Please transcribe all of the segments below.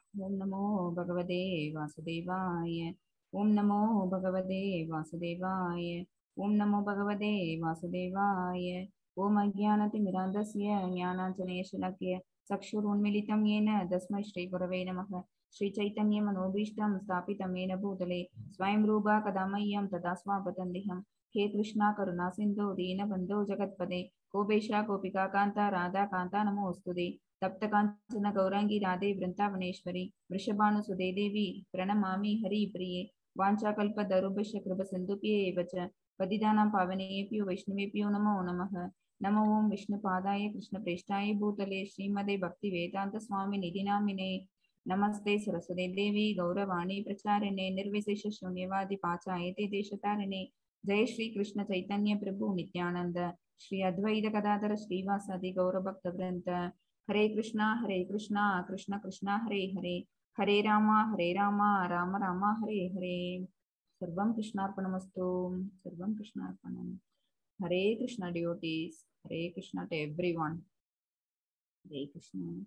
ओम नमो भगवते वासुदेवाय। ओम नमो भगवते वासुदेवाय। ओम नमो भगवते वासुदेवाय। ओम अज्ञानतिमिरान्धस्य ज्ञानाञ्जनेशलाकय चक्षुरुन्मीलितं येन तस्मै श्रीगुरवे नमः। श्रीचैतन्यमनोभीष्टं स्थापितं येन भूतले स्वयं रूपा कदा मह्यं तदा स्वापतन्दिहं। हे कृष्णा करुणा सिन्धो दीनबन्धो जगत्पदे गोपेशा गोपिका कान्ता राधा कान्ता नमोऽस्तुते। तप्त कांचन गौरांगी राधे वृंदावनेश्वरी वृषभानुसुते देवी प्रणमामि हरिप्रिये। वाञ्छाकल्पतरुभ्यश्च कृपसिन्धुभ्येव च पतितानां पावनेभ्यो वैष्णवेभ्यो नमो नमः। नमो ओं विष्णुपादाय कृष्णप्रेष्ठाय भूतले श्रीमदे भक्तिवेदान्तस्वामिनिधि नामिने। नमस्ते सरस्वती देवी गौरवाणी प्रचारिणे निर्विशेष शून्यवादि पाचायते देशतारिणे। जय श्री कृष्ण चैतन्य प्रभु नित्यानंद श्री अद्वैत गदाधर श्रीवासादि गौरभक्तवृंद। हरे कृष्णा कृष्ण कृष्ण हरे हरे हरे राम राम राम हरे हरे। सर्वं कृष्णार्पणमस्तु। सर्वं कृष्णार्पणम्। Hare Krishna devotees. Hare Krishna to everyone. Hare Krishna.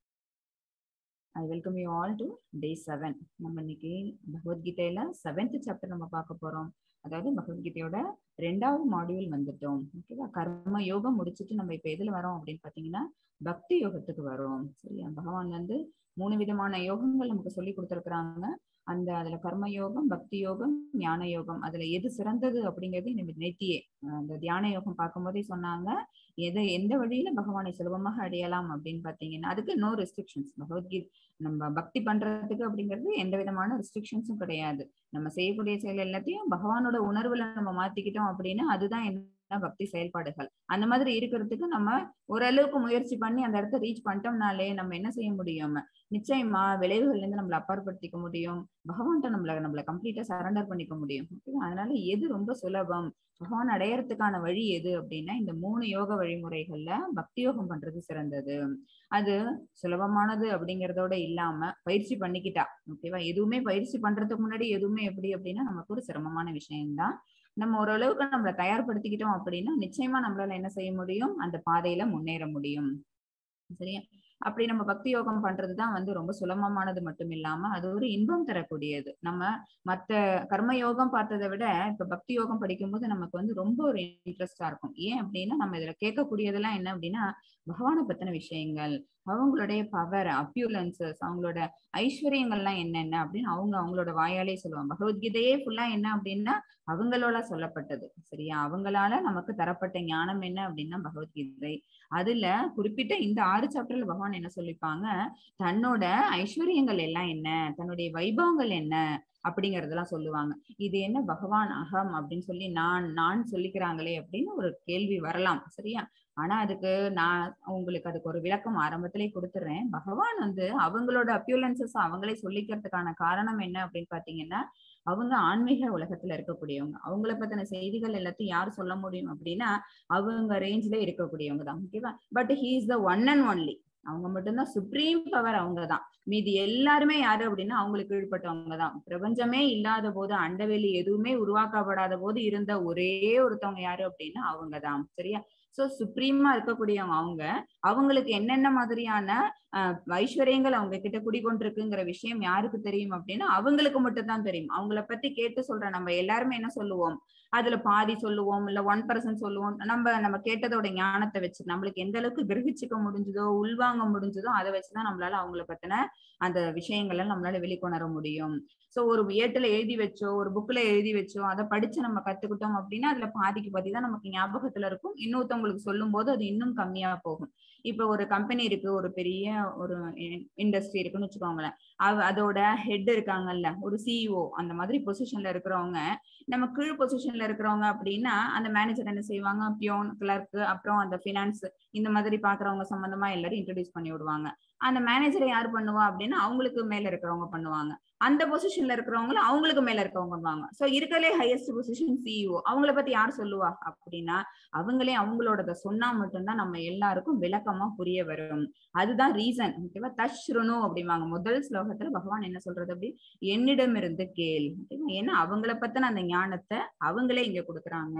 I welcome you all to day 7. நம்ம இன்னைக்கு பகவத்கீதையில 7th சாப்டர் நம்ம பார்க்க போறோம். அதாவது பகவத்கீதையோட 2வது மாடியூல் வந்துட்டோம். ஓகேவா? கர்ம யோகம் முடிச்சுட்டு நம்ம இப்ப எதுல வரோம் அப்படின்னு பாத்தீங்கன்னா பக்தி யோகத்துக்கு வரோம். சரியா? பகவான் வந்து 3 விதமான யோகங்கள் நமக்கு சொல்லி கொடுத்திருக்கிறாங்க. அதுல கர்ம யோகம், பக்தி யோகம், ஞான யோகம், அதுல எது சிறந்தது அப்படிங்கிறது நம்ம நேத்தியே அந்த தியான யோகம் பார்க்கும் போதே சொன்னாங்க. எந்த வழியில பகவானை சுலபமாக அடையலாம் அப்படின்னு பாத்தீங்கன்னா அதுக்கு நோ ரெஸ்ட்ரிக்ஷன்ஸ். பகவத்கீதை நம்ம பக்தி பண்றதுக்கு அப்படிங்கிறது எந்த விதமான ரெஸ்ட்ரிக்ஷன்ஸும் கிடையாது. நம்ம செய்யக்கூடிய செயல் எல்லாத்தையும் பகவானோட உணர்வுல நம்ம மாத்திக்கிட்டோம் அப்படின்னா அதுதான் என்ன பக்தி செயல்பாடுகள். அந்த மாதிரி இருக்கிறதுக்கு நம்ம ஓரளவுக்கு முயற்சி பண்ணி அந்த இடத்த ரீச் பண்ணிட்டோம்னாலே நம்ம என்ன செய்ய முடியும், நிச்சயமா விளைவுகள்ல இருந்து நம்மளை அப்பாற்படுத்திக்க முடியும். பகவான்கிட்ட நம்மள கம்ப்ளீட்டா சரண்டர் பண்ணிக்க முடியும். அதனால எது ரொம்ப சுலபம், பகவான் அடையறதுக்கான வழி எது அப்படின்னா இந்த 3 யோக வழிமுறைகள்ல பக்தி யோகம் பண்றது சிறந்தது. அது சுலபமானது அப்படிங்கறதோட இல்லாம பயிற்சி பண்ணிக்கிட்டா ஓகேவா. எதுவுமே பயிற்சி பண்றதுக்கு முன்னாடி எதுவுமே எப்படி அப்படின்னா நமக்கு ஒரு சிரமமான விஷயம்தான். நம்ம ஓரளவுக்கு நம்மளை தயார்படுத்திக்கிட்டோம் அப்படின்னா நிச்சயமா நம்மளால என்ன செய்ய முடியும், அந்த பாதையில முன்னேற முடியும். சரியா? அப்படி நம்ம பக்தி யோகம் பண்றதுதான் வந்து ரொம்ப சுலபமானது மட்டும் இல்லாம அது ஒரு இன்பம் தரக்கூடியது. நம்ம மத்த கர்ம யோகம் பார்த்ததை விட இப்ப பக்தி யோகம் படிக்கும்போது நமக்கு வந்து ரொம்ப ஒரு இன்ட்ரெஸ்டா இருக்கும். ஏன் அப்படின்னா நம்ம இதுல கேட்கக்கூடியதெல்லாம் என்ன அப்படின்னா பகவானை பத்தின விஷயங்கள், அவங்களுடைய பவர், அப்யூலன்சஸ், அவங்களோட ஐஸ்வர்யங்கள்லாம் என்னென்ன அப்படின்னு அவங்களோட வாயாலே சொல்லுவாங்க. பகவத்கீதையே ஃபுல்லா என்ன அப்படின்னா அவங்களோட சொல்லப்பட்டது. சரியா? அவங்களால நமக்கு தரப்பட்ட ஞானம் என்ன அப்படின்னா பகவத்கீதை. அதுல குறிப்பிட்ட இந்த 6 சாப்டர்ல பகவான் என்ன சொல்லிப்பாங்க, தன்னோட ஐஸ்வர்யங்கள் எல்லாம் என்ன, தன்னுடைய வைபவங்கள் என்ன அப்படிங்கறதெல்லாம் சொல்லுவாங்க. இது என்ன பகவான் அகம் அப்படின்னு சொல்லி நான் சொல்லிக்கிறாங்களே அப்படின்னு ஒரு கேள்வி வரலாம். சரியா? ஆனா அதுக்கு நான் உங்களுக்கு அதுக்கு ஒரு விளக்கம் ஆரம்பத்திலே கொடுத்துறேன். பகவான் வந்து அவங்களோட அப்யூலன்சஸ் அவங்களே சொல்லிக்கிறதுக்கான காரணம் என்ன அப்படின்னு பாத்தீங்கன்னா அவங்க ஆன்மீக உலகத்துல இருக்கக்கூடியவங்க. அவங்கள பத்தின செய்திகள் எல்லாத்தையும் யார் சொல்ல முடியும் அப்படின்னா அவங்க ரேஞ்ச்ல இருக்கக்கூடியவங்க தான். ஓகேவா? But he is the one and only. அவங்க மட்டும்தான் சுப்ரீம் பவர். அவங்கதான். மீதி எல்லாருமே யாரு அப்படின்னா அவங்களுக்கு கீழ்பட்டவங்க தான். பிரபஞ்சமே இல்லாத போது, அண்டவெளி எதுவுமே உருவாக்கப்படாத போது இருந்த ஒரே ஒருத்தவங்க யாரு அப்படின்னா அவங்கதான். சரியா? சோ சுப்ரீமா இருக்கக்கூடியவங்க அவங்க. அவங்களுக்கு என்னென்ன மாதிரியான ஐஸ்வர்யங்கள் அவங்க கிட்ட குடிக்கொண்டிருக்குங்கிற விஷயம் யாருக்கு தெரியும் அப்படின்னா அவங்களுக்கு மட்டும் தான் தெரியும். அவங்கள பத்தி கேட்டு சொல்ற நம்ம எல்லாருமே என்ன சொல்லுவோம், அதுல பாதி சொல்லுவோம், இல்ல 1% சொல்லுவோம். நம்ம கேட்டதோட ஞானத்தை வச்சு நம்மளுக்கு எந்த அளவுக்கு கிரகிச்சுக்க முடிஞ்சதோ, உள்வாங்க முடிஞ்சதோ அதை வச்சுதான் நம்மளால அவங்கள பத்தின அந்த விஷயங்களை நம்மளால வெளிக்கொணர முடியும். சோ ஒரு ஏட்டுல எழுதி வச்சோ, ஒரு புக்ல எழுதி வச்சோ, அதை படிச்சு நம்ம கத்துக்கிட்டோம் அப்படின்னா அதுல பாதிக்கு பாதி தான் நமக்கு ஞாபகத்துல இருக்கும். இன்னொருத்தவங்களுக்கு சொல்லும் போது அது இன்னும் கம்மியா போகும். இப்ப ஒரு கம்பெனி இருக்கு, ஒரு பெரிய ஒரு இண்டஸ்ட்ரி இருக்குன்னு வச்சுக்கோங்களேன். அதோட ஹெட் இருக்காங்கல்ல, ஒரு சிஇஓ அந்த மாதிரி பொசிஷன்ல இருக்கிறவங்க, நம்ம கீழ் பொசிஷன்ல இருக்கிறவங்க அப்படின்னா அந்த மேனேஜர் என்ன செய்வாங்க, பியோன், கிளர்க், அப்புறம் அந்த பினான்ஸ் இந்த மாதிரி பாக்குறவங்க சம்பந்தமா எல்லாரும் இன்ட்ரோடியூஸ் பண்ணி விடுவாங்க. அந்த மேனேஜரை யார் பண்ணுவா அப்படின்னா அவங்களுக்கு மேல இருக்கிறவங்க பண்ணுவாங்க. அந்த பொசிஷன்ல இருக்கிறவங்களும் அவங்களுக்கு மேல இருக்கவங்க பண்ணுவாங்க. சோ இருக்கிறதுலே ஹையஸ்ட் பொசிஷன் சிஇஓ. அவங்கள பத்தி யார் சொல்லுவா அப்படின்னா அவங்களே அவங்களோட சொன்னா மட்டும்தான் நம்ம எல்லாருக்கும் விளக்கமா புரிய வரும். அதுதான் ரீசன். ஓகேவா? தஷ்ருணு அப்படிவாங்க. முதல் ஸ்லோகத்துல பகவான் என்ன சொல்றது அப்படி, என்னிடம் இருந்து கேள். ஏன்னா அவங்கள பத்தின அந்த ஞானத்தை அவங்களே இங்க கொடுக்குறாங்க.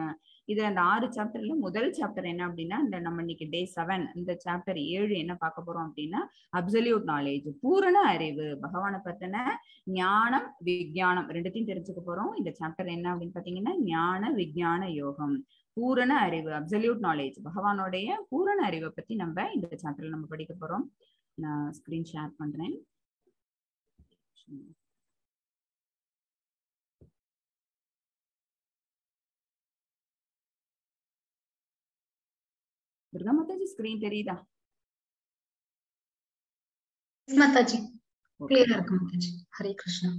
இதுல அந்த 6 சாப்டர்ல முதல் சாப்டர் என்ன அப்படின்னா, இந்த நம்ம இன்னைக்கு டே 7 இந்த சாப்டர் 7 என்ன பார்க்க போறோம் அப்படின்னா, அப்சல்யூட் நாலேஜ், பூரண அறிவு, பகவானை பத்தின ஞானம் விஞ்ஞானம் ரெண்டுத்தையும் தெரிஞ்சுக்க போறோம். இந்த சாப்டர் என்ன அப்படின்னு பாத்தீங்கன்னா, ஞான விஞ்ஞான யோகம், பூரண அறிவு, அப்சல்யூட் நாலேஜ், பகவானுடைய பூரண அறிவை பத்தி நம்ம இந்த சாப்டர்ல நம்ம படிக்க போறோம். நான் ஸ்கிரீன் ஷேர் பண்றேன். துர்கா மாதாஜி ஸ்கிரீன் தெரியுதா? மாதாஜி கிளியரா இருக்கு மாதாஜி. ஹரே கிருஷ்ணா.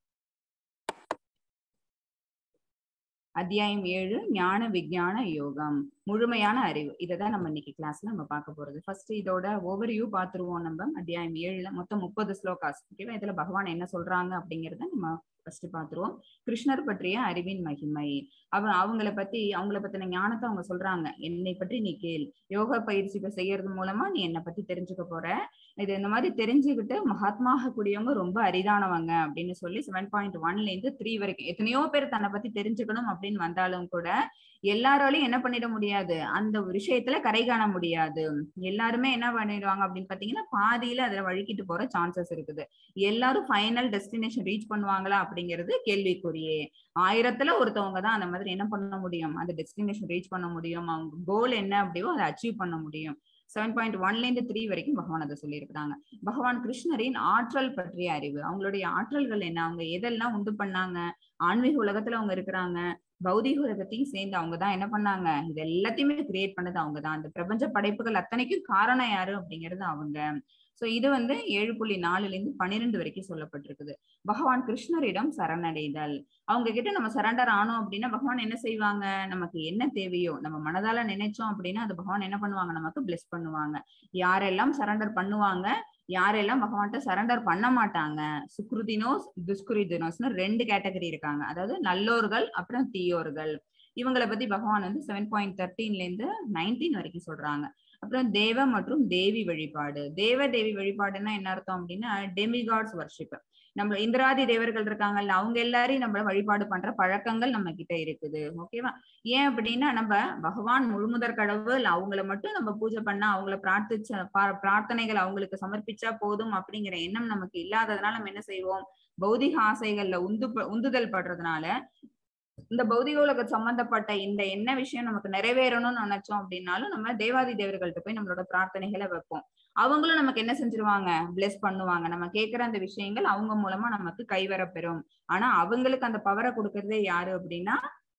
அத்தியாயம் 7 ஞான விஞ்ஞான யோகம், முழுமையான அறிவு. இதைதான் நம்ம இன்னைக்கு கிளாஸ்ல நம்ம பார்க்க போறது. ஃபர்ஸ்ட் இதோட ஓவர்வியூ பார்த்துருவோம். நம்ம அத்தியாயம் 7ல மொத்தம் 30 ஸ்லோகாஸ். ஓகேவா? இதுல பகவான் என்ன சொல்றாங்க அப்படிங்கறத நம்ம ஃபர்ஸ்ட் பாத்துருவோம். கிருஷ்ணர் பற்றிய அறிவின் மகிமை, அவங்கள பத்தின ஞானத்தை அவங்க சொல்றாங்க. என்னை பற்றி நீ கேள், யோகா பயிற்சி செய்யறது மூலமா நீ என்னை பத்தி தெரிஞ்சுக்க போற. இது இந்த மாதிரி தெரிஞ்சுக்கிட்டு மகாத்மாக கூடியவங்க ரொம்ப அரிதானவங்க அப்படின்னு சொல்லி 7.1ல இருந்து 3 வரைக்கும் எத்தனையோ பேர் தன்னை பத்தி தெரிஞ்சுக்கணும் அப்படின்னு வந்தாலும் கூட எல்லாராலையும் என்ன பண்ணிட முடியாது, அந்த விஷயத்துல கரை காண முடியாது. எல்லாருமே என்ன பண்ணிடுவாங்க அப்படின்னு பாத்தீங்கன்னா, பாதியில அதுல வழுக்கிட்டு போற சான்சஸ் இருக்குது. எல்லாரும் ஃபைனல் டெஸ்டினேஷன் ரீச் பண்ணுவாங்களா அப்படிங்கிறது கேள்விக்குரியே. 1000த்துல ஒருத்தவங்க தான் அந்த மாதிரி என்ன பண்ண முடியும், அந்த டெஸ்டினேஷன் ரீச் பண்ண முடியும். அவங்க கோல் என்ன அப்படியோ அதை அச்சீவ் பண்ண முடியும். 7.1ல இருந்து 3 வரைக்கும் பகவான் அதை சொல்லியிருக்கிறாங்க. பகவான் கிருஷ்ணரின் ஆற்றல் பற்றிய அறிவு, அவங்களுடைய ஆற்றல்கள் என்ன, அவங்க எதெல்லாம் உண்டு பண்ணாங்க, ஆன்மீக உலகத்துல அவங்க இருக்கிறாங்க, பௌதிக உலகத்தையும் சேர்ந்து அவங்கதான் என்ன பண்ணாங்க, இது எல்லாத்தையுமே கிரியேட் பண்ணது அவங்கதான். அந்த பிரபஞ்ச படைப்புகள் அத்தனைக்கும் காரணம் யாரு அப்படிங்கிறது அவங்க. சோ இது 7.4ல இருந்து 12 வரைக்கும் சொல்லப்பட்டிருக்குது. பகவான் கிருஷ்ணரிடம் சரணடைதல், அவங்க கிட்ட நம்ம சரண்டர் ஆனோம் அப்படின்னா பகவான் என்ன செய்வாங்க, நமக்கு என்ன தேவையோ நம்ம மனதால நினைச்சோம் அப்படின்னா அது பகவான் என்ன பண்ணுவாங்க, நமக்கு பிளெஸ் பண்ணுவாங்க. யாரெல்லாம் சரண்டர் பண்ணுவாங்க, யாரெல்லாம் பகவான்கிட்ட சரண்டர் பண்ண மாட்டாங்க, சுக்ருதினோஸ் துஷ்குருதினோஸ்னு 2 கேட்டகரி இருக்காங்க. அதாவது நல்லோர்கள் அப்புறம் தீயோர்கள். இவங்களை பத்தி பகவான் 7.13ல இருந்து 19 வரைக்கும் சொல்றாங்க. அப்புறம் தேவ மற்றும் தேவி வழிபாடு, தேவி வழிபாடுன்னா என்ன அர்த்தம் அப்படின்னா, டெமிகாட்ஸ் வர்ஷிப். நம்ம இந்திராதி தேவர்கள் இருக்காங்கல்ல, அவங்க எல்லாரையும் நம்ம வழிபாடு பண்ற பழக்கங்கள் நம்ம கிட்ட இருக்குது. ஓகேவா? ஏன் அப்படின்னா, நம்ம பகவான் முழுமுதற் கடவுள், அவங்கள மட்டும் நம்ம பூஜை பண்ணா, அவங்கள பிரார்த்தனைகள் அவங்களுக்கு சமர்ப்பிச்சா போதும் அப்படிங்கிற எண்ணம் நமக்கு இல்லாததுனால நம்ம என்ன செய்வோம், பௌதிக ஆசைகள்ல உந்துதல் படுறதுனால இந்த பௌதிக உலக சம்பந்தப்பட்ட இந்த என்ன விஷயம் நமக்கு நிறைவேறணும்னு நினைச்சோம் அப்படின்னாலும் நம்ம தேவாதி தேவர்கள்ட்ட போய் நம்மளோட பிரார்த்தனைகளை வைப்போம். அவங்களும் நமக்கு என்ன செஞ்சிருவாங்க, பிளெஸ் பண்ணுவாங்க. நம்ம கேட்கிற அந்த விஷயங்கள் அவங்க மூலமா நமக்கு கைவரப்பெறும். ஆனா அவங்களுக்கு அந்த பவரை கொடுக்கறதே யாரு அப்படின்னா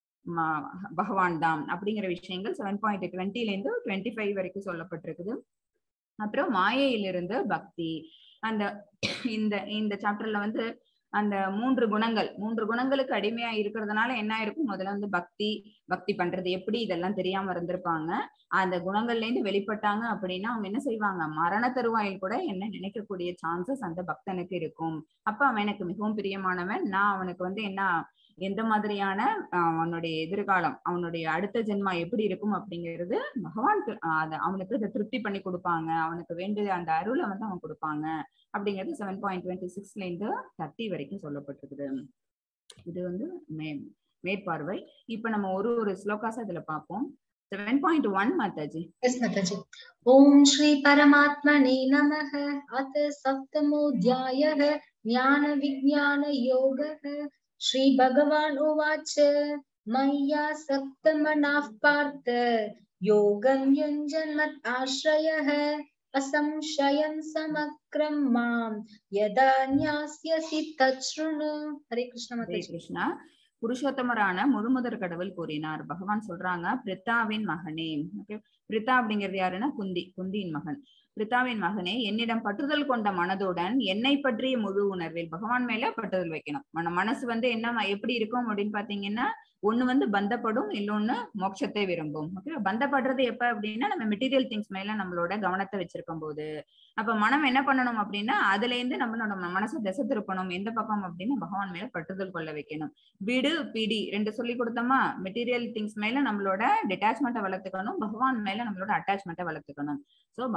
பகவான் தான் அப்படிங்கிற விஷயங்கள் 7.20ல இருந்து 25 வரைக்கும் சொல்லப்பட்டிருக்குது. அப்புறம் மாயையிலிருந்து பக்தி, அந்த இந்த சாப்டர்ல அந்த 3 குணங்களுக்கு அடிமையா இருக்கிறதுனால என்ன இருக்கும், முதல்ல பக்தி பண்றது எப்படி, இதெல்லாம் தெரியாம இருந்திருப்பாங்க. அந்த குணங்கள்ல இருந்து வெளிப்பட்டாங்க அப்படின்னா அவங்க என்ன செய்வாங்க, மரண தருவாயில் கூட என்ன நினைக்கக்கூடிய சான்சஸ் அந்த பக்தனுக்கு இருக்கும். அப்ப அவன் எனக்கு மிகவும் பிரியமானவன், நான் அவனுக்கு என்ன எந்த மாதிரியான அவனுடைய எதிர்காலம், அவனுடைய அடுத்த ஜென்மா எப்படி இருக்கும் அப்படிங்கிறது பகவானுக்கு அவனுக்கு இதை திருப்தி பண்ணி கொடுப்பாங்க. அவனுக்கு வேண்டிய அந்த அருளை அவன் கொடுப்பாங்க அப்படிங்கிறது 7.26ல இருந்து 30 வரைக்கும் சொல்லப்பட்டிருக்குது. இது மேற்பார்வை. இப்ப நம்ம ஒரு ஸ்லோகாஸ் இதுல பார்ப்போம். 7.1 மாதாஜி. எஸ் மாதாஜி. ஓம் ஸ்ரீ பரமாத்மனே நமஹ. அத சப்தமோத்யாயः ஞான விஞ்ஞான யோகः. ஸ்ரீ பகவான் உவாச்ச மய்யா சப்தமனாஃ பார்த்த யோகம் யுஞ்சன்மத் ஆஶ்ரயः அசம்சயம் சமக்ரம் மாம் யதா ஞாஸ்யசி தச்ருணு. ஹரே கிருஷ்ணா மாதாஜி. கிருஷ்ணா. புருஷோத்தமரான முழுமுதற் கடவுள் கூறினார். பகவான் சொல்றாங்க, பிரித்தாவின் மகனே. ஓகே, பிரித்தா அப்படிங்கிறது யாருன்னா குந்தியின் மகன். பிரித்தாவின் மகனே, என்னிடம் பற்றுதல் கொண்ட மனதுடன் என்னை பற்றிய முழு உணர்வில் பகவான் மேல பற்றுதல் வைக்கணும். மனசு என்ன எப்படி இருக்கும் அப்படின்னு பாத்தீங்கன்னா, ஒண்ணு பந்தப்படும், இன்னொன்னு மோட்சத்தை விரும்பும். ஓகே, பந்தப்படுறது எப்ப அப்படின்னா நம்ம மெட்டீரியல் திங்ஸ் மேல நம்மளோட கவனத்தை வச்சிருக்கும் போது. அப்ப மனம் என்ன பண்ணணும் அப்படின்னா, அதுல இருந்து நம்மளோட மனசை திசை திருப்பணும். எந்த பக்கம் அப்படின்னா பகவான் மேல பற்றுதல் கொள்ள வைக்கணும். விடு பிடி 2 சொல்லி கொடுத்தோமா, மெட்டீரியல் திங்ஸ் மேல நம்மளோட டிட்டாச்மெண்ட்டை வளர்த்துக்கணும், பகவான் மேல நம்மளோட அட்டாச்மெண்ட்டை வளர்த்துக்கணும். சோ பகவான் மீது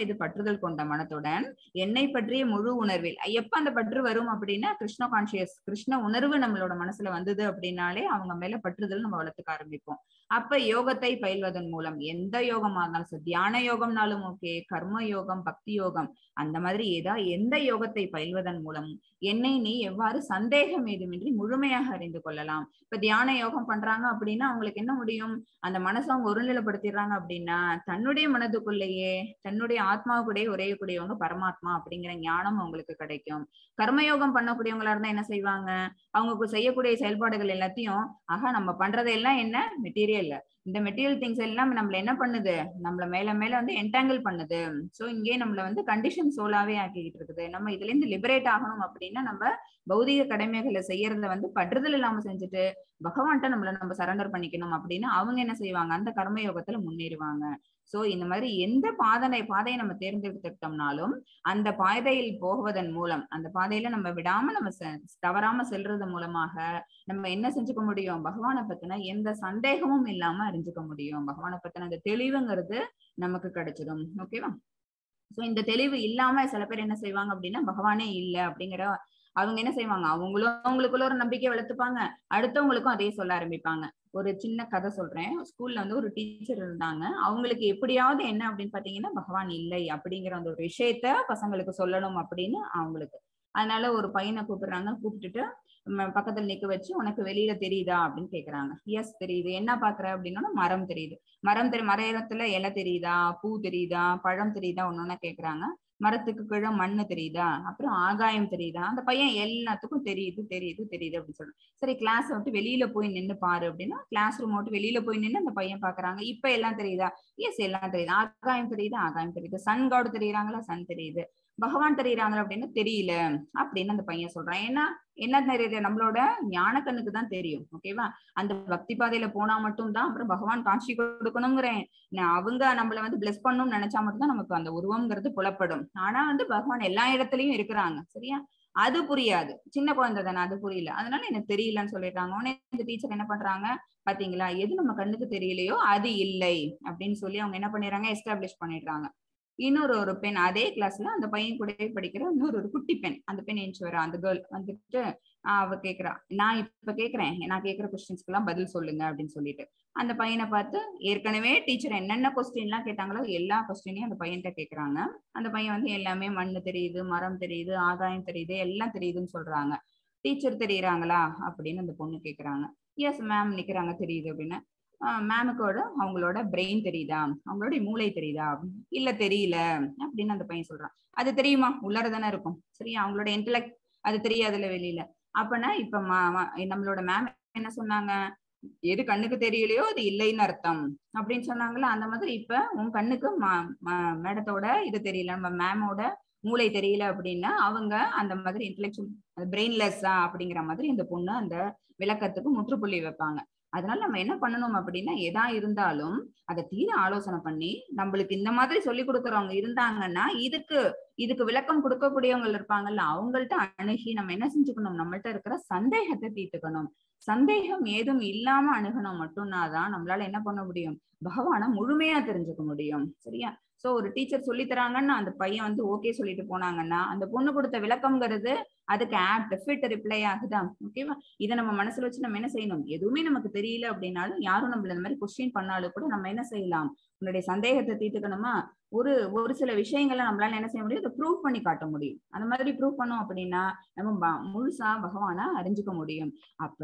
மீது பற்றுதல் கொண்ட மனத்துடன் என்னை பற்றிய முழு உணர்வில் எப்ப அந்த பற்று வரும் அப்படின்னா கிருஷ்ண கான்சியஸ், கிருஷ்ண உணர்வு நம்மளோட மனசுல வந்தது அப்படின்னாலே அவங்க மேல பற்றுதல் நம்ம வளர்த்துக்க ஆரம்பிப்போம். அப்ப யோகத்தை பயில்வதன் மூலம் எந்த யோகமா இருந்தாலும் சரி, தியான யோகம்னாலும் ஓகே, கர்ம யோகம், பக்தி யோகம், அந்த மாதிரி எந்த யோகத்தை பயில்வதன் மூலம் என்னை நீ எவ்வாறு சந்தேகம் ஏதுமின்றி முழுமையாக அறிந்து கொள்ளலாம். இப்ப தியான யோகம் பண்றாங்க அப்படின்னா அவங்களுக்கு என்ன முடியும், அந்த மனசை அவங்க ஒருநிலைப்படுத்திடுறாங்க அப்படின்னா தன்னுடைய மனதுக்குள்ளேயே தன்னுடைய ஆத்மாவுக்குடைய உரையக்கூடியவங்க பரமாத்மா அப்படிங்கிற ஞானம் அவங்களுக்கு கிடைக்கும். கர்மயோகம் பண்ணக்கூடியவங்களா இருந்தா என்ன செய்வாங்க, அவங்க செய்யக்கூடிய செயல்பாடுகள் எல்லாத்தையும் நம்ம பண்றதெல்லாம் என்ன மெட்டீரியல், இந்த மெட்டீரியல் திங்ஸ் எல்லாம் நம்மள என்ன பண்ணுது, நம்மள மேல மேல வந்து என்டாங்கிள் பண்ணுது. சோ இங்கே நம்மள வந்து கண்டிஷன் சோலாவே ஆக்கிட்டு இருக்குது. நம்ம இதுல இருந்து லிபரேட் ஆகணும் அப்படின்னா நம்ம பௌதிக கடமைகளை செய்யறத வந்து பற்றுதல் இல்லாம செஞ்சுட்டு பகவான்கிட்ட நம்ம சரண்டர் பண்ணிக்கணும் அப்படின்னு அவங்க என்ன செய்வாங்க, அந்த கர்மயோகத்துல முன்னேறுவாங்க. சோ இந்த மாதிரி எந்த பாதையை நம்ம தேர்ந்தெடுத்துட்டோம்னாலும் அந்த பாதையில் போவதன் மூலம், அந்த பாதையில நம்ம விடாம நம்ம தவறாம செல்றது மூலமாக நம்ம என்ன செஞ்சுக்க முடியும், பகவானை பத்தின எந்த சந்தேகமும் இல்லாம அறிஞ்சுக்க முடியும். பகவானை பத்தின அந்த தெளிவுங்கிறது நமக்கு கிடைச்சிடும். ஓகேவா? சோ இந்த தெளிவு இல்லாம சில பேர் என்ன செய்வாங்க அப்படின்னா பகவானே இல்லை அப்படிங்கிற அவங்க என்ன செய்வாங்க, அவங்களுக்குள்ள ஒரு நம்பிக்கை வளர்த்துப்பாங்க, அடுத்தவங்களுக்கும் அதே சொல்ல ஆரம்பிப்பாங்க. ஒரு சின்ன கதை சொல்றேன். ஸ்கூல்ல வந்து ஒரு டீச்சர் இருந்தாங்க. அவங்களுக்கு எப்படியாவது என்ன அப்படின்னு பாத்தீங்கன்னா பகவான் இல்லை அப்படிங்கிற அந்த ஒரு விஷயத்த பசங்களுக்கு சொல்லணும் அப்படின்னு அவங்களுக்கு. அதனால ஒரு பையனை கூப்பிடுறாங்க. கூப்பிட்டுட்டு பக்கத்துல நிக்க வச்சு உனக்கு வெளியில தெரியுதா அப்படின்னு கேக்குறாங்க. எஸ் தெரியுது. என்ன பாக்குற அப்படின்னா மரம் தெரியுது. மரத்துல இலை தெரியுதா, பூ தெரியுதா, பழம் தெரியுதா, ஒன்னொன்னா கேக்குறாங்க. மரத்துக்கு கீழே மண்ணு தெரியுதா, அப்புறம் ஆகாயம் தெரியுதா. அந்த பையன் எல்லாத்துக்கும் தெரியுது தெரியுது தெரியுது அப்படின்னு சொல்றான். சரி கிளாஸ் விட்டு வெளியில போய் நின்று பாரு அப்படின்னா கிளாஸ் ரூம் விட்டு வெளியில போய் நின்று அந்த பையன் பாக்குறாங்க. இப்ப எல்லாம் தெரியுதா, எஸ் எல்லாம் தெரியுது. ஆகாயம் தெரியுது, ஆகாயம் தெரியுது. சன் காட் தெரியுறாங்களா, சன் தெரியுது. பகவான் தெரியுறாங்களா அப்படின்னு தெரியல அப்படின்னு அந்த பையன் சொல்றான். ஏன்னா என்ன தெரியுது, நம்மளோட ஞான கண்ணுக்கு தான் தெரியும். ஓகேவா? அந்த பக்தி பாதையில போனா மட்டும்தான் அப்புறம் பகவான் காட்சி கொடுக்கணுங்கிறேன். அவங்க நம்மள வந்து பிளஸ் பண்ணணும்னு நினைச்சா மட்டும்தான் நமக்கு அந்த உருவம்ங்கிறது புலப்படும். ஆனா வந்து பகவான் எல்லா இடத்துலயும் இருக்கிறாங்க. சரியா? அது புரியாது. சின்ன குழந்தை தானே, அது புரியல. அதனால எனக்கு தெரியலன்னு சொல்லிடுறாங்க. உடனே இந்த டீச்சர் என்ன பண்றாங்க, பாத்தீங்களா, எது நம்ம கண்ணுக்கு தெரியலையோ அது இல்லை அப்படின்னு சொல்லி அவங்க என்ன பண்ணிடுறாங்க, எஸ்டாப்ளிஷ் பண்ணிடுறாங்க. இன்னொரு பெண் அதே கிளாஸ்ல அந்த பையன் கூட படிக்கிற இன்னொரு குட்டி பெண், அந்த பெண் எஞ்சி வரா. அந்த கேர்ள் வந்துட்டு அவ கேக்குறா, நான் இப்ப கேக்குறேன், நான் கேக்குற கொஸ்டின்ஸ்க்கு எல்லாம் பதில் சொல்லுங்க அப்படின்னு சொல்லிட்டு அந்த பையனை பார்த்து ஏற்கனவே டீச்சர் என்னென்ன கொஸ்டின் எல்லாம் கேட்டாங்களோ எல்லா கொஸ்டினையும் அந்த பையன்கிட்ட கேக்குறாங்க. அந்த பையன் வந்து எல்லாமே மண்ணு தெரியுது, மரம் தெரியுது, ஆகாயம் தெரியுது, எல்லாம் தெரியுதுன்னு சொல்றாங்க. டீச்சர் தெரியுறாங்களா அப்படின்னு அந்த பொண்ணு கேக்குறாங்க. எஸ் மேம் நிக்கிறாங்க, தெரியுது அப்படின்னு. மேமுக்கோட அவங்களோட பிரெயின் தெரியுதா, அவங்களோட மூளை தெரியுதா, இல்ல தெரியல அப்படின்னு அந்த பையன் சொல்றான். அது தெரியுமா, உள்ளாரதானே இருக்கும். சரியா? அவங்களோட இன்டெலெக்ட் அது தெரியாதுல்ல வெளியில. அப்பனா இப்ப நம்மளோட மேம் என்ன சொன்னாங்க, எது கண்ணுக்கு தெரியலையோ அது இல்லைன்னு அர்த்தம் அப்படின்னு சொன்னாங்களா. அந்த மாதிரி இப்ப உன் கண்ணுக்கு மேடத்தோட இது தெரியல, நம்ம மேமோட மூளை தெரியல அப்படின்னா அவங்க அந்த மாதிரி இன்டெலெக்சுவல் பிரெயின்லெஸ்ஸா அப்படிங்கிற மாதிரி இந்த பொண்ணு அந்த விளக்கத்துக்கு முற்றுப்புள்ளி வைப்பாங்க. அதனால நம்ம என்ன பண்ணணும் அப்படின்னா எதா இருந்தாலும் அதை தீர ஆலோசனை பண்ணி, நம்மளுக்கு இந்த மாதிரி சொல்லி கொடுக்கறவங்க இருந்தாங்கன்னா இதுக்கு விளக்கம் கொடுக்கக்கூடியவங்க இருப்பாங்கல்ல, அவங்கள்ட்ட அணுகி நம்ம என்ன செஞ்சுக்கணும், நம்மள்ட்ட இருக்கிற சந்தேகத்தை தீர்த்துக்கணும். சந்தேகம் ஏதும் இல்லாம அணுகணும் மட்டும்னாதான் நம்மளால என்ன பண்ண முடியும், பகவானை முழுமையா தெரிஞ்சுக்க முடியும். சரியா? சோ ஒரு டீச்சர் சொல்லி தராங்கன்னா அந்த பையன் வந்து ஓகே சொல்லிட்டு போனாங்கன்னா அந்த பொண்ணு கொடுத்த விளக்கம்ங்கிறது அதுக்கு ஆப்ட் ஃபிட் ரிப்ளை ஆகுதான். ஓகேவா? இதை நம்ம மனசுல வச்சு நம்ம என்ன செய்யணும், எதுவுமே நமக்கு தெரியல அப்படின்னாலும் யாரும் நம்மள இந்த மாதிரி கொஸ்டின் பண்ணாலும் கூட நம்ம என்ன செய்யலாம், உன்னுடைய சந்தேகத்தை தீர்த்துக்கணுமா, ஒரு சில விஷயங்களை நம்மளால என்ன செய்ய முடியும், அதை ப்ரூவ் பண்ணி காட்ட முடியும். அந்த மாதிரி ப்ரூவ் பண்ணோம் அப்படின்னா நம்ம முழுசா பகவானை அறிஞ்சுக்க முடியும். அப்ப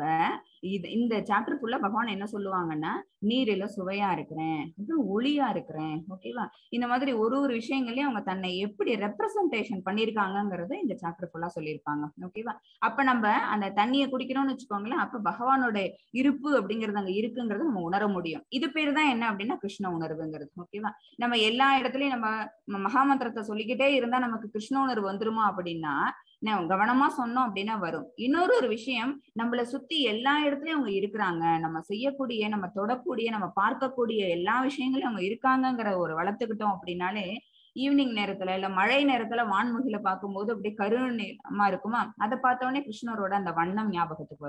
இந்த சாப்டர் ஃபுல்லா பகவான் என்ன சொல்லுவாங்கன்னா, நீரில சுவையா இருக்கிறேன், அப்புறம் ஒளியா இருக்கிறேன். ஓகேவா? இந்த மாதிரி ஒரு விஷயங்களையும் அவங்க தன்னை எப்படி ரெப்ரசன்டேஷன் பண்ணிருக்காங்கிறத இந்த சாப்டர் ஃபுல்லா சொல்லியிருப்பாங்க. ஓகேவா? அப்ப நம்ம அந்த தண்ணியை குடிக்கிறோம்னு வச்சுக்கோங்களேன், அப்ப பகவானோட இருப்பு அப்படிங்கிறது அங்க இருக்குங்கிறது நம்ம உணர முடியும். இது பேரு தான் என்ன அப்படின்னா கிருஷ்ண உணர்வுங்கிறது. ஓகேவா? நம்ம எல்லா இடத்துலயும் நம்ம மகாமந்திரத்தை சொல்லிக்கிட்டே இருந்தா நமக்கு கிருஷ்ண உணர்வு வந்துருமா அப்படின்னா கவனமா சொன்னோம் அப்படின்னா வரும். இன்னொரு விஷயம், நம்மளை சுத்தி எல்லா இடத்துலயும் அவங்க இருக்கிறாங்க, நம்ம செய்யக்கூடிய, நம்ம தொடக்கூடிய, நம்ம பார்க்கக்கூடிய எல்லா விஷயங்களையும் அவங்க இருக்காங்கிற ஒரு வளர்த்துக்கிட்டோம் அப்படின்னாலே ஈவினிங் நேரத்துல இல்ல மழை நேரத்துல வான்முகில பார்க்கும்போது அப்படியே கருநிறமா இருக்குமா, அதை பார்த்தோடனே கிருஷ்ணரோட அந்த வண்ணம் ஞாபகத்துக்கு வரும்.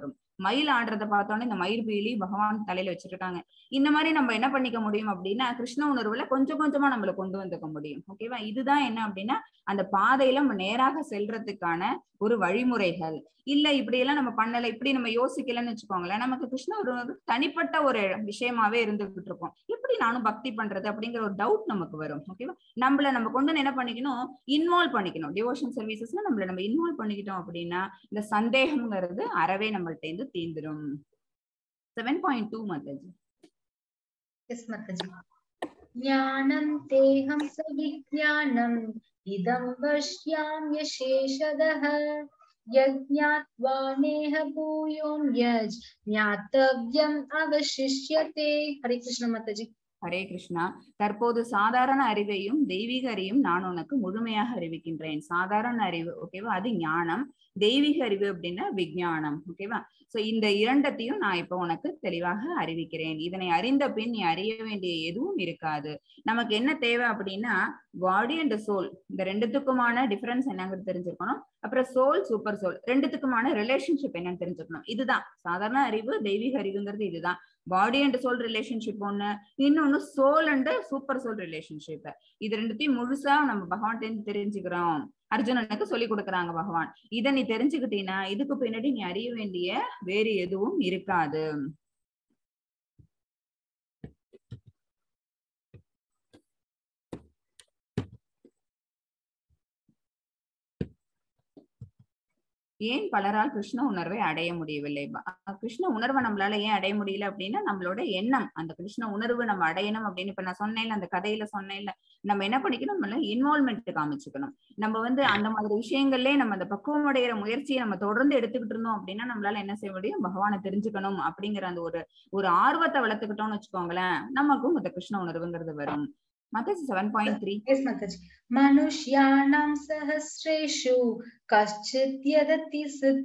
மயில் ஆடுறத பார்த்தோன்னே இந்த மயில் பீலி பகவான் தலையில வச்சிருக்காங்க. இந்த மாதிரி நம்ம என்ன பண்ணிக்க முடியும் அப்படின்னா கிருஷ்ண உணர்வுல கொஞ்சம் கொஞ்சமா நம்மள கொண்டு வந்துக்க முடியும். ஓகேவா? இதுதான் என்ன அப்படின்னா அந்த பாதையில நம்ம நேராக செல்றதுக்கான ஒரு வழிமுறைகள். இல்ல இப்படி எல்லாம் நம்ம பண்ணல, இப்படி நம்ம யோசிக்கலன்னு வச்சுக்கோங்களேன், நமக்கு கிருஷ்ண ஒரு தனிப்பட்ட ஒரு விஷயமாவே இருந்துகிட்டு இருக்கும். எப்படி நானும் பக்தி பண்றது அப்படிங்கிற ஒரு டவுட் நமக்கு வரும். ஓகேவா? நம்ம கொண்டு வந்து என்ன பண்ணிக்கணும், இன்வால்வ் பண்ணிக்கணும். டிவோஷன் சர்வீசஸ்ல நம்ம இன்வால்வ் பண்ணிக்கிட்டோம் அப்படின்னா இந்த சந்தேகம்ங்கிறது அறவே நம்மள்ட்ட இருந்து தீந்துரும். 7.2 மாதாஜி. எஸ் மாதாஜி. ஞானம் தேகம் சவிஞானம் இதம் வஷ்யாம்ய சேஷதஹ யஜ்ஞாத்வா நேஹ பூயோன்யஜ் ஞாத்தவ்யம் அவசிஷ்யதே. ஹரே கிருஷ்ண மாதாஜி. ஹரே கிருஷ்ணா. தற்போது சாதாரண அறிவையும் தெய்வீக அறிவும் நான் உனக்கு முழுமையாக அறிவிக்கின்றேன். சாதாரண அறிவு ஓகேவா, அது ஞானம். தெய்வீக அறிவு அப்படின்னா விஞ்ஞானம். ஓகேவா? சோ இந்த இரண்டத்தையும் நான் இப்ப உனக்கு தெளிவாக அறிவிக்கிறேன். இதனை அறிந்த பின் நீ அறிய வேண்டிய எதுவும் இருக்காது. நமக்கு என்ன தேவை அப்படின்னா பாடி அண்ட் சோல், இந்த ரெண்டுத்துக்குமான டிஃபரன்ஸ் என்னங்கிறது தெரிஞ்சுக்கணும். அப்புறம் சோல், சூப்பர் சோல், ரெண்டுத்துக்குமான ரிலேஷன்ஷிப் என்னன்னு தெரிஞ்சுக்கணும். இதுதான் சாதாரண அறிவு, தெய்வீக அறிவுங்கிறது இதுதான். பாடி அண்ட் சோல் ரிலேஷன்ஷிப் ஒண்ணு, இன்னொன்னு soul and super soul relationship. இது ரெண்டுத்தையும் முழுசா நம்ம பகவான் தெரிஞ்சுக்கிறோம். அர்ஜுனனுக்கு சொல்லி கொடுக்குறாங்க பகவான். இதை நீ தெரிஞ்சுக்கிட்டீங்கன்னா இதுக்கு பின்னாடி நீ அறிய வேண்டிய வேறு எதுவும் இருக்காது. ஏன் பலரால் கிருஷ்ண உணர்வை அடைய முடியவில்லை? கிருஷ்ண உணர்வை நம்மளால ஏன் அடைய முடியல அப்படின்னா நம்மளோட எண்ணம், அந்த கிருஷ்ண உணர்வு நம்ம அடையணும் அப்படின்னு இப்ப நான் சொன்னேன்ல, அந்த கதையில சொன்னேன்ல, நம்ம என்ன பண்ணிக்கணும், நம்மள இன்வால்வ்மெண்ட் காமிச்சுக்கணும். நம்ம அந்த மாதிரி விஷயங்கள்லயே நம்ம அந்த பக்குவம் அடைகிற முயற்சியை நம்ம தொடர்ந்து எடுத்துக்கிட்டு இருந்தோம் அப்படின்னா நம்மளால என்ன செய்ய முடியும், பகவானை தெரிஞ்சுக்கணும் அப்படிங்கிற அந்த ஒரு ஆர்வத்தை வளர்த்துக்கிட்டோம்னு வச்சுக்கோங்களேன், நமக்கும் இந்த கிருஷ்ண உணர்வுங்கிறது வரும். Mataji 7.3. Yes, Mataji. Manusyanam sahasreshu kaschit yadati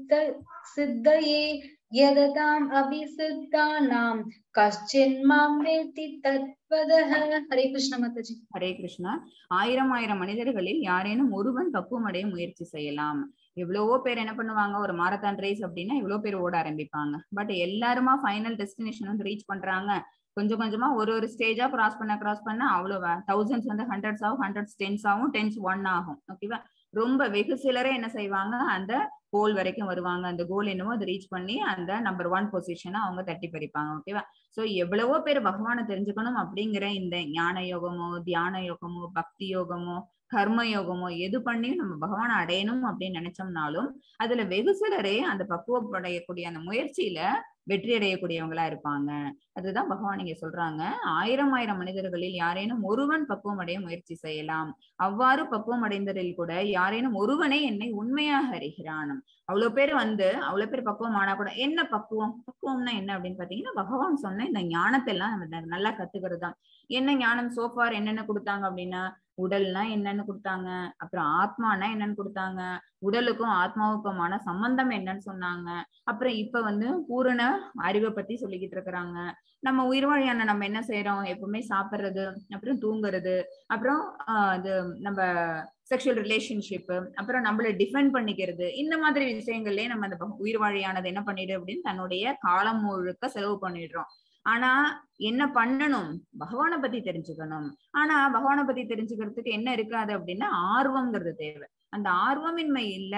siddhaye yadatam abhisiddhanam kaschin mam veti tattvadaha. Hare Krishna Mataji. Hare Krishna. ஆயிரம் மனிதர்களில் யாரேனும் ஒருவன் பக்குவம் அடைய முயற்சி செய்யலாம். எவ்வளவோ பேர் என்ன பண்ணுவாங்க, ஒரு மாரத்தான் ரேஸ் அப்படின்னா எவ்வளவு பேர் ஓட ஆரம்பிப்பாங்க. பட் எல்லாருமா ஃபைனல் டெஸ்டினேஷன் வந்து ரீச் பண்றாங்க. கொஞ்சம் கொஞ்சமா ஒரு ஸ்டேஜா கிராஸ் பண்ண அவ்வளவு தௌசண்ட்ஸ் வந்து ஹண்ட்ரட்ஸ் ஆகும், ஹண்ட்ரட்ஸ் டென்ஸ் ஆகும், டென்ஸ் 1 ஆகும். ஓகேவா? ரொம்ப வெகு சிலரே என்ன செய்வாங்க, அந்த கோல் வரைக்கும் வருவாங்க. அந்த கோல் என்னவோ அதை ரீச் பண்ணி அந்த நம்பர் 1 பொசிஷனை அவங்க தட்டி பறிப்பாங்க. ஓகேவா? சோ எவ்வளவோ பேர் பகவானை தெரிஞ்சுக்கணும் அப்படிங்கிற இந்த ஞான யோகமோ, தியான யோகமோ, பக்தி யோகமோ, கர்ம யோகமோ எது பண்ணியும் நம்ம பகவானை அடையணும் அப்படின்னு நினைச்சோம்னாலும் அதுல வெகு சிலரே அந்த பக்குவப்படையக்கூடிய அந்த முயற்சியில வெற்றி அடையக்கூடியவங்களா இருப்பாங்க. அதுதான் பகவான் இங்க சொல்றாங்க, ஆயிரம் மனிதர்களில் யாரேனும் ஒருவன் பக்குவம் அடைய முயற்சி செய்யலாம். அவ்வாறு பக்குவம் அடைந்ததில் கூட யாரேனும் ஒருவனே என்னை உண்மையாக அறிகிறான். அவ்வளவு பேர் பக்குவம் ஆனா கூட என்ன பக்குவம்னா என்ன அப்படின்னு பாத்தீங்கன்னா பகவான் சொன்ன இந்த ஞானத்தை எல்லாம் நம்ம நல்லா கத்துக்கிறது தான். என்ன ஞானம் சோஃபார் என்னென்ன கொடுத்தாங்க அப்படின்னா, உடல்னா என்னன்னு கொடுத்தாங்க, அப்புறம் ஆத்மானா என்னன்னு கொடுத்தாங்க, உடலுக்கும் ஆத்மாவுக்குமான சம்பந்தம் என்னன்னு சொன்னாங்க. அப்புறம் இப்ப பூரண அறிவை பத்தி சொல்லிக்கிட்டு இருக்கிறாங்க. நம்ம உயிர்வாழியான நம்ம என்ன செய்யறோம், எப்பவுமே சாப்பிடுறது, அப்புறம் தூங்குறது, அப்புறம் இது நம்ம செக்ஷுவல் ரிலேஷன்ஷிப், அப்புறம் நம்மள டிஃபெண்ட் பண்ணிக்கிறது, இந்த மாதிரி விஷயங்கள்லயே நம்ம அந்த உயிர்வாழியானது என்ன பண்ணிடு அப்படின்னு தன்னுடைய காலம் முழுக்க செலவு பண்ணிடுறோம். ஆனா என்ன பண்ணணும், பகவானை பத்தி தெரிஞ்சுக்கணும். ஆனா பகவானை பத்தி தெரிஞ்சுக்கிறதுக்கு என்ன இருக்காது அப்படின்னா ஆர்வம்ங்கிறது தேவை. அந்த ஆர்வமின்மை இல்ல,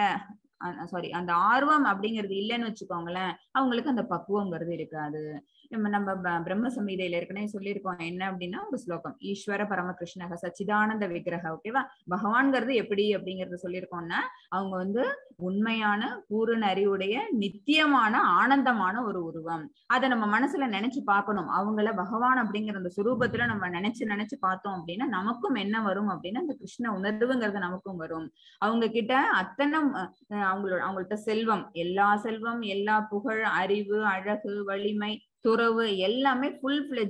அந்த ஆர்வம் அப்படிங்கிறது இல்லைன்னு வச்சுக்கோங்களேன், அவங்களுக்கு அந்த பக்குவங்கிறது இருக்காது. நம்ம பிரம்ம சம்ஹிதையில ஏற்கனவே சொல்லியிருக்கோம் என்ன அப்படின்னா ஒரு ஸ்லோகம், ஈஸ்வர பரமகிருஷ்ணக சச்சிதானந்த விக்கிரக. ஓகேவா? பகவான்கிறது எப்படி அப்படிங்கறத சொல்லியிருக்கோம்னா அவங்க உண்மையான பூரண அறிவுடைய நித்தியமான ஆனந்தமான ஒரு உருவம். அதை நம்ம மனசுல நினைச்சு பார்க்கணும். அவங்கள பகவான் அப்படிங்கிற அந்த சுரூபத்துல நம்ம நினைச்சு பார்த்தோம் அப்படின்னா நமக்கும் என்ன வரும் அப்படின்னா அந்த கிருஷ்ண உணர்வுங்கிறது நமக்கும் வரும். அவங்க கிட்ட அத்தனை அவங்கள்ட்ட செல்வம், எல்லா புகழ், அறிவு, அழகு, வலிமை, துறவு எல்லாமே ஃபுல்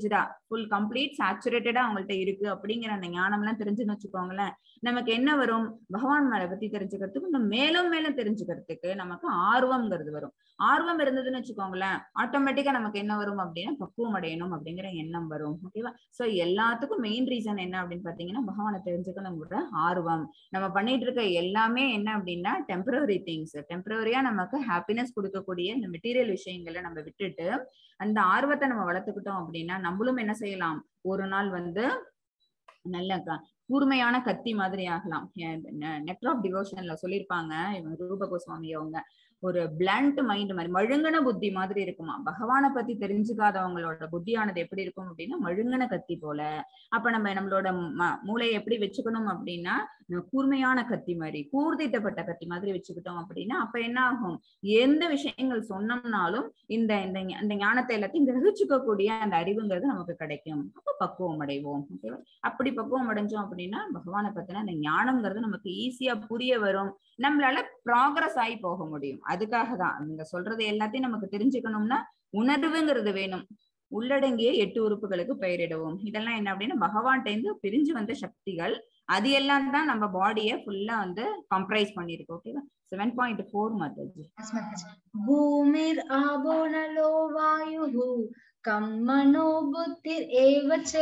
ஃபுல் கம்ப்ளீட் சேச்சுரேட்டடா அவங்கள்ட்ட இருக்கு அப்படிங்கிற அந்த ஞானம் எல்லாம் தெரிஞ்சுன்னு வச்சுக்கோங்களேன், நமக்கு என்ன வரும், பகவான் மேல பத்தி தெரிஞ்சுக்கிறதுக்கு இன்னும் மேலும் மேலும் தெரிஞ்சுக்கிறதுக்கு நமக்கு ஆர்வம்ங்கிறது வரும். ஆர்வம் இருந்ததுன்னு வச்சுக்கோங்களேன், ஆட்டோமேட்டிக்கா நமக்கு என்ன வரும் அப்படின்னா பக்குவம் அடையணும் அப்படிங்கிற எண்ணம் வரும். ஓகேவா? சோ எல்லாத்துக்கும் மெயின் ரீசன் என்ன அப்படின்னு பாத்தீங்கன்னா பகவானை தெரிஞ்சுக்கணுங்கிற ஆர்வம். நம்ம பண்ணிட்டு இருக்க எல்லாமே என்ன அப்படின்னா டெம்பரரி திங்ஸ், டெம்பரரியா நமக்கு ஹாப்பினஸ் கொடுக்கக்கூடிய இந்த மெட்டீரியல் விஷயங்களை நம்ம விட்டுட்டு அந்த ஆர்வத்தை நம்ம வளர்த்துக்கிட்டோம் அப்படின்னா நம்மளும் என்ன செய்யலாம், ஒரு நாள் வந்து நல்ல கூர்மையான கத்தி மாதிரி ஆகலாம். நெக்டர் ஆஃப் டிவோஷன்ல சொல்லியிருப்பாங்க இவங்க ரூப கோஸ்வாமி அவங்க, ஒரு பிளண்ட் மைண்ட் மாதிரி மழுங்கன புத்தி மாதிரி இருக்குமா. பகவானை பத்தி தெரிஞ்சுக்காதவங்களோட புத்தியானது எப்படி இருக்கும் அப்படின்னா மழுங்கன கத்தி போல. அப்ப நம்ம நம்மளோட மூளையை எப்படி வச்சுக்கணும் அப்படின்னா கூர்மையான கத்தி மாதிரி, கூர்திட்டப்பட்ட கத்தி மாதிரி வச்சுக்கிட்டோம் அப்படின்னா அப்ப என்ன ஆகும், எந்த விஷயங்கள் சொன்னோம்னாலும் இந்த இந்த ஞானத்தை எல்லாத்தையும் கிரகிச்சுக்க கூடிய அந்த அறிவுங்கிறது நமக்கு கிடைக்கும். அப்ப பக்குவம் அடைவோம். ஓகேவா? அப்படி பக்குவம் அடைஞ்சோம் அப்படின்னா பகவானை பத்தின அந்த ஞானம்ங்கிறது நமக்கு ஈஸியா புரிய வரும், நம்மளால ப்ராக்ரஸ் ஆகி போக முடியும். அதுக்காக தான் நீங்க சொல்றது எல்லாத்தையும் நமக்கு தெரிஞ்சுக்கணும்னா உணர்வுங்கிறது வேணும். உள்ளடங்கிய 8 உறுப்புகளுக்கு பெயரிடுவோம். இதெல்லாம் என்ன அப்படின்னா பகவான்கிட்ட இருந்து பிரிஞ்சு வந்த சக்திகள், அது எல்லாம் தான் நம்ம பாடியை ஃபுல்லா வந்து கம்ப்ரைஸ் பண்ணிருக்கு. ஓகேவா? 7.4 மாதாஜி. பூமிர் ஆபோ நலோ வாயுஹு கம் மனோ புத்திர் ஏவச்ச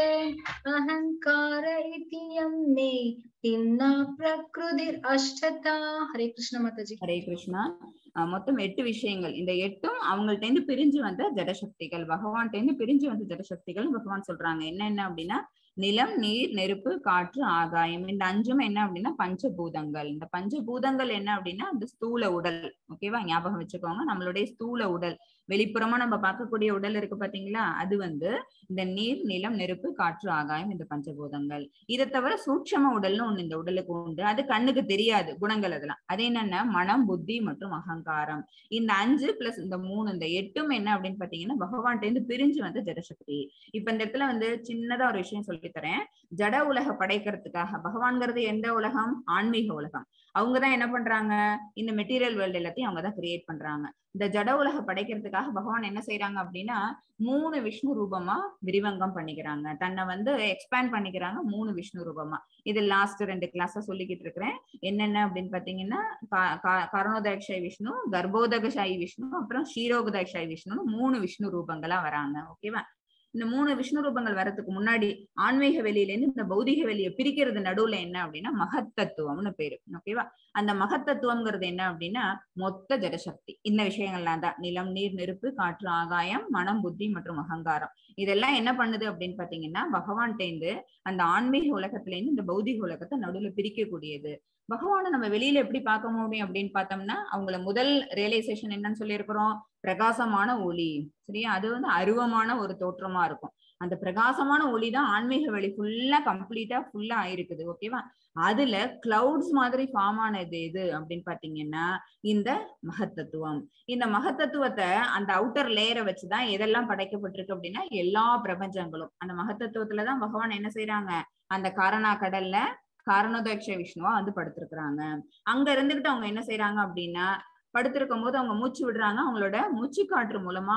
அஹங்கார இதியம் மே தின்னா பிரக்ருதிர் அஷ்டதா. ஹரே கிருஷ்ண மாதாஜி. ஹரே கிருஷ்ணா. மொத்தம் 8 விஷயங்கள். இந்த 8ம் அவங்கள்ட்ட இருந்து பிரிஞ்சு வந்த ஜடசக்திகள், பகவான்கிட்ட இருந்து பிரிஞ்சு வந்த ஜடசக்திகள் பகவான் சொல்றாங்க. என்ன அப்படின்னா நிலம், நீர், நெருப்பு, காற்று, ஆகாயம். இந்த 5ம் என்ன அப்படின்னா பஞ்சபூதங்கள். இந்த பஞ்சபூதங்கள் என்ன அப்படின்னா அந்த ஸ்தூல உடல். ஓகேவா? ஞாபகம் வச்சுக்கோங்க, நம்மளுடைய ஸ்தூல உடல், வெளிப்புறமா நம்ம பார்க்கக்கூடிய உடல் இருக்கு பாத்தீங்களா, அது வந்து இந்த நீர், நிலம், நெருப்பு, காற்று, ஆகாயம், இந்த பஞ்சபூதங்கள். இதை தவிர சூட்சம உடல்னு ஒண்ணு இந்த உடலுக்கு உண்டு, அது கண்ணுக்கு தெரியாது குணங்கள் அதெல்லாம். அது என்னன்னா மனம், புத்தி மற்றும் அகங்காரம். இந்த 5 பிளஸ் இந்த 3, இந்த 8ம் என்ன அப்படின்னு பாத்தீங்கன்னா பகவான்கிட்ட இருந்து பிரிஞ்சு வந்த ஜடசக்தி. இப்ப இந்த இடத்துல வந்து சின்னதா ஒரு விஷயம் சொல்லி தரேன். ஜட உலக படைக்கிறதுக்காக, பகவான்கிறது எந்த உலகம், ஆன்மீக உலகம், அவங்கதான் என்ன பண்றாங்க, இந்த மெட்டீரியல் வேர்ல்டு எல்லாத்தையும் அவங்கதான் கிரியேட் பண்றாங்க. இந்த ஜட உலக படைக்கிறதுக்காக பகவான் என்ன செய்யறாங்க அப்படின்னா 3 விஷ்ணு ரூபமா விரிவங்கம் பண்ணிக்கிறாங்க, தன்னை வந்து எக்ஸ்பேண்ட் பண்ணிக்கிறாங்க 3 விஷ்ணு ரூபமா. இது லாஸ்ட் 2 கிளாஸா சொல்லிக்கிட்டு இருக்கிறேன். என்னென்ன அப்படின்னு பாத்தீங்கன்னா கருணோதயக்ஷாய் விஷ்ணு, கர்ப்போதகசாயி விஷ்ணு, அப்புறம் ஷீரோகதயக்ஷாய் விஷ்ணு, 3 விஷ்ணு ரூபங்களா வராங்க. ஓகேவா? இந்த 3 விஷ்ணு ரூபங்கள் வரதுக்கு முன்னாடி ஆன்மீக வெளியில இருந்து இந்த பௌதிக வெளியை பிரிக்கிறது நடுவுல என்ன அப்படின்னா மகத்தத்துவம்னு பேரு. ஓகேவா? அந்த மகத்தத்துவம்ங்கிறது என்ன அப்படின்னா மொத்த ஜடசக்தி. இந்த விஷயங்கள்லாம் தான் நிலம், நீர், நெருப்பு, காற்று, ஆகாயம், மனம், புத்தி மற்றும் அகங்காரம். இதெல்லாம் என்ன பண்ணுது அப்படின்னு பாத்தீங்கன்னா பகவான்கிட்ட இருந்து அந்த ஆன்மீக உலகத்துல இருந்து இந்த பௌதிக உலகத்தை நடுவுல பிரிக்கக்கூடியது. பகவானை நம்ம வெளியில எப்படி பார்க்க முடியும் அப்படின்னு பார்த்தோம்னா அவங்கள முதல் ரியலைசேஷன் என்னன்னு சொல்லியிருக்கிறோம், பிரகாசமான ஒளி. சரியா? அது வந்து அருவமான ஒரு தோற்றமா இருக்கும். அந்த பிரகாசமான ஒளி தான் ஆன்மீக வெளி ஃபுல்லா கம்ப்ளீட்டா ஃபுல்லா ஆயிருக்குது. ஓகேவா? அதுல கிளவுட்ஸ் மாதிரி ஃபார்ம் ஆனது எது அப்படின்னு பாத்தீங்கன்னா இந்த மகத்தத்துவம். இந்த மகத்தத்துவத்தை அந்த அவுட்டர் லேயரை வச்சுதான் எதெல்லாம் படைக்கப்பட்டிருக்கு அப்படின்னா எல்லா பிரபஞ்சங்களும். அந்த மகத்தத்துவத்துலதான் பகவான் என்ன செய்யறாங்க, அந்த காரணா கடல்ல காரணோதயக்ஷ விஷ்ணுவா வந்து படுத்திருக்கிறாங்க. அங்க இருந்துகிட்டு அவங்க என்ன செய்யறாங்க அப்படின்னா படுத்திருக்கும் போது அவங்க மூச்சு விடுறாங்க, அவங்களோட மூச்சு காற்று மூலமா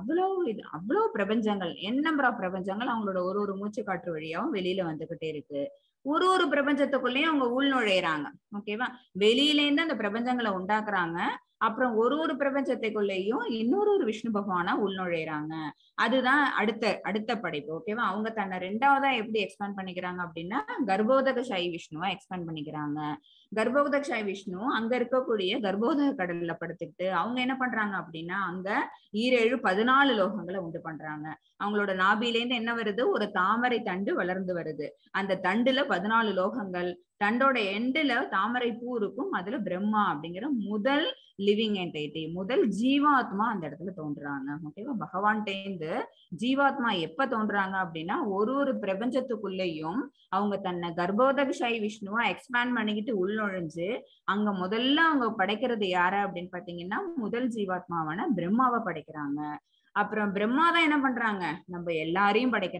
அவ்வளவு பிரபஞ்சங்கள், நம்பர் ஆஃப் பிரபஞ்சங்கள் அவங்களோட ஒரு மூச்சு காற்று வழியாவும் வெளியில வந்துகிட்டே இருக்கு. ஒரு பிரபஞ்சத்துக்குள்ளேயும் அவங்க உள் நுழையிறாங்க. ஓகேவா? வெளியில இருந்து அந்த பிரபஞ்சங்களை உண்டாக்குறாங்க, அப்புறம் ஒரு பிரபஞ்சத்துக்குள்ளேயும் இன்னொரு விஷ்ணு பகவானா உள்நுழையிறாங்க. அதுதான் அடுத்த படைப்பு. ஓகேவா? அவங்க தன்னை 2வதா எப்படி எக்ஸ்பேண்ட் பண்ணிக்கிறாங்க அப்படின்னா கர்ப்போதகசாயி விஷ்ணுவா எக்ஸ்பேண்ட் பண்ணிக்கிறாங்க. கர்ப்போதகசாயி விஷ்ணு அங்க இருக்கக்கூடிய கர்ப்போதக கடல்ல படுத்துக்கிட்டு அவங்க என்ன பண்றாங்க அப்படின்னா அங்க 14 லோகங்களை உண்டு பண்றாங்க. அவங்களோட நாபிலேருந்து என்ன வருது, ஒரு தாமரை தண்டு வளர்ந்து வருது. அந்த தண்டுல 14 லோகங்கள், தண்டோட எண்டுல தாமரை பூ இருக்கும், அதுல பிரம்மா அப்படிங்கிற முதல் லிவிங் என்டைட்டி, முதல் ஜீவாத்மா அந்த இடத்துல தோன்றுறாங்க. ஓகேவா? பகவான்கிட்ட ஜீவாத்மா எப்ப தோன்றுறாங்க அப்படின்னா ஒரு பிரபஞ்சத்துக்குள்ளேயும் அவங்க தன்னை கர்ப்போதகசாயி விஷ்ணுவா எக்ஸ்பேண்ட் பண்ணிக்கிட்டு உள்நுழைஞ்சு அங்க முதல்ல அவங்க படைக்கிறது யார அப்படின்னு பாத்தீங்கன்னா முதல் ஜீவாத்மாவான பிரம்மாவை படைக்கிறாங்க. அப்புறம் பிரம்மா தான் என்ன பண்றாங்க, நம்ம எல்லாரையும் படைக்கிறாங்க.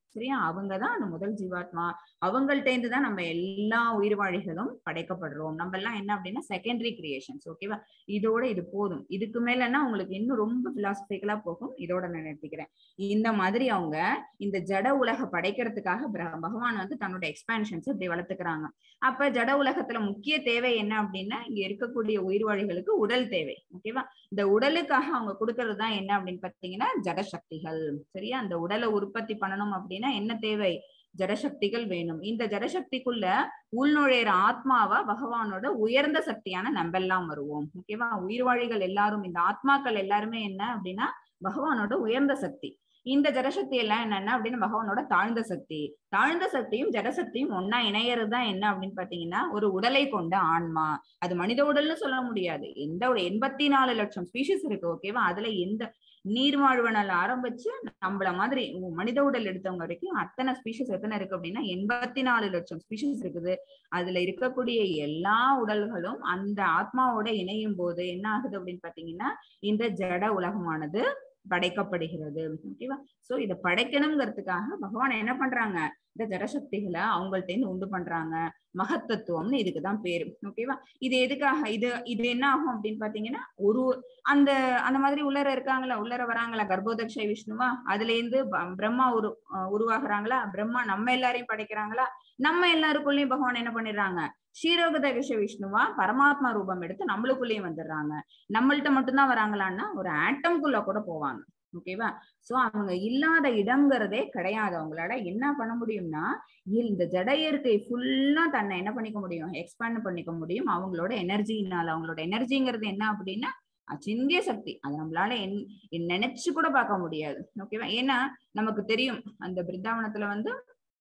சரியா? அவங்கதான் அந்த முதல் ஜீவாத்மா. அவங்கள்ட்ட இருந்து தான் நம்ம எல்லா உயிர்வாழிகளும் படைக்கப்படுறோம். நம்ம எல்லாம் என்ன அப்படின்னா செகண்டரி கிரியேஷன்ஸ். ஓகேவா? இதோட இது போதும். இதுக்கு மேலன்னா உங்களுக்கு இன்னும் ரொம்ப பிலாசபிக்கலா போகும். இதோட நான் நிறுத்திக்கிறேன். இந்த மாதிரி அவங்க இந்த ஜட உலக படைக்கிறதுக்காக பகவான் வந்து தன்னோட எக்ஸ்பான்ஷன்ஸ் இப்படி வளர்த்துக்கிறாங்க. அப்ப ஜட உலகத்துல முக்கிய தேவை என்ன அப்படின்னா இங்க இருக்கக்கூடிய உயிர்வாழிகளுக்கு உடல் தேவை. ஓகேவா? இந்த உடலுக்காக அவங்க கொடுக்கறது தான் என்ன அப்படின்னு பாத்தீங்கன்னா ஜடசக்திகள். சரியா? அந்த உடலை உற்பத்தி பண்ணணும் அப்படின்னா என்ன தேவை? ஜடசக்திகள் வேணும். இந்த ஜடசக்திக்குள்ள உள்நுழையிற ஆத்மாவா பகவானோட உயர்ந்த சக்தியான நம்பெல்லாம் வருவோம். ஓகேவா? உயிர்வாழிகள் எல்லாரும் இந்த ஆத்மாக்கள் எல்லாருமே என்ன அப்படின்னா பகவானோட உயர்ந்த சக்தி. இந்த ஜடசக்தி எல்லாம் என்னன்னா அப்படின்னு பகவானோட தாழ்ந்த சக்தி. தாழ்ந்த சக்தியும் ஜடசக்தியும் ஒன்னா இணையறதுதான் என்ன அப்படின்னு பாத்தீங்கன்னா ஒரு உடலை கொண்ட ஆன்மா. அது மனித உடல்னு சொல்ல முடியாது. எந்த 84 லட்சம் ஸ்பீஷிஸ் இருக்கு. ஓகேவா? அதுல எந்த நீர்வாழ்வனல் ஆரம்பிச்சு நம்மள மாதிரி மனித உடல் எடுத்தவங்க வரைக்கும் அத்தனை ஸ்பீஷிஸ் எத்தனை இருக்கு அப்படின்னா 84 லட்சம் ஸ்பீஷிஸ் இருக்குது. அதுல இருக்கக்கூடிய எல்லா உடல்களும் அந்த ஆத்மாவோட இணையும் போது என்ன ஆகுது அப்படின்னு பாத்தீங்கன்னா இந்த ஜட உலகமானது படைக்கப்படுகிறது. ஓகேவா? சோ இதை படைக்கணுங்கிறதுக்காக பகவான் என்ன பண்றாங்க? இந்த ஜடசக்திகளை அவங்கள்ட்ட இருந்து உண்டு பண்றாங்க. மகத்தத்துவம்னு இதுக்குதான் பேரு. ஓகேவா? இது எதுக்காக? இது என்ன ஆகும் அப்படின்னு பாத்தீங்கன்னா ஒரு அந்த அந்த மாதிரி உள்ளர இருக்காங்களா, உள்ளர வராங்களா கர்ப்போதக்ஷ விஷ்ணுவா, அதுல இருந்து பிரம்மா உருவாகுறாங்களா, பிரம்மா நம்ம எல்லாரையும் படைக்கிறாங்களா, நம்ம எல்லாருக்குள்ளயும் பகவான் என்ன பண்ணிடுறாங்க? ஸ்ரீரோகதகிஷ விஷ்ணுவா பரமாத்மா ரூபம் எடுத்து நம்மளுக்குள்ளேயும் வந்துடுறாங்க. நம்மள்ட்ட மட்டும்தான் வராங்களான்னா ஒரு ஆட்டம்குள்ள கூட போவாங்க. ஓகேவா? சோ அவங்க இல்லாத இடங்கிறதே கிடையாது. அவங்களால என்ன பண்ண முடியும்னா இந்த ஜட இயற்கை ஃபுல்லா தன்னை என்ன பண்ணிக்க முடியும்? எக்ஸ்பேண்ட் பண்ணிக்க முடியும் அவங்களோட எனர்ஜினால. அவங்களோட எனர்ஜிங்கிறது என்ன அப்படின்னா அச்சிந்திய சக்தி. அதை நம்மளால நினைச்சு கூட பார்க்க முடியாது. ஓகேவா? ஏன்னா நமக்கு தெரியும் அந்த பிருந்தாவனத்துல வந்து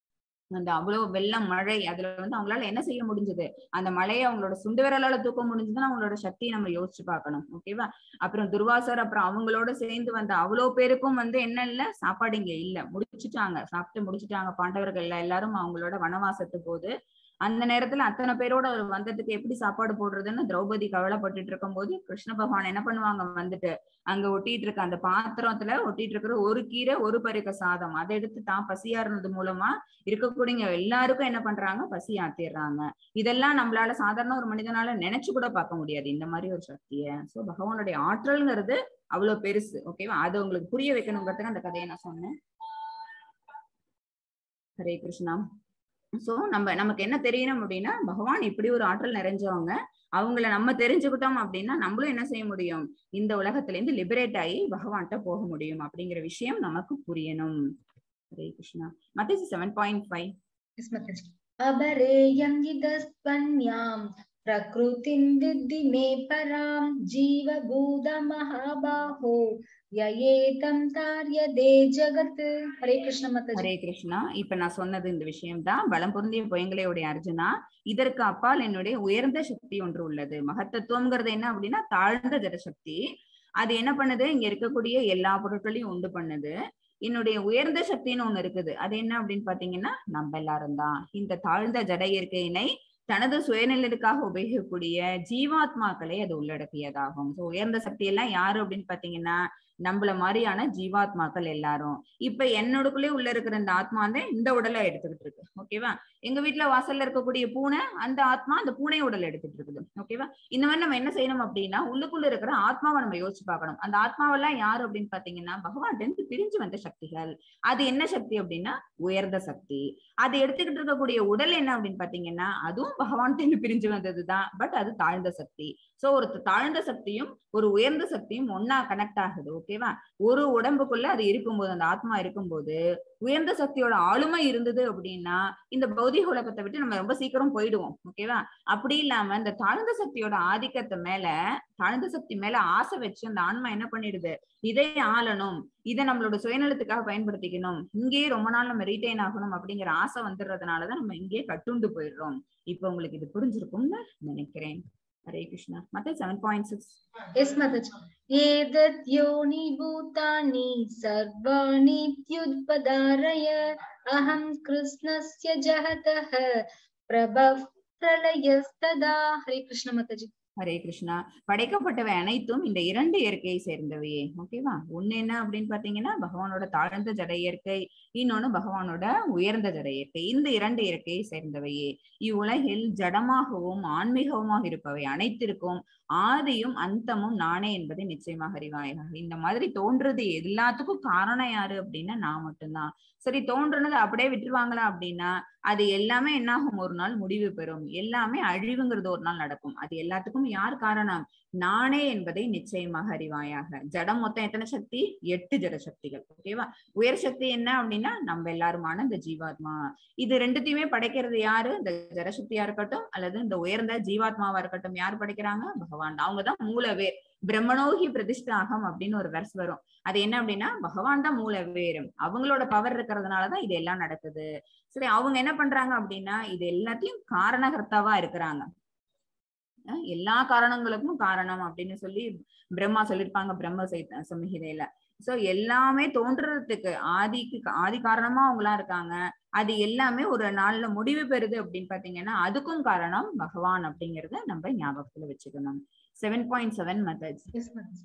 அந்த அவ்வளவு வெள்ளம் மழை, அதுல வந்து அவங்களால என்ன செய்ய முடிஞ்சது? அந்த மழையை அவங்களோட சுண்டு விரலால தூக்க முடிஞ்சதுன்னா அவங்களோட சக்தியை நம்ம யோசிச்சு பார்க்கணும். ஓகேவா? அப்புறம் துர்வாசர் அப்புறம் அவங்களோட சேர்ந்து வந்த அவ்வளவு பேருக்கும் வந்து என்ன இல்ல, சாப்பாடு இங்க இல்ல, முடிச்சுட்டாங்க, சாப்பிட்டு முடிச்சுட்டாங்க பாண்டவர்கள் எல்லாரும் அவங்களோட வனவாசத்து போது. அந்த நேரத்துல அத்தனை பேரோட அவர் வந்ததுக்கு எப்படி சாப்பாடு போடுறதுன்னு திரௌபதி கவலைப்பட்டுட்டு இருக்கும் போது கிருஷ்ண பகவான் என்ன பண்ணுவாங்க? வந்துட்டு அங்க ஒட்டிட்டு இருக்க அந்த பாத்திரத்துல ஒட்டிட்டு இருக்கிற ஒரு கீரை ஒரு பருக்க சாதம் அதை எடுத்து தான் பசியாறுனது மூலமா இருக்கக்கூடிய எல்லாருக்கும் என்ன பண்றாங்க? பசி ஆத்திடுறாங்க. இதெல்லாம் நம்மளால சாதாரண ஒரு மனிதனால நினைச்சு கூட பார்க்க முடியாது இந்த மாதிரி ஒரு சக்திய. சோ பகவானுடைய ஆற்றல்ங்கிறது அவ்வளவு பெருசு. ஓகேவா? அது உங்களுக்கு புரிய வைக்கணுங்கிறதுக்கு அந்த கதையை நான் சொன்னேன். ஹரே கிருஷ்ணா. சோ நமக்கு என்ன தெரியணும் அப்படின்னா பகவான் இப்படி ஒரு ஆற்றல் நிறைஞ்சவங்க. அவங்கள நம்ம தெரிஞ்சுக்கிட்டோம் அப்படின்னா நம்மளும் என்ன செய்ய முடியும்? இந்த உலகத்துல இருந்து லிபரேட் ஆகி பகவான்கிட்ட போக முடியும் அப்படிங்கிற விஷயம் நமக்கு புரியணும். ஹரே கிருஷ்ணா. மத்தேயு 7.5. அபரேயம் இதஸ்பன்யாம் பிரக்ருதிம் வித்தி மே பராம் ஜீவபூத மகாபாஹோ யயேதம் தார்யதே ஜகத். ஹரே கிருஷ்ண மாதாஜி. ஹரே கிருஷ்ணா. இப்ப நான் சொன்னது இந்த விஷயம் தான். பலம் பொருந்திய புயங்களையுடைய அர்ஜுனா, இதற்கு அப்பால் என்னுடைய உயர்ந்த சக்தி ஒன்று உள்ளது. மகத்தத்துவம்ங்கிறது என்ன அப்படின்னா தாழ்ந்த ஜடசக்தி. அது என்ன பண்ணுது? இங்க இருக்கக்கூடிய எல்லா பொருட்களையும் உண்டு பண்ணுது. என்னுடைய உயர்ந்த சக்தின்னு ஒண்ணு இருக்குது. அது என்ன அப்படின்னு பாத்தீங்கன்னா நம்ம எல்லாரும் தான். இந்த தாழ்ந்த ஜட இயற்கையினை தனது சுயநிலைக்காக உபயோகிக்கக்கூடிய ஜீவாத்மாக்களை அது உள்ளடக்கியதாகும். சோ உயர்ந்த சக்தி எல்லாம் யாரு அப்படின்னு பாத்தீங்கன்னா நம்மள மாதிரியான ஜீவாத்மாக்கள் எல்லாரும். இப்ப என்னோடக்குள்ளே உள்ள இருக்கிற இந்த ஆத்மா வந்து இந்த உடலை எடுத்துக்கிட்டு இருக்கு. ஓகேவா? எங்க வீட்டுல வாசல்ல இருக்கக்கூடிய பூனை, அந்த ஆத்மா அந்த பூனை உடல் எடுத்துட்டு இருக்குது. ஓகேவா? இந்த மாதிரி நம்ம என்ன செய்யணும் அப்படின்னா உள்ளுக்குள்ள இருக்கிற ஆத்மாவை நம்ம யோசிச்சு பார்க்கணும். அந்த ஆத்மாவெல்லாம் யாரு அப்படின்னு பாத்தீங்கன்னா பகவான் இருந்து பிரிஞ்சு வந்த சக்திகள். அது என்ன சக்தி அப்படின்னா உயர்ந்த சக்தி. அது எடுத்துக்கிட்டு இருக்கக்கூடிய உடல் என்ன அப்படின்னு பாத்தீங்கன்னா அதுவும் பகவான் இருந்து பிரிஞ்சு வந்ததுதான். பட் அது தாழ்ந்த சக்தி. சோ ஒரு தாழ்ந்த சக்தியும் ஒரு உயர்ந்த சக்தியும் ஒன்னா கனெக்ட் ஆகுது. ஓகேவா? ஒரு உடம்புக்குள்ள அது இருக்கும்போது, அந்த ஆத்மா இருக்கும்போது உயர்ந்த சக்தியோட ஆளுமை இருந்தது அப்படின்னா இந்த பௌதிக உலகத்தை விட்டு நம்ம ரொம்ப சீக்கிரம் போயிடுவோம். ஓகேவா? அப்படி இல்லாம இந்த தாழ்ந்த சக்தியோட ஆதிக்கத்தை மேல, தாழ்ந்த சக்தி மேல ஆசை வச்சு அந்த ஆன்மா என்ன பண்ணிடுது? இதை ஆளணும், இதை நம்மளோட சுயநலத்துக்காக பயன்படுத்திக்கணும், இங்கேயே ரொம்ப நாள் நம்ம ரீட்டைன் ஆகணும் அப்படிங்கிற ஆசை வந்துடுறதுனாலதான் நம்ம இங்கேயே கட்டுண்டு போயிடுறோம். இப்ப உங்களுக்கு இது புரிஞ்சிருக்கும்னு நினைக்கிறேன். ஹரே கிருஷ்ணா. மத்தேயு 7.6. எஸ் மாதாஜி. ஏதத் யோனி பூதானி சர்வாணி த்யுத்பதாரய அஹம் கிருஷ்ணஸ்ய ஜஹதஹ பிரபவ பிரளயஸ்ததா. ஹரே கிருஷ்ண மாதாஜி. ஹரே கிருஷ்ணா. படைக்கப்பட்டவை அனைத்தும் இந்த 2 இயற்கையை சேர்ந்தவையே. ஓகேவா? ஒண்ணு என்ன அப்படின்னு பாத்தீங்கன்னா பகவானோட தாழ்ந்த ஜட இயற்கை, இன்னொன்னு பகவானோட உயர்ந்த ஜட இயற்கை. இந்த 2 இயற்கையை சேர்ந்தவையே. இவ்வுலகில் ஜடமாகவும் ஆன்மீகமாக இருப்பவை அனைத்திற்கும் ஆதியும் அந்தமும் நானே என்பதை நிச்சயமாக அறிவாயாக. இந்த மாதிரி தோன்றது எல்லாத்துக்கும் காரணம் யாரு அப்படின்னா நான் மட்டும்தான். சரி, தோன்றுனது அப்படியே விட்டுருவாங்களா அப்படின்னா அது எல்லாமே என்னாகும், ஒரு நாள் முடிவு பெறும். எல்லாமே அழிவுங்கிறது ஒரு நாள் நடக்கும். அது எல்லாத்துக்கும் யார் காரணம்? நானே என்பதை நிச்சயமாக அறிவாயாக. ஜடம் மொத்தம் எத்தனை சக்தி? 8 ஜட சக்திகள். ஓகேவா? உயர் சக்தி என்ன அப்படின்னா நம்ம எல்லாருமான இந்த ஜீவாத்மா. இது ரெண்டுத்தையுமே படைக்கிறது யாரு? இந்த ஜடசக்தியா இருக்கட்டும் அல்லது இந்த உயர்ந்த ஜீவாத்மாவா இருக்கட்டும், யார் படைக்கிறாங்க? பகவான். அவங்கதான் மூலவே. பிரம்மணோகி பிரதிஷ்டாகம் அப்படின்னு ஒரு வெர்ஸ் வரும். அது என்ன அப்படின்னா பகவான் தான் மூல வேறு. அவங்களோட பவர் இருக்கிறதுனாலதான் இது எல்லாம் நடக்குது. சரி, அவங்க என்ன பண்றாங்க அப்படின்னா இது எல்லாத்தையும் காரணகர்த்தாவா இருக்கிறாங்க. எல்லா காரணங்களுக்கும் காரணம் அப்படின்னு சொல்லி பிரம்மா சொல்லியிருப்பாங்க பிரம்ம சம்ஹிதையில. சோ எல்லாமே தோன்றதுக்கு ஆதி காரணமா அவங்களாம் இருக்காங்க. அது எல்லாமே ஒரு நாள்ல முடிவு பெறுது அப்படின்னு பாத்தீங்கன்னா அதுக்கும் காரணம் பகவான் அப்படிங்கறத நம்ம ஞாபகத்துல வச்சுக்கணும். 7.7 மெத்தட்ஸ்.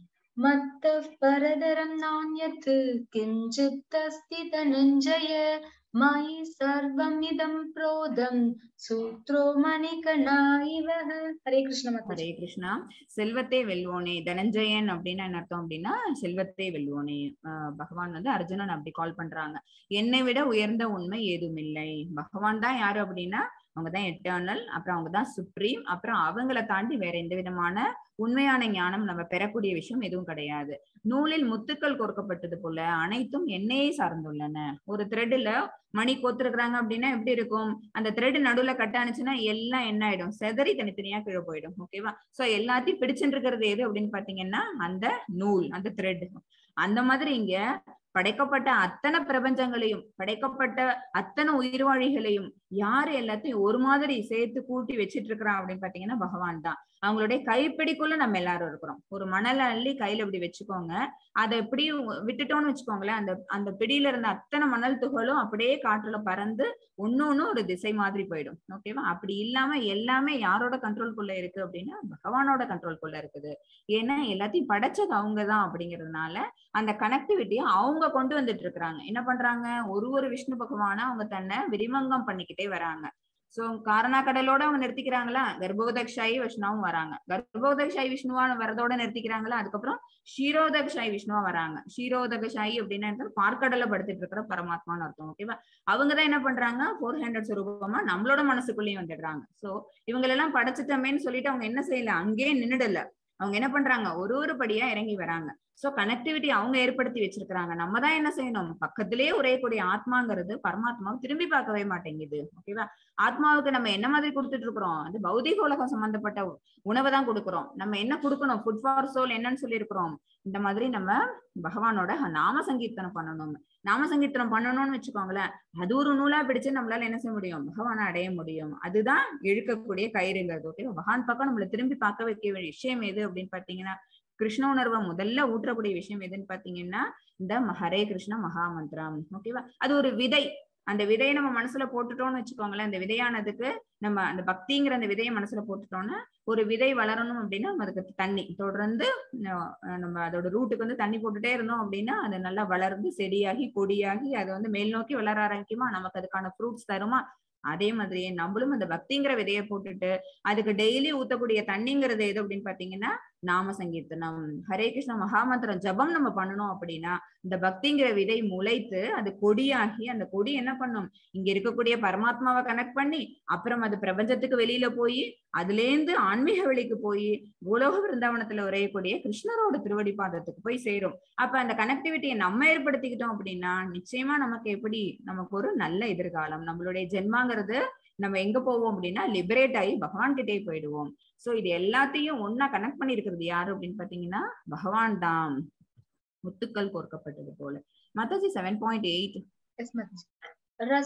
மத்தः பரதரம் நான்யத் கிஞ்சித் அஸ்தி தனஞ்சய மயி சர்வம் இதம் ப்ரோதம் சூத்ரோ மணிகணா இவ. ஹரே கிருஷ்ணா. ஹரே கிருஷ்ணா. செல்வத்தை வெல்வோனே. தனஞ்சயன் அப்படின்னு என்ன அர்த்தம் அப்படின்னா செல்வத்தை வெல்வோனே. பகவான் வந்து அர்ஜுனன் அப்படி கால் பண்றாங்க. என்னை விட உயர்ந்த உண்மை ஏதும் இல்லை. பகவான் தான் யாரு அப்படின்னா அவங்கதான் எட்டர்னல், அப்புறம் அவங்கதான் சுப்ரீம், அப்புறம் அவங்களை தாண்டி வேற எந்த விதமான உண்மையான ஞானம் நம்ம பெறக்கூடிய விஷயம் எதுவும் கிடையாது. நூலில் முத்துக்கள் கோர்க்கப்பட்டது போல அனைத்தும் என்னையே சார்ந்துள்ளன. ஒரு த்ரெட்ல மணி கோத்துருக்குறாங்க அப்படின்னா எப்படி இருக்கும்? அந்த த்ரெட் நடுவுல கட்டானுச்சுன்னா எல்லாம் என்ன ஆயிடும்? செதறி தனித்தனியா கீழே போயிடும். ஓகேவா? சோ எல்லாத்தையும் பிடிச்சுட்டு இருக்கிறது எது அப்படின்னு பாத்தீங்கன்னா அந்த நூல், அந்த த்ரெட். அந்த மாதிரி இங்க படைக்கப்பட்ட அத்தனை பிரபஞ்சங்களையும் படைக்கப்பட்ட அத்தனை உயிர்வாழிகளையும் யாரு எல்லாத்தையும் ஒரு மாதிரி சேர்த்து கூட்டி வச்சிட்டு இருக்கிறான் அப்படின்னு பாத்தீங்கன்னா பகவான் தான். அவங்களுடைய கைப்பிடிக்குள்ள நம்ம எல்லாரும் இருக்கிறோம். ஒரு மணலை அள்ளி கையில இப்படி வச்சுக்கோங்க, அதை எப்படி விட்டுட்டோம்னு வச்சுக்கோங்களேன், அந்த பிடியில இருந்த அத்தனை மணல் துகளும் அப்படியே காற்றுல பறந்து ஒண்ணு ஒரு திசை மாதிரி போயிடும். ஓகேவா? அப்படி இல்லாம எல்லாமே யாரோட கண்ட்ரோல்குள்ள இருக்கு அப்படின்னா பகவானோட கண்ட்ரோல்குள்ள இருக்குது. ஏன்னா எல்லாத்தையும் படைச்சது அவங்கதான். அப்படிங்கிறதுனால அந்த கனெக்டிவிட்டியை அவங்க கொண்டு வந்துட்டு இருக்கிறாங்க. என்ன பண்றாங்க? ஒரு விஷ்ணு பகவானா அவங்க தன்னை விரிமங்கம் பண்ணிக்கிட்டே வராங்க. சோ காரணா கடலோட அவங்க நிறுத்திக்கிறாங்களா? கர்ப்போதக்ஷாயி விஷ்ணுவும் வராங்க. கர்ப்போதக்ஷாயி விஷ்ணுவா வரதோட நிறுத்திக்கிறாங்களா? அதுக்கப்புறம் ஷீரோதக்ஷாயி விஷ்ணுவா வராங்க. ஷீரோதகஷாயி அப்படின்னா பார்க்கடல படுத்துட்டு இருக்கிற பரமாத்மான்னு அர்த்தம். ஓகேவா? அவங்கதான் என்ன பண்றாங்க? 400 சுரூபமா நம்மளோட மனசுக்குள்ளேயும் வந்துடுறாங்க. சோ இவங்களெல்லாம் படைச்சிட்டமேன்னு சொல்லிட்டு அவங்க என்ன செய்யல, அங்கேயே நின்னுடல. அவங்க என்ன பண்றாங்க? ஒரு படியா இறங்கி வராங்க. சோ கனெக்டிவிட்டி அவங்க ஏற்படுத்தி வச்சிருக்கிறாங்க. நம்ம தான் என்ன செய்யணும்? பக்கத்திலேயே உரையக்கூடிய ஆத்மாங்கிறது பரமாத்மாவை திரும்பி பார்க்கவே மாட்டேங்குது. ஓகேவா? ஆத்மாவுக்கு நம்ம என்ன மாதிரி கொடுத்துட்டு இருக்கிறோம்? அது பௌதிக உலகம் சம்பந்தப்பட்ட உணவை தான் கொடுக்குறோம். நம்ம என்ன கொடுக்கணும்? ஃபுட் ஃபார் சோல் என்னன்னு சொல்லியிருக்கிறோம்? இந்த மாதிரி நம்ம பகவானோட நாம சங்கீர்த்தனம் பண்ணணும். நாம சங்கீர்த்தனம் பண்ணணும்னு வச்சுக்கோங்களேன், அது ஒரு நூலா பிடிச்சு நம்மளால என்ன செய்ய முடியும்? பகவானை அடைய முடியும். அதுதான் இழுக்கக்கூடிய கயிறுங்கிறது. ஓகே, பகவான் பக்கம் நம்மளை திரும்பி பார்க்க வைக்க வேண்டிய விஷயம் எது அப்படின்னு பாத்தீங்கன்னா கிருஷ்ண உணர்வை முதல்ல ஊற்றக்கூடிய விஷயம் எதுன்னு பாத்தீங்கன்னா இந்த ஹரே கிருஷ்ண மகாமந்திரம். ஓகேவா? அது ஒரு விதை. அந்த விதையை நம்ம மனசுல போட்டுட்டோம்னு வச்சுக்கோங்களேன், அந்த விதையானதுக்கு நம்ம அந்த பக்திங்கிற அந்த விதையை மனசுல போட்டுட்டோம்னா ஒரு விதை வளரணும் அப்படின்னா நம்ம அதுக்கு தண்ணி தொடர்ந்து நம்ம அதோட ரூட்டுக்கு வந்து தண்ணி போட்டுட்டே இருந்தோம் அப்படின்னா அது நல்லா வளர்ந்து செடியாகி கொடியாகி அது வந்து மேல் நோக்கி வளர ஆரம்பிக்குமா, நமக்கு அதுக்கான ஃப்ரூட்ஸ் தருமா. அதே மாதிரியே நம்மளும் அந்த பக்திங்கிற விதையை போட்டுட்டு அதுக்கு டெய்லி ஊத்தக்கூடிய தண்ணிங்கிறது எது அப்படின்னு பாத்தீங்கன்னா நாம சங்கீர்த்தனம், ஹரே கிருஷ்ண மகாமந்திரம் ஜபம் நம்ம பண்ணணும். அப்படின்னா இந்த பக்திங்கிற விதை முளைத்து அது கொடியாகி அந்த கொடி என்ன பண்ணும்? இங்க இருக்கக்கூடிய பரமாத்மாவை கனெக்ட் பண்ணி அப்புறம் அது பிரபஞ்சத்துக்கு வெளியில போய் அதுலேருந்து ஆன்மீக வெளிக்கு போய் கோலோக விருந்தாவனத்துல உரையக்கூடிய கிருஷ்ணரோட திருவடி பாதத்துக்கு போய் சேரும். அப்ப அந்த கனெக்டிவிட்டியை நம்ம ஏற்படுத்திக்கிட்டோம் அப்படின்னா நிச்சயமா நமக்கு எப்படி நமக்கு ஒரு நல்ல எதிர்காலம். நம்மளுடைய ஜென்மாங்கிறது நம்ம எங்க போவோம் அப்படின்னா லிபரேட் ஆகி பகவான் கிட்டே போயிடுவோம். சோ இது எல்லாத்தையும் ஒன்னா கனெக்ட் பண்ணி இருக்கிறது யாரு அப்படின்னு பாத்தீங்கன்னா பகவான் தான். முத்துக்கள் கோர்க்கப்பட்டது போல. மாதாஜி 7.8.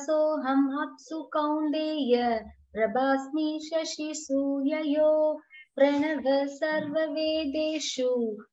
ரசோஹம் அப்சு கௌண்டேய பிரபாஸ்மி சசி சூயயோ प्रणव सर्ववेदेषु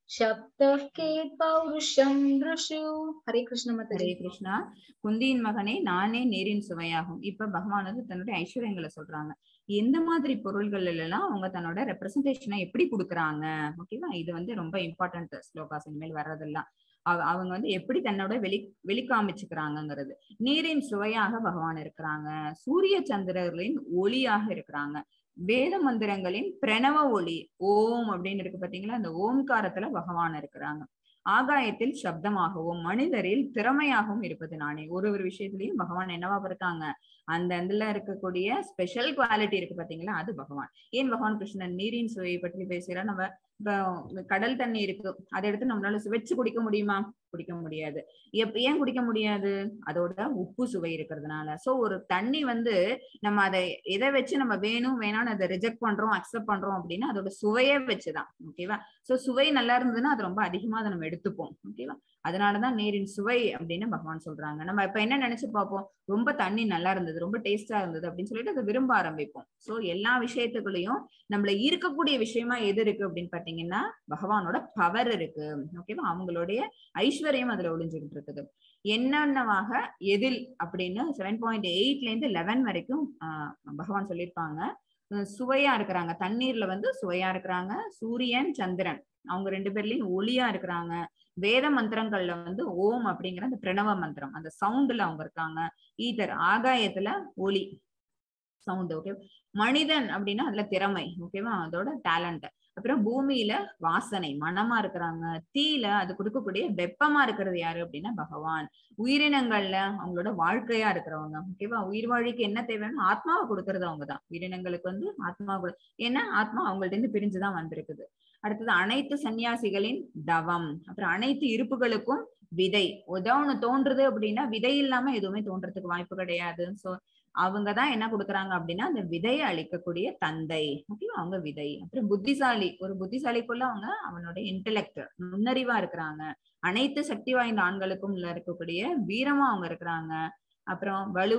शब्दः के पौरुषं ऋषु. हरे कृष्ण माताजी. ஹரே கிருஷ்ணா. குந்தியின் மகனே, நானே நீரின் சுவையாகும். இப்ப பகவான் வந்து தன்னுடைய ஐஸ்வர்யங்களை சொல்றாங்க. எந்த மாதிரி பொருள்கள் எல்லாம் அவங்க தன்னோட ரெப்ரசன்டேஷனை எப்படி கொடுக்குறாங்க. ஓகேவா, இது வந்து ரொம்ப இம்பார்ட்டன்ட் ஸ்லோகாஸ் இனிமேல் வர்றதெல்லாம். அவங்க வந்து எப்படி தன்னோட வெளிக்காமிச்சுக்கிறாங்கிறது. நீரின் சுவையாக பகவான் இருக்கிறாங்க. சூரிய சந்திரர்களின் ஒளியாக இருக்கிறாங்க. வேத மந்திரங்களின் பிரணவ ஒளி ஓம் அப்படின்னு இருக்கு பாத்தீங்களா, அந்த ஓம்காரத்துல பகவான் இருக்கிறாங்க. ஆகாயத்தில் சப்தமாகவும் மனிதரில் திறமையாகவும் இருப்பது நானே. ஒரு விஷயத்திலையும் பகவான் என்னவா இருக்காங்க, அந்த இதுல இருக்கக்கூடிய ஸ்பெஷல் குவாலிட்டி இருக்கு பாத்தீங்களா, அது பகவான். ஏன் பகவான் கிருஷ்ணன் நீரின் சுவையை பற்றி பேசுறா? நம்ம இப்ப கடல் தண்ணி இருக்கு, அதை எடுத்து நம்மளால சுவைச்சு குடிக்க முடியுமா? குடிக்க முடியாது. ஏன் குடிக்க முடியாது? அதோட உப்பு சுவை இருக்கிறதுனால. சோ ஒரு தண்ணி வந்து நம்ம அதை எதை வச்சு நம்ம வேணும் வேணாம்னு அதை ரிஜெக்ட் பண்றோம், அக்செப்ட் பண்றோம் அப்படின்னா அதோட சுவையே வச்சுதான். ஓகேவா? சோ சுவை நல்லா இருந்ததுன்னா அது ரொம்ப அதிகமா அதை நம்ம எடுத்துப்போம். ஓகேவா? அதனாலதான் நீரின் சுவை அப்படின்னு பகவான் சொல்றாங்க. நம்ம இப்ப என்ன நினைச்சு பார்ப்போம், ரொம்ப தண்ணி நல்லா இருந்தது, ரொம்ப டேஸ்டா இருந்தது அப்படின்னு சொல்லிட்டு அதை விரும்ப ஆரம்பிப்போம். சோ எல்லா விஷயத்துக்குள்ளயும் நம்மள இருக்கக்கூடிய விஷயமா எது இருக்கு அப்படின்னு பாத்தீங்கன்னா பகவானோட பவர் இருக்கு. ஓகேவா? அவங்களுடைய ஐஸ்வர்யம் அதுல ஒளிஞ்சுக்கிட்டு இருக்குது. என்னென்னவாக எதில் அப்படின்னு 7.8ல இருந்து 11 வரைக்கும் பகவான் சொல்லியிருப்பாங்க. சுவையா இருக்கிறாங்க, தண்ணீர்ல வந்து சுவையா இருக்கிறாங்க. சூரியன் சந்திரன் அவங்க 2 பேர்லயும் ஒளியா இருக்கிறாங்க. வேத மந்திரங்கள்ல வந்து ஓம் அப்படிங்கிற அந்த பிரணவ மந்திரம், அந்த சவுண்ட்ல அவங்க இருக்காங்க. ஈதர் ஆகாயத்துல ஒளி சவுண்ட். ஓகே, மனிதன் அப்படின்னா அதுல திறமை. ஓகேவா, அதோட டேலண்ட். அப்புறம் பூமியில வாசனை மனமா இருக்கிறாங்க. தீல அது கொடுக்கக்கூடிய வெப்பமா இருக்கிறது யாரு அப்படின்னா பகவான். உயிரினங்கள்ல அவங்களோட வாழ்க்கையா இருக்கிறவங்க. ஓகேவா, உயிர் வாழிக்கு என்ன தேவைன்னு ஆத்மாவை கொடுக்கறது அவங்கதான். உயிரினங்களுக்கு வந்து ஆத்மா, ஏன்னா ஆத்மா அவங்கள்ட்ட இருந்து பிரிஞ்சுதான் வந்திருக்குது. அடுத்தது அனைத்து சன்னியாசிகளின் தவம். அப்புறம் அனைத்து இருப்புகளுக்கும் விதை. ஒன்னு தோன்றுது அப்படின்னா விதை இல்லாம எதுவுமே தோன்றதுக்கு வாய்ப்பு கிடையாது. சோ அவங்கதான் என்ன கொடுக்குறாங்க அப்படின்னா அந்த விதையை அளிக்கக்கூடிய தந்தை. ஓகேவா, அவங்க விதை. அப்புறம் புத்திசாலி, ஒரு புத்திசாலிக்குள்ள அவங்க அவனுடைய இன்டெலெக்ட் நுண்ணறிவா இருக்கிறாங்க. அனைத்து சக்தி வாய்ந்த ஆண்களுக்கும் இருக்கக்கூடிய வீரமா அவங்க இருக்கிறாங்க. அப்புறம்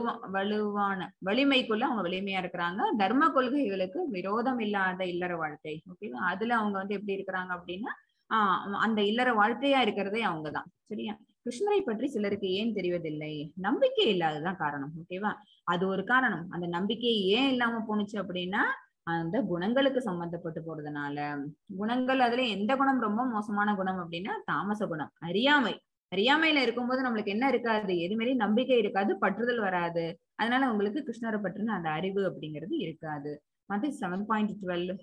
வலுவான வலிமைக்குள்ள அவங்க வலிமையா இருக்கிறாங்க. தர்ம கொள்கைகளுக்கு விரோதம் இல்லாத இல்லற வாழ்க்கை. ஓகேவா, அதுல அவங்க வந்து எப்படி இருக்கிறாங்க அப்படின்னா அந்த இல்லற வாழ்க்கையா இருக்கிறதே அவங்கதான். சரியா? கிருஷ்ணரை பற்றி சிலருக்கு ஏன் தெரிவதில்லை? நம்பிக்கை இல்லாததான் காரணம். ஓகேவா, அது ஒரு காரணம். அந்த நம்பிக்கை ஏன் இல்லாம போனுச்சு அப்படின்னா அந்த குணங்களுக்கு சம்பந்தப்பட்டு போறதுனால. குணங்கள், அதுல எந்த குணம் ரொம்ப மோசமான குணம் அப்படின்னா தாமச குணம், அறியாமை. அறியாமையில இருக்கும்போது நம்மளுக்கு என்ன இருக்காது, எது மாரி நம்பிக்கை இருக்காது, பற்றுதல் வராது. அதனால உங்களுக்கு கிருஷ்ணரை பற்றின அந்த அறிவு அப்படிங்கிறது இருக்காது. மத்த 7.12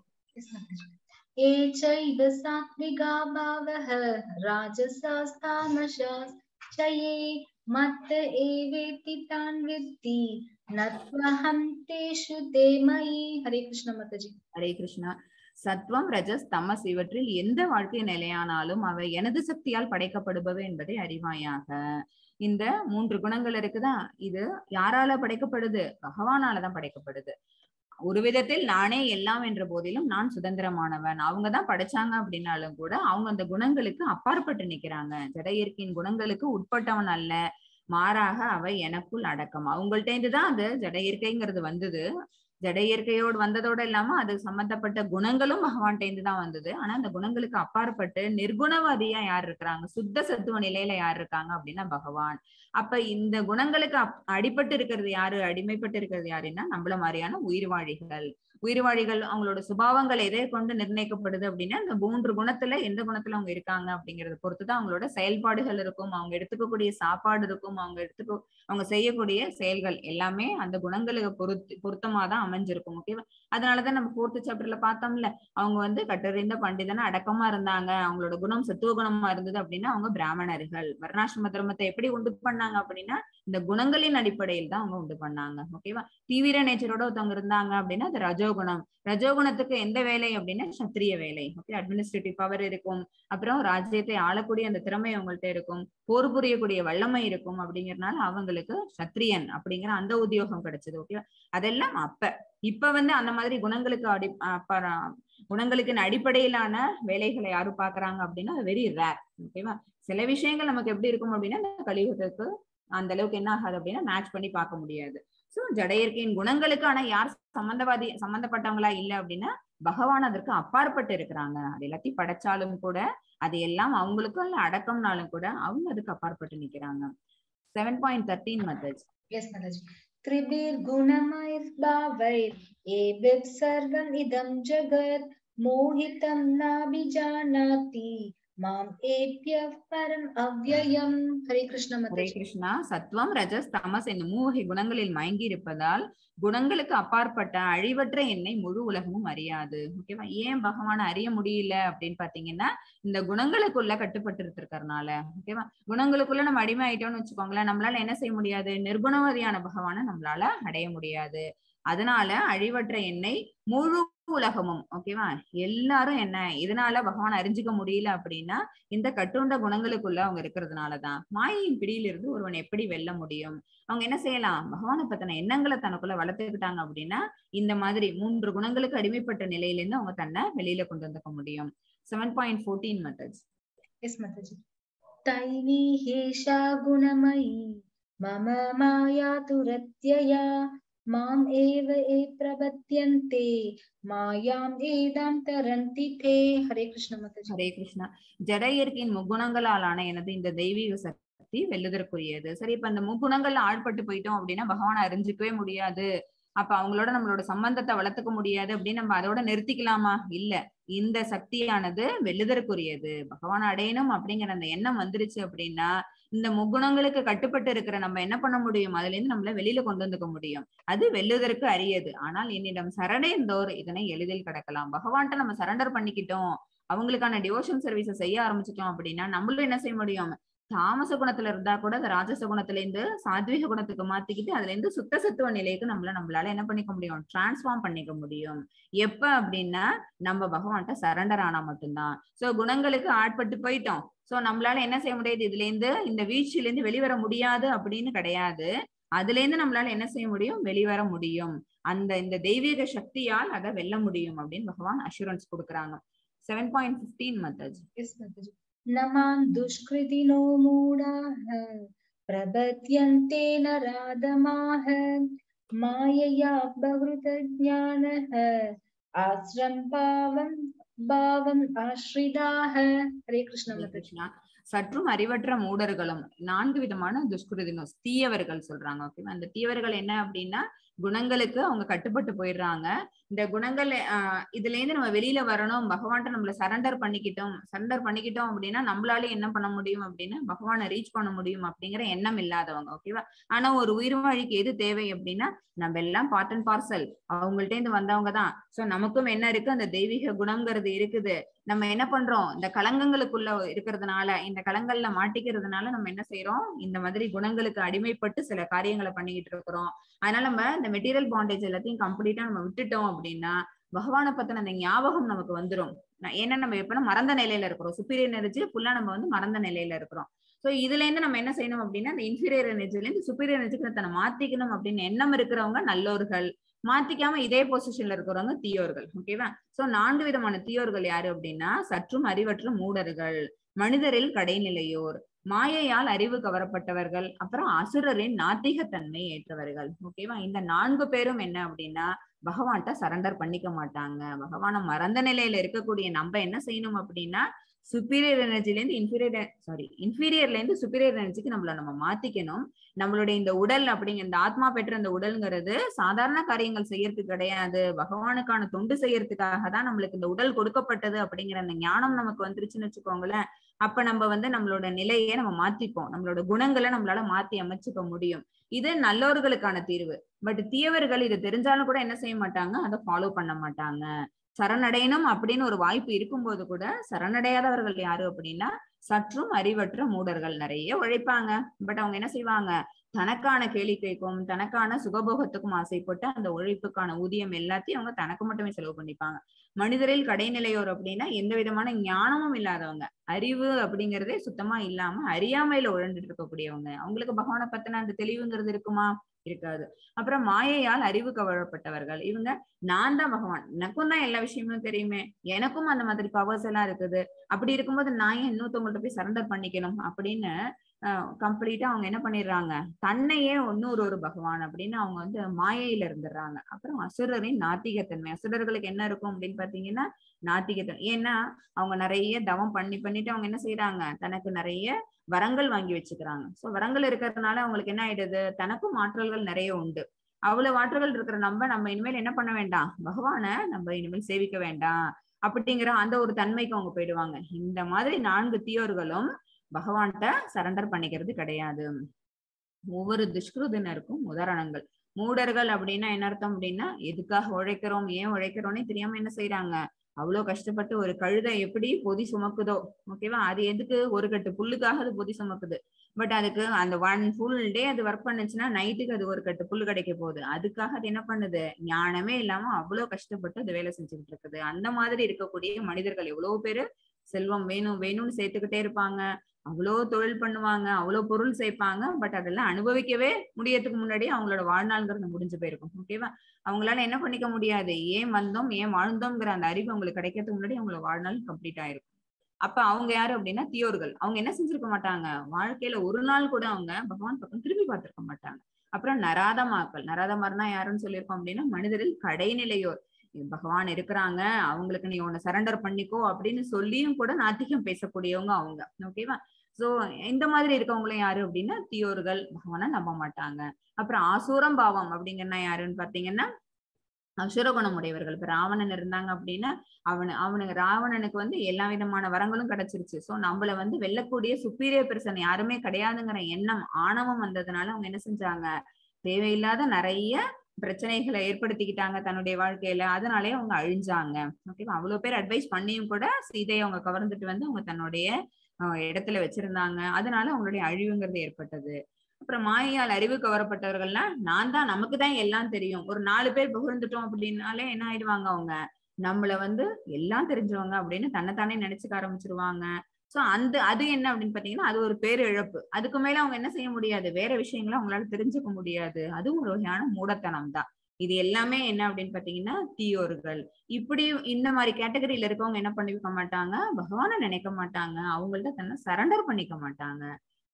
ஏச்சைவ சாத்விகா பாவஹ ராஜசாஸ்தாமசாஸ்சயே மத்த ஏவேதி தான் வித்தி நத்வஹம் தேஷு தேமயி. ஹரே கிருஷ்ண மாதாஜி. ஹரே கிருஷ்ணா. சத்வம், ரஜஸ், தமஸ் இவற்றில் எந்த வாழ்க்கை நிலையானாலும் அவை எனது சக்தியால் படைக்கப்படுபவை என்பதை அறிவாயாக. இந்த 3 குணங்கள் இருக்குதா, இது யாரால படைக்கப்படுது? பகவானாலதான் படைக்கப்படுது. ஒரு விதத்தில் நானே எல்லாம் என்ற போதிலும் நான் சுதந்திரமானவன். அவங்கதான் படைச்சாங்க அப்படின்னாலும் கூட அவங்க அந்த குணங்களுக்கு அப்பாற்பட்டு நிக்கிறாங்க. ஜட இயற்கையின் குணங்களுக்கு உட்பட்டவன் அல்ல, மாறாக அவை எனக்குள் அடக்கம். அவங்கள்ட்ட இருந்துதான் அந்த ஜட இயற்கைங்கிறது வந்தது. ஜட இயற்கையோடு வந்ததோட இல்லாம அது சம்பந்தப்பட்ட குணங்களும் பகவான்கிட்ட இருந்துதான் வந்தது. ஆனா அந்த குணங்களுக்கு அப்பாற்பட்டு நிர்குணவாதியா யார் இருக்கிறாங்க, சுத்த சத்துவ நிலையில யார் இருக்காங்க அப்படின்னா பகவான். அப்ப இந்த குணங்களுக்கு அடிபட்டு இருக்கிறது யாரு, அடிமைப்பட்டு இருக்கிறது யாருன்னா நம்மள மாதிரியான உயிர்வாழிகள். உயிர்வாழிகள் அவங்களோட சுபாவங்கள் எதை கொண்டு நிர்ணயிக்கப்படுது அப்படின்னா இந்த 3 குணத்துல எந்த குணத்துல அவங்க இருக்காங்க அப்படிங்கறத பொறுத்துதான் அவங்களோட செயல்பாடுகள் இருக்கும், அவங்க எடுத்துக்கக்கூடிய சாப்பாடு இருக்கும், அவங்க செய்யக்கூடிய செயல்கள் எல்லாமே அந்த குணங்களுக்கு பொருத்தமாதான் அமைஞ்சிருக்கும். ஓகேவா, அதனாலதான் நம்ம 4th சாப்டர்ல பார்த்தோம்ல, அவங்க வந்து கட்டறிந்த பண்டிதனா அடக்கமா இருந்தாங்க, அவங்களோட குணம் சத்துவ குணமா இருந்தது அப்படின்னா அவங்க பிராமணர்கள். வர்ணாசிரம தர்மத்தை எப்படி உண்டு பண்ணாங்க அப்படின்னா இந்த குணங்களின் அடிப்படையில் தான் அவங்க உண்டு பண்ணாங்க. ஓகேவா, தீவிர நேச்சரோட ஒருத்தவங்க இருந்தாங்க அப்படின்னா அது ரஜோகுணம். ரஜோகுணத்துக்கு எந்த வேலை அப்படின்னா சத்திரிய வேலை. ஓகே, அட்மினிஸ்ட்ரேட்டிவ் பவர் இருக்கும், அப்புறம் ராஜ்யத்தை ஆளக்கூடிய அந்த திறமை அவங்கள்ட்ட இருக்கும், போர் புரியக்கூடிய வல்லமை இருக்கும். அப்படிங்கறதுனால அவங்களுக்கு சத்திரியன் அப்படிங்கிற அந்த உத்தியோகம் கிடைச்சது. ஓகேவா, அதெல்லாம் இப்ப வந்து அந்த மாதிரி குணங்களுக்கு குணங்களுக்கு அடிப்படையிலான வேலைகளை யாரும் பாக்குறாங்க அப்படின்னா வெரி ரேர். ஓகேவா, சில விஷயங்கள் நமக்கு எப்படி இருக்கும் அப்படின்னா கலியுகத்துக்கு அந்த அளவுக்கு என்ன ஆகாது அப்படின்னா மேட்ச் பண்ணி பார்க்க முடியாது. சோ ஜட இயற்கையின் குணங்களுக்கு ஆனா யார் சம்பந்தப்பட்டவங்களா இல்ல அப்படின்னா பகவான் அதற்கு அப்பாற்பட்டு இருக்கிறாங்க. அது எல்லாத்தையும் படைச்சாலும் கூட அது எல்லாம் அவங்களுக்கும் அடக்கம்னாலும் கூட அவங்க அதுக்கு அப்பாற்பட்டு நிக்கிறாங்க. 7.13 methods. Yes, Mataji. Tribir gunamair bhavair evid sarvam idam jagat mohitam nabhijanati mam epya param avyayam. Hare Krishna Hare Mataji. Krishna. சத்வம் ரஜஸ் தமஸ் என்னும் மூவகை குணங்களில் மயங்கி இருப்பதால் குணங்களுக்கு அப்பாற்பட்ட அழிவற்ற என்னை முழு உலகமும் அறியாது. ஓகேவா? ஏன் பகவான அறிய முடியல அப்படின்னு பாத்தீங்கன்னா இந்த குணங்களுக்குள்ள கட்டுப்பட்டு இருக்கிறதுனால. ஓகேவா? குணங்களுக்குள்ள நம்ம அடிமை ஆயிட்டோம்னு வச்சுக்கோங்களேன், நம்மளால என்ன செய்ய முடியாது, நிர்குணவதியான பகவான நம்மளால அடைய முடியாது. அதனால அழிவற்ற என்னை முழு உலகமும், ஓகேவா, எல்லாரும் என்ன இதனால பகவான் அறிஞ்சுக்க முடியல அப்படின்னா இந்த கட்டுண்ட குணங்களுக்குள்ள அவங்க இருக்கிறதுனாலதான். மாயையின் பிடியிலிருந்து ஒருவன் எப்படி வெல்ல முடியும்? அவங்க என்ன செய்யலாம், பகவானை பத்தின எண்ணங்களை தனக்குள்ள வளர்த்துக்கிட்டாங்க அப்படின்னா இந்த மாதிரி 3 குணங்களுக்கு அடிமைப்பட்ட நிலையிலிருந்து அவங்க தன்னை வெளியில கொண்டு வந்துக்க முடியும். 7.14 methods. Yes, Mataji. Taini hesha gunamayi mama maya turatyaya mam eva e prabhatyante mayam edam taranti te. Hare Krishna Mataji. Hare Krishna. ஜட இயற்கையின் முக்குணங்களாலான எனது இந்த தெய்வீக சக்தி வெல்லுதற்குரியது. சரி, இப்ப அந்த முக்குணங்கள்ல ஆழ்பட்டு போயிட்டோம் அப்படின்னா பகவானை அறிஞ்சிக்கவே முடியாது, அப்ப அவங்களோட நம்மளோட சம்பந்தத்தை வளர்த்துக்க முடியாது அப்படின்னு நம்ம அதோட நிறுத்திக்கலாமா? இல்ல. இந்த சக்தியானது வெல்லுதற்குரியது. பகவான் அடையணும் அப்படிங்கிற அந்த எண்ணம் வந்துருச்சு அப்படின்னா இந்த முக்குணங்களுக்கு கட்டுப்பட்டு இருக்கிற நம்ம என்ன பண்ண முடியும், அதுல இருந்து நம்மள வெளியில கொண்டு வந்துக்க முடியும். அது வெல்லுவதற்கு அரியது. ஆனால் என்னிடம் சரணடைந்தோர் இதனை எளிதில் கடக்கலாம். பகவான்கிட்ட நம்ம சரண்டர் பண்ணிக்கிட்டோம், அவங்களுக்கான டிவோஷன் சர்வீஸை செய்ய ஆரம்பிச்சிட்டோம் அப்படின்னா நம்மளும் என்ன செய்ய முடியும், தாமச குணத்துல இருந்தா கூட அந்த ராஜச குணத்துல இருந்து சாத்வீக குணத்துக்கு மாத்திக்கிட்டு அதுல இருந்து சுத்த சத்துவ நிலைக்கு நம்மளால என்ன பண்ணிக்க முடியும், டிரான்ஸ்ஃபார்ம் பண்ணிக்க முடியும். எப்ப அப்படின்னா நம்ம பகவான்கிட்ட சரண்டர் ஆனா மட்டும்தான். சோ குணங்களுக்கு ஆட்பட்டு போயிட்டோம், சோ நம்மளால என்ன செய்ய முடியாது, இதுல இருந்து இந்த வீழ்ச்சியில இருந்து வெளிவர முடியாது அப்படின்னு கிடையாது. அதுல இருந்து நம்மளால என்ன செய்ய முடியும், வெளிவர முடியும். இந்த தெய்வீக சக்தியால் அதை வெல்ல முடியும் அப்படின்னு பகவான் அஷூரன்ஸ் கொடுக்குறாங்க. 7.15 methods. Yes, Mataji. Namam dushkritino moodaha prabhatyante naradamaha mayaya bhavrita jnanaha asram bhavam ashridaha. Hare Krishna Mataji. சற்றும் அறிவற்ற மூடர்களும் 4 விதமான துஷ்கிருதினோஸ் தீயவர்கள் சொல்றாங்க. ஓகேவா? அந்த தீயவர்கள் என்ன அப்படின்னா குணங்களுக்கு அவங்க கட்டுப்பட்டு போயிடுறாங்க. இந்த குணங்கள் இதுல இருந்து நம்ம வெளியில வரணும், பகவான்கிட்ட நம்மள சரண்டர் பண்ணிக்கிட்டோம் அப்படின்னா நம்மளால என்ன பண்ண முடியும் அப்படின்னா பகவானை ரீச் பண்ண முடியும் அப்படிங்கிற எண்ணம் இல்லாதவங்க. ஓகேவா? ஆனா ஒரு உயிர் வாழிக்கு எது தேவை அப்படின்னா நம்ம எல்லாம் பார்ட் அண்ட் பார்சல் அவங்கள்ட்ட இருந்து வந்தவங்க தான். சோ நமக்கும் என்ன இருக்கு, அந்த தெய்வீக குணம்ங்கிறது இருக்குது. நம்ம என்ன பண்றோம், இந்த கலங்கங்களுக்குள்ள இருக்கிறதுனால, இந்த கலங்கள்ல மாட்டிக்கிறதுனால நம்ம என்ன செய்யறோம், இந்த மாதிரி குணங்களுக்கு அடிமைப்பட்டு சில காரியங்களை பண்ணிக்கிட்டு இருக்கிறோம். அதனால நம்ம இந்த மெட்டீரியல் பாண்டேஜ் எல்லாத்தையும் கம்ப்ளீட்டா நம்ம விட்டுட்டோம் அப்படின்னா பகவானை பத்தின அந்த ஞாபகம் நமக்கு வந்துடும். ஏன்னா நம்ம எப்படின்னா மறந்த நிலையில இருக்கிறோம், சுப்பீரியர் எனர்ஜி ஃபுல்லா நம்ம வந்து மறந்த நிலையில இருக்கிறோம். சோ இதுல இருந்து நம்ம என்ன செய்யணும் அப்படின்னா இந்த இன்ஃபீரியர் எனர்ஜில இருந்து சுப்பீரியர் எனர்ஜிக்கு தன்னை மாத்திக்கணும் அப்படின்னு எண்ணம் இருக்கிறவங்க நல்லோர்கள், மாத்திக்காம இதே பொசிஷன்ல இருக்கிறவங்க தீயோர்கள். ஓகேவா? சோ 4 விதமான தீயோர்கள் யாரு அப்படின்னா சற்றும் அறிவற்ற மூடர்கள், மனிதரில் கடைநிலையோர், மாயையால் அறிவு கவரப்பட்டவர்கள், அப்புறம் அசுரரின் நாத்திகத்தன்மை ஏற்றவர்கள். ஓகேவா? இந்த 4 பேரும் என்ன அப்படின்னா பகவான்கிட்ட சரண்டர் பண்ணிக்க மாட்டாங்க. பகவான மறந்த நிலையில இருக்கக்கூடிய நம்ம என்ன செய்யணும் அப்படின்னா சுப்பீரியர் எனர்ஜில இருந்து இன்ஃபீரியர்ல இருந்து சுப்பீரியர் எனர்ஜிக்கு நம்ம மாத்திக்கணும். நம்மளுடைய இந்த உடல் அப்படிங்கிற இந்த ஆத்மா பெற்ற இந்த உடல்ங்கிறது சாதாரண காரியங்கள் செய்யறதுக்கு கிடையாது, பகவானுக்கான தொண்டு செய்யறதுக்காக தான் நம்மளுக்கு இந்த உடல் கொடுக்கப்பட்டது அப்படிங்கிற அந்த ஞானம் நமக்கு வந்துருச்சுன்னு வச்சுக்கோங்களேன். அப்ப நம்ம வந்து நம்மளோட நிலையை நம்ம மாத்திப்போம், நம்மளோட குணங்களை நம்மளால மாத்தி அமைச்சுக்க முடியும். இது நல்லவர்களுக்கான தீர்வு. பட் தீயவர்கள் இது தெரிஞ்சாலும் கூட என்ன செய்ய மாட்டாங்க, அதை ஃபாலோ பண்ண மாட்டாங்க. சரணடையணும் அப்படின்னு ஒரு வாய்ப்பு இருக்கும்போது கூட சரணடையாதவர்கள் யாரு அப்படின்னா சற்றும் அறிவற்ற மூடர்கள். நிறைய உழைப்பாங்க, பட் அவங்க என்ன செய்வாங்க, தனக்கான கேளிக்கைக்கும் தனக்கான சுகபோகத்துக்கும் ஆசைப்பட்டு அந்த உழைப்புக்கான ஊதியம் எல்லாத்தையும் அவங்க தனக்கு மட்டுமே செலவு பண்ணிப்பாங்க. மனிதரில் கடைநிலையோர் அப்படின்னா எந்த விதமான ஞானமும் இல்லாதவங்க, அறிவு அப்படிங்கிறதே சுத்தமா இல்லாம அறியாமையில உழந்துட்டு இருக்கக்கூடியவங்க. அவங்களுக்கு பகவானை பத்தின அந்த தெளிவுங்கிறது இருக்குமா? இருக்காது. அப்புறம் மாயையால் அறிவு கவரப்பட்டவர்கள், இவங்க நான் தான் பகவான், எனக்கும் தான் எல்லா விஷயமும் தெரியுமே, எனக்கும் அந்த மாதிரி பவர்ஸ் எல்லாம் இருக்குது, அப்படி இருக்கும்போது நான் ஏன் இன்னொருத்தவங்கள்ட்ட போய் சரண்டர் பண்ணிக்கணும் அப்படின்னு கம்ப்ளீட்டா அவங்க என்ன பண்ணிடுறாங்க, தன்னையே ஒரு பகவான் அப்படின்னு அவங்க வந்து மாயையில இருந்துடுறாங்க. அப்புறம் அசுரரின் நாத்திகத்தன்மை, அசுரர்களுக்கு என்ன இருக்கும் அப்படின்னு பாத்தீங்கன்னா நாத்திகத்தன்மை. ஏன்னா அவங்க நிறைய தவம் பண்ணிட்டு அவங்க என்ன செய்யறாங்க, தனக்கு நிறைய வரங்கள் வாங்கி வச்சுக்கிறாங்க. சோ வரங்கள் இருக்கிறதுனால அவங்களுக்கு என்ன ஆயிடுது, தனக்கும் ஆற்றல்கள் நிறைய உண்டு. அவ்வளவு ஆற்றல்கள் இருக்கிற நம்ம இனிமேல் என்ன பண்ண வேண்டாம், பகவானை நம்ம இனிமேல் சேவிக்க வேண்டாம் அப்படிங்கிற அந்த ஒரு தன்மைக்கு அவங்க போயிடுவாங்க. இந்த மாதிரி 4 தீயோர்களும் பகவான்கிட்ட சரண்டர் பண்ணிக்கிறது கிடையாது. ஒவ்வொரு துஷ்கிருதனருக்கும் உதாரணங்கள். மூடர்கள் அப்படின்னா என்ன அர்த்தம் அப்படின்னா, எதுக்காக உழைக்கிறோம், ஏன் உழைக்கிறோம்னே தெரியாம என்ன செய்யறாங்க, அவ்வளவு கஷ்டப்பட்டு ஒரு கழுதை எப்படி பொதி சுமக்குதோ, ஓகேவா, அது எதுக்கு, ஒரு கட்டு புல்லுக்காக அது பொதி சுமக்குது. பட் அதுக்கு அந்த 1 full day அது ஒர்க் பண்ணுச்சுன்னா நைட்டுக்கு அது ஒரு கட்டு புல்லு கிடைக்க போகுது. அதுக்காக அது என்ன பண்ணுது, ஞானமே இல்லாம அவ்வளவு கஷ்டப்பட்டு அது வேலை செஞ்சுக்கிட்டு இருக்குது. அந்த மாதிரி இருக்கக்கூடிய மனிதர்கள் எவ்வளவு பேரு செல்வம் வேணும் வேணும்னு சேர்த்துக்கிட்டே இருப்பாங்க, அவ்வளோ தொழில் பண்ணுவாங்க, அவ்வளவு பொருள் சேர்ப்பாங்க. பட் அதெல்லாம் அனுபவிக்கவே முடியறதுக்கு முன்னாடியே அவங்களோட வாழ்நாள்ங்கிறது முடிஞ்சு போயிருக்கும். ஓகேவா, அவங்களால என்ன பண்ணிக்க முடியாது, ஏன் வந்தோம் ஏன் வாழ்ந்தோம்ங்கிற அந்த அறிவு அவங்களுக்கு கிடைக்கிறதுக்கு முன்னாடி அவங்களோட வாழ்நாள் கம்ப்ளீட் ஆயிருக்கும். அப்ப அவங்க யாரு அப்படின்னா தீயோர்கள். அவங்க என்ன செஞ்சிருக்க மாட்டாங்க, வாழ்க்கையில ஒரு நாள் கூட அவங்க பகவான் பக்கம் திரும்பி பார்த்திருக்க மாட்டாங்க. அப்புறம் நராதமாக்கள், நராதமார்னா யாருன்னு சொல்லியிருக்கோம் அப்படின்னா மனிதரில் கடைநிலையோர். பகவான் இருக்கிறாங்க, அவங்களுக்கு நீ உன்னை சரண்டர் பண்ணிக்கோ அப்படின்னு சொல்லியும் கூட நாத்திகம் பேசக்கூடியவங்க அவங்க. ஓகேவா, சோ இந்த மாதிரி இருக்கவங்களும் யாரு அப்படின்னா தீயோர்கள், பகவானை நம்ப மாட்டாங்க. அப்புறம் ஆசூரம் பாவம் அப்படிங்கன்னா யாருன்னு பாத்தீங்கன்னா அசுரகுணம் உடையவர்கள். இப்ப ராவணன் இருந்தாங்க அப்படின்னா அவனுக்கு ராவணனுக்கு வந்து எல்லா விதமான வரங்களும் கிடைச்சிருச்சு. சோ நம்மள வந்து வெல்லக்கூடிய சுப்பீரியர் பெர்சன் யாருமே கிடையாதுங்கிற எண்ணம், ஆணவம் வந்ததுனால அவங்க என்ன செஞ்சாங்க, தேவையில்லாத நிறைய பிரச்சனைகளை ஏற்படுத்திக்கிட்டாங்க தன்னுடைய வாழ்க்கையில. அதனாலே அவங்க அழிஞ்சாங்க. ஓகேவா, அவ்வளவு பேர் அட்வைஸ் பண்ணியும் கூட சீதையை அவங்க கவர்ந்துட்டு வந்து அவங்க தன்னுடைய இடத்துல வச்சிருந்தாங்க. அதனால அவங்களுடைய அழிவுங்கிறது ஏற்பட்டது. அப்புறம் மாயையால் அறிவு கவரப்பட்டவர்கள்னா, நான் தான், நமக்கு தான் எல்லாம் தெரியும், ஒரு 4 பேர் புகழ்ந்துட்டோம் அப்படின்னாலே என்ன ஆயிடுவாங்க, அவங்க நம்மள வந்து எல்லாம் தெரிஞ்சவங்க அப்படின்னு தன்னைத்தானே நினைச்சுக்க ஆரம்பிச்சிருவாங்க. சோ அது என்ன அப்படின்னு பாத்தீங்கன்னா, அது ஒரு பேரிழப்பு. அதுக்கு மேல அவங்க என்ன செய்ய முடியாது, வேற விஷயங்களை அவங்களால தெரிஞ்சுக்க முடியாது. அதுவும் ஒரு வகையான மூடத்தனம் தான். இது எல்லாமே என்ன அப்படின்னு பாத்தீங்கன்னா தீயோர்கள். இப்படி இந்த மாதிரி கேட்டகரியில இருக்கவங்க என்ன பண்ணிக்க மாட்டாங்க, பகவானை நினைக்க மாட்டாங்க, அவங்கள்ட்ட தன்னை சரண்டர் பண்ணிக்க மாட்டாங்க.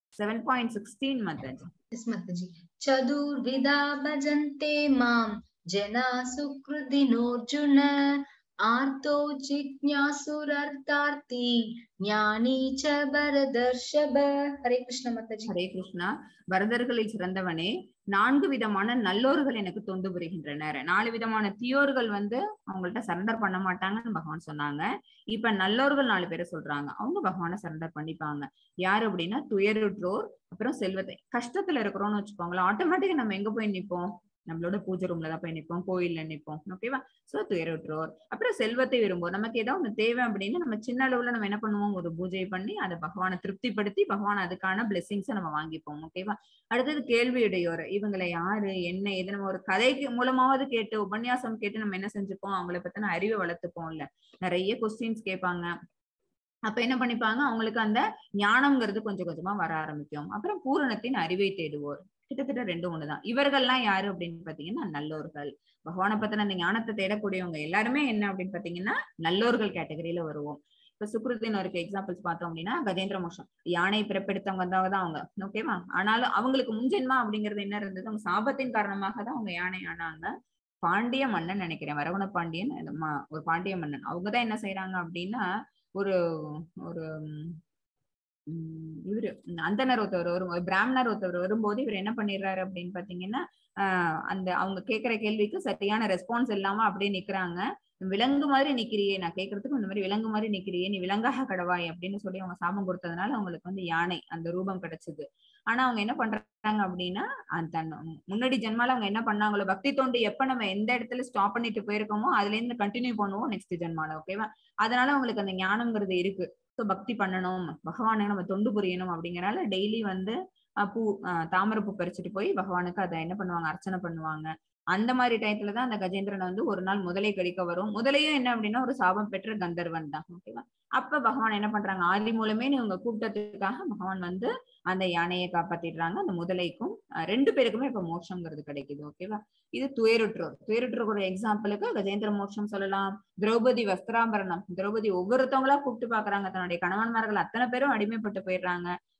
7.16 Mataji. Yes, Mataji. Chadurvida bhajante mam jana sukrudinorjuna arto jignyasurartarthi ஞானி ச பரதர்ஷப. ஹரே கிருஷ்ண மாதாஜி. ஹரே கிருஷ்ணா. பரதர்களில் சிறந்தவனே, 4 விதமான நல்லோர்கள் எனக்கு தொண்டு புரிகின்றனர். 4 விதமான தீயோர்கள் வந்து அவங்கள்ட்ட சரண்டர் பண்ண மாட்டாங்கன்னு பகவான் சொன்னாங்க. இப்ப நல்லோர்கள் 4 பேரை சொல்றாங்க, அவங்க பகவானை சரண்டர் பண்ணிப்பாங்க. யாரு அப்படின்னா துயருற்றோர், அப்புறம் செல்வத்தை, கஷ்டத்துல இருக்கிறோம்னு வச்சுக்கோங்களேன், ஆட்டோமேட்டிக்கா நம்ம எங்க போய் நிப்போம், நம்மளோட பூஜை ரூம்ல தான் போய் நிப்போம், கோயில்ல நிப்போம். ஓகேவா, சோ துயருற்றோர். அப்புறம் செல்வத்தை விரும்புவோம், நமக்கு ஏதோ ஒண்ணு தேவை அப்படின்னு நம்ம சின்ன அளவுல நம்ம என்ன பண்ணுவோம், ஒரு பூஜை பண்ணி அதை பகவானை திருப்திப்படுத்தி பகவான் அதுக்கான பிளெஸிங்ஸை நம்ம வாங்கிப்போம். ஓகேவா, அடுத்தது கேள்வியுடையோர். இவங்களை யாரு என்ன ஏது நம்ம ஒரு கதைக்கு மூலமாவது கேட்டு உபன்யாசம் கேட்டு நம்ம என்ன செஞ்சுப்போம், அவங்களை பத்தின அறிவை வளர்த்துப்போம். இல்ல நிறைய கொஸ்டின்ஸ் கேட்பாங்க, அப்ப என்ன பண்ணிப்பாங்க, அவங்களுக்கு அந்த ஞானம்ங்கிறது கொஞ்சம் கொஞ்சமா வர ஆரம்பிக்கும். அப்புறம் பூரணத்தின் அறிவை தேடுவோர், கிட்டத்தட்ட 2 ஒண்ணுதான். இவர்கள்லாம் யாரு அப்படின்னு பாத்தீங்கன்னா நல்லோர்கள். பகவானை பத்தின அந்த ஞானத்தை தேடக்கூடியவங்க எல்லாருமே என்ன அப்படின்னு பாத்தீங்கன்னா நல்லோர்கள் கேட்டகரியில வருவோம். இப்ப சுக்ருத்தின் ஒரு எக்ஸாம்பிள்ஸ் பார்த்தோம் அப்படின்னா கஜேந்திர மோட்சம், யானை பிறப்பெடுத்தவங்க தான் அவங்க. ஓகேவா, ஆனாலும் அவங்களுக்கு முன்ஜென்மா அப்படிங்கிறது என்ன இருந்தது, அவங்க சாபத்தின் காரணமாக தான் அவங்க யானை ஆனாங்க. பாண்டிய மன்னன் நினைக்கிறேன், வரகுண பாண்டியன், ஒரு பாண்டிய மன்னன், அவங்கதான் என்ன செய்யறாங்க அப்படின்னா ஒரு ஒரு இவரு அந்தனர் ஒருத்தவர் ஒரு பிராமணர் ஒருத்தவர் வரும்போது இவர் என்ன பண்ணிடுறாரு அப்படின்னு பாத்தீங்கன்னா, அந்த அவங்க கேட்கிற கேள்விக்கு சரியான ரெஸ்பான்ஸ் இல்லாம அப்படியே நிக்கிறாங்க. விலங்கு மாதிரி நிக்கிறியே, நான் கேட்கறதுக்கு இந்த மாதிரி விலங்கு மாதிரி நிக்கிறியே, நீ விலங்காக கடவாய் அப்படின்னு சொல்லி அவங்க சாபம் கொடுத்ததுனால அவங்களுக்கு வந்து யானை அந்த ரூபம் கிடைச்சது. ஆனா அவங்க என்ன பண்றாங்க அப்படின்னா, தன் முன்னாடி ஜென்மால அவங்க என்ன பண்ணாங்களோ பக்தி தொண்டு எப்ப நம்ம எந்த இடத்துல ஸ்டாப் பண்ணிட்டு போயிருக்கோமோ அதுல இருந்து கண்டினியூ பண்ணுவோம் நெக்ஸ்ட் ஜென்மால. ஓகேவா, அதனால அவங்களுக்கு அந்த ஞானம்ங்கிறது இருக்கு. ஸோ பக்தி பண்ணணும், பகவானுக்கு நம்ம தொண்டு புரியணும் அப்படிங்கறனால டெய்லி வந்து பூ தாமரைப்பூ பறிச்சுட்டு போய் பகவானுக்கு அதை என்ன பண்ணுவாங்க, அர்ச்சனை பண்ணுவாங்க. அந்த மாதிரி டயத்துலதான் அந்த கஜேந்திரன் வந்து ஒரு நாள் முதலை கடிக்க வரும். முதலையும் என்ன அப்படின்னா ஒரு சாபம் பெற்ற கந்தர்வன் தான். ஓகேவா, அப்ப பகவான் என்ன பண்றாங்க, ஆதி மூலமே இவங்க கூப்பிட்டதுக்காக பகவான் வந்து அந்த யானையை காப்பாத்திடுறாங்க. அந்த முதலைக்கும் 2 பேருக்குமே இப்ப மோட்சம்ங்கிறது கிடைக்குது. ஓகேவா, இது துயருற்றோர் ஒரு எக்ஸாம்பிளுக்கு கஜேந்திர மோட்சம் சொல்லலாம். திரௌபதி வஸ்திராபரணம், திரௌபதி ஒவ்வொருத்தவங்களா கூப்பிட்டு பாக்குறாங்க, தன்னுடைய கணவன்மார்கள் அத்தனை பேரும் அடிமைப்பட்டு போயிடுறாங்க.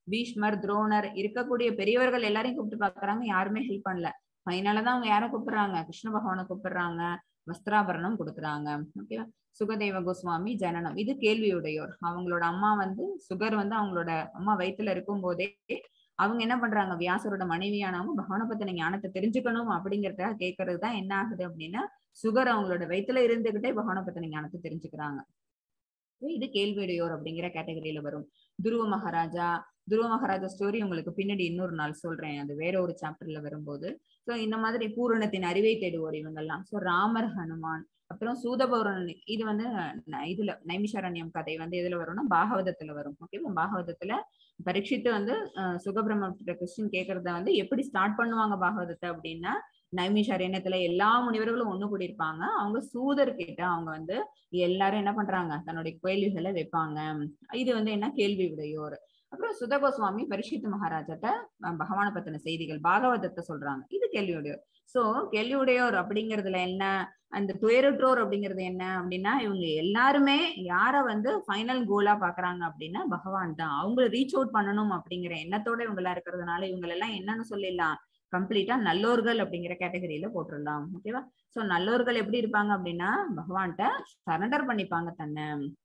பீஷ்மர், துரோணர் இருக்கக்கூடிய பெரியவர்கள் எல்லாரையும் கூப்பிட்டு பாக்குறாங்க, யாருமே ஹெல்ப் பண்ணல. ஃபைனலா தான் அவங்க யாரை கூப்பிடுறாங்க, கிருஷ்ண பகவானை கூப்பிடுறாங்க, வஸ்திராபரணம் கொடுக்குறாங்க. ஓகேவா. சுகதேவ கோஸ்வாமி ஜனனம், இது கேள்வியுடையோர். அவங்களோட அம்மா வந்து சுகர் வந்து அவங்களோட அம்மா வயித்துல இருக்கும் போதே அவங்க என்ன பண்றாங்க, வியாசரோட மனைவியானவங்க பகவானை பத்தின ஞானத்தை தெரிஞ்சுக்கணும் அப்படிங்கறத கேட்கறதுதான் என்ன ஆகுது அப்படின்னா, சுகர் அவங்களோட வயித்துல இருந்துகிட்டே பகவானை பத்தின ஞானத்தை தெரிஞ்சுக்கிறாங்க. இது கேள்வியுடையோர் அப்படிங்கிற கேட்டகரியில வரும். துருவ மகாராஜா, துருவ மகாராஜா ஸ்டோரி உங்களுக்கு பின்னாடி இன்னொரு நாள் சொல்றேன், அது வேற ஒரு சாப்டர்ல வரும்போது. சோ இந்த மாதிரி பூரணத்தின் அறிவை தேடுவோர் இவங்கெல்லாம். சோ ராமர், ஹனுமான், அப்புறம் சூதபௌரணி, இது வந்து இதுல நைமிஷாரண்யம் கதை வந்து எதுல வரும்னா பாகவதத்துல வரும். ஓகேவா. பாகவதத்துல பரீட்சித்து வந்து சுகபிரம்ம கிறிஸ்டின் கேக்குறத வந்து எப்படி ஸ்டார்ட் பண்ணுவாங்க பாகவதத்தை அப்படின்னா, நைமிஷாரண்யத்துல எல்லா முனிவர்களும் ஒண்ணு கூடியிருப்பாங்க. அவங்க சூதர் கிட்ட அவங்க வந்து எல்லாரும் என்ன பண்றாங்க, தன்னுடைய கேள்விகளை வைப்பாங்க. இது வந்து என்ன, கேள்வி உடையோர். அப்புறம் சுதகோஸ்வாமி பரீட்சித்து மகாராஜாட்ட பகவானை பத்தின செய்திகள் பாகவதத்தை சொல்றாங்க. இது கேள்வியுடையோர். சோ கேள்வியுடையோர் அப்படிங்கறதுல என்ன, அந்த துயருற்றோர் அப்படிங்கிறது என்ன அப்படின்னா, இவங்க எல்லாருமே யார வந்து ஃபைனல் கோலா பாக்குறாங்க அப்படின்னா பகவான் தான். அவங்களை ரீச் அவுட் பண்ணணும் அப்படிங்கிற எண்ணத்தோட இவங்க எல்லாம் இருக்கிறதுனால இவங்க எல்லாம் என்னன்னு சொல்லிடலாம், கம்ப்ளீட்டா நல்லோர்கள் அப்படிங்கிற கேட்டகரியில போட்டுடலாம். ஓகேவா. சோ நல்லோர்கள் எப்படி இருப்பாங்க அப்படின்னா பகவான்கிட்ட சரண்டர் பண்ணிப்பாங்க தன்னை.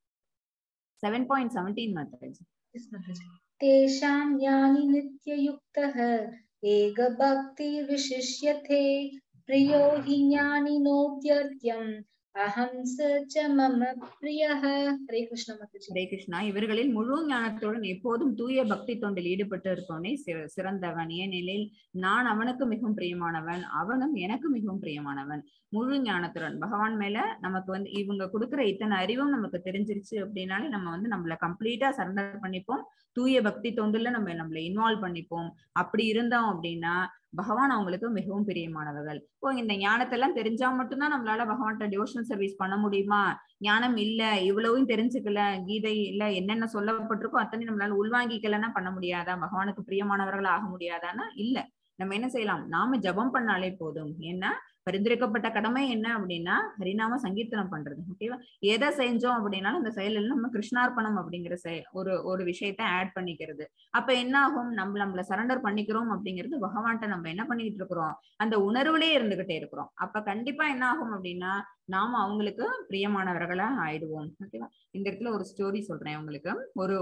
7.17 மெத்தட்ஸ். तेषां ज्ञानी नित्ययुक्तः एक भक्ति विशिष्यते प्रियो हि ज्ञानिनोद्यत्यम् अहं स च मम प्रियः. हरे कृष्ण माताजी. ஹரே கிருஷ்ணா. இவர்களில் முழு ஞானத்துடன் எப்போதும் தூய பக்தி தொண்டில் ஈடுபட்டு இருப்பவனே சிறந்தவன். ஏனெனில் நான் அவனுக்கு மிகவும் பிரியமானவன், அவனும் எனக்கு மிகவும் பிரியமானவன். முழு ஞானத்துடன் பகவான் மேல நமக்கு வந்து இவங்க கொடுக்குற இத்தனை அறிவும் நமக்கு தெரிஞ்சிருச்சு அப்படின்னாலே நம்ம வந்து நம்மள கம்ப்ளீட்டா சரண்டர் பண்ணிப்போம். தூய பக்தி தொண்டுல நம்மள இன்வால்வ் பண்ணிப்போம். அப்படி இருந்தோம் அப்படின்னா பகவான் அவங்களுக்கு மிகவும் பிரியமானவர்கள். இப்போ இந்த ஞானத்தை எல்லாம் தெரிஞ்சா மட்டும்தான் நம்மளால பகவான்கிட்ட டிவோஷனல் சர்வீஸ் பண்ண முடியுமா? ஞானம் இல்ல, இவ்வளவும் தெரிஞ்சுக்கல, கீதை இல்ல, என்னென்ன சொல்லப்பட்டிருக்கோ அத்தனை நம்மளால உள்வாங்கிக்கலன்னா பண்ண முடியாதா? பகவானுக்கு பிரியமானவர்கள் ஆக முடியாதான்னா இல்ல. நம்ம என்ன செய்யலாம், நாம ஜபம் பண்ணாலே போதும். ஏன்னா பரிந்துரைக்கப்பட்ட கடமை என்ன அப்படின்னா ஹரிநாம சங்கீர்த்தனம் பண்றது. ஓகேவா. எதை செஞ்சோம் அப்படின்னாலும் அந்த செயலில் நம்ம கிருஷ்ணார்ப்பணம் அப்படிங்கிற ஒரு விஷயத்த ஆட் பண்ணிக்கிறது. அப்ப என்ன ஆகும், நம்மள சரண்டர் பண்ணிக்கிறோம் அப்படிங்கிறது பகவான்கிட்ட நம்ம என்ன பண்ணிட்டு இருக்கிறோம், அந்த உணர்வுலயே இருந்துகிட்டே இருக்கிறோம். அப்ப கண்டிப்பா என்ன ஆகும் அப்படின்னா நாம அவங்களுக்கு பிரியமானவர்களா ஆயிடுவோம். ஓகேவா. இந்த இடத்துல ஒரு ஸ்டோரி சொல்றேன் உங்களுக்கு.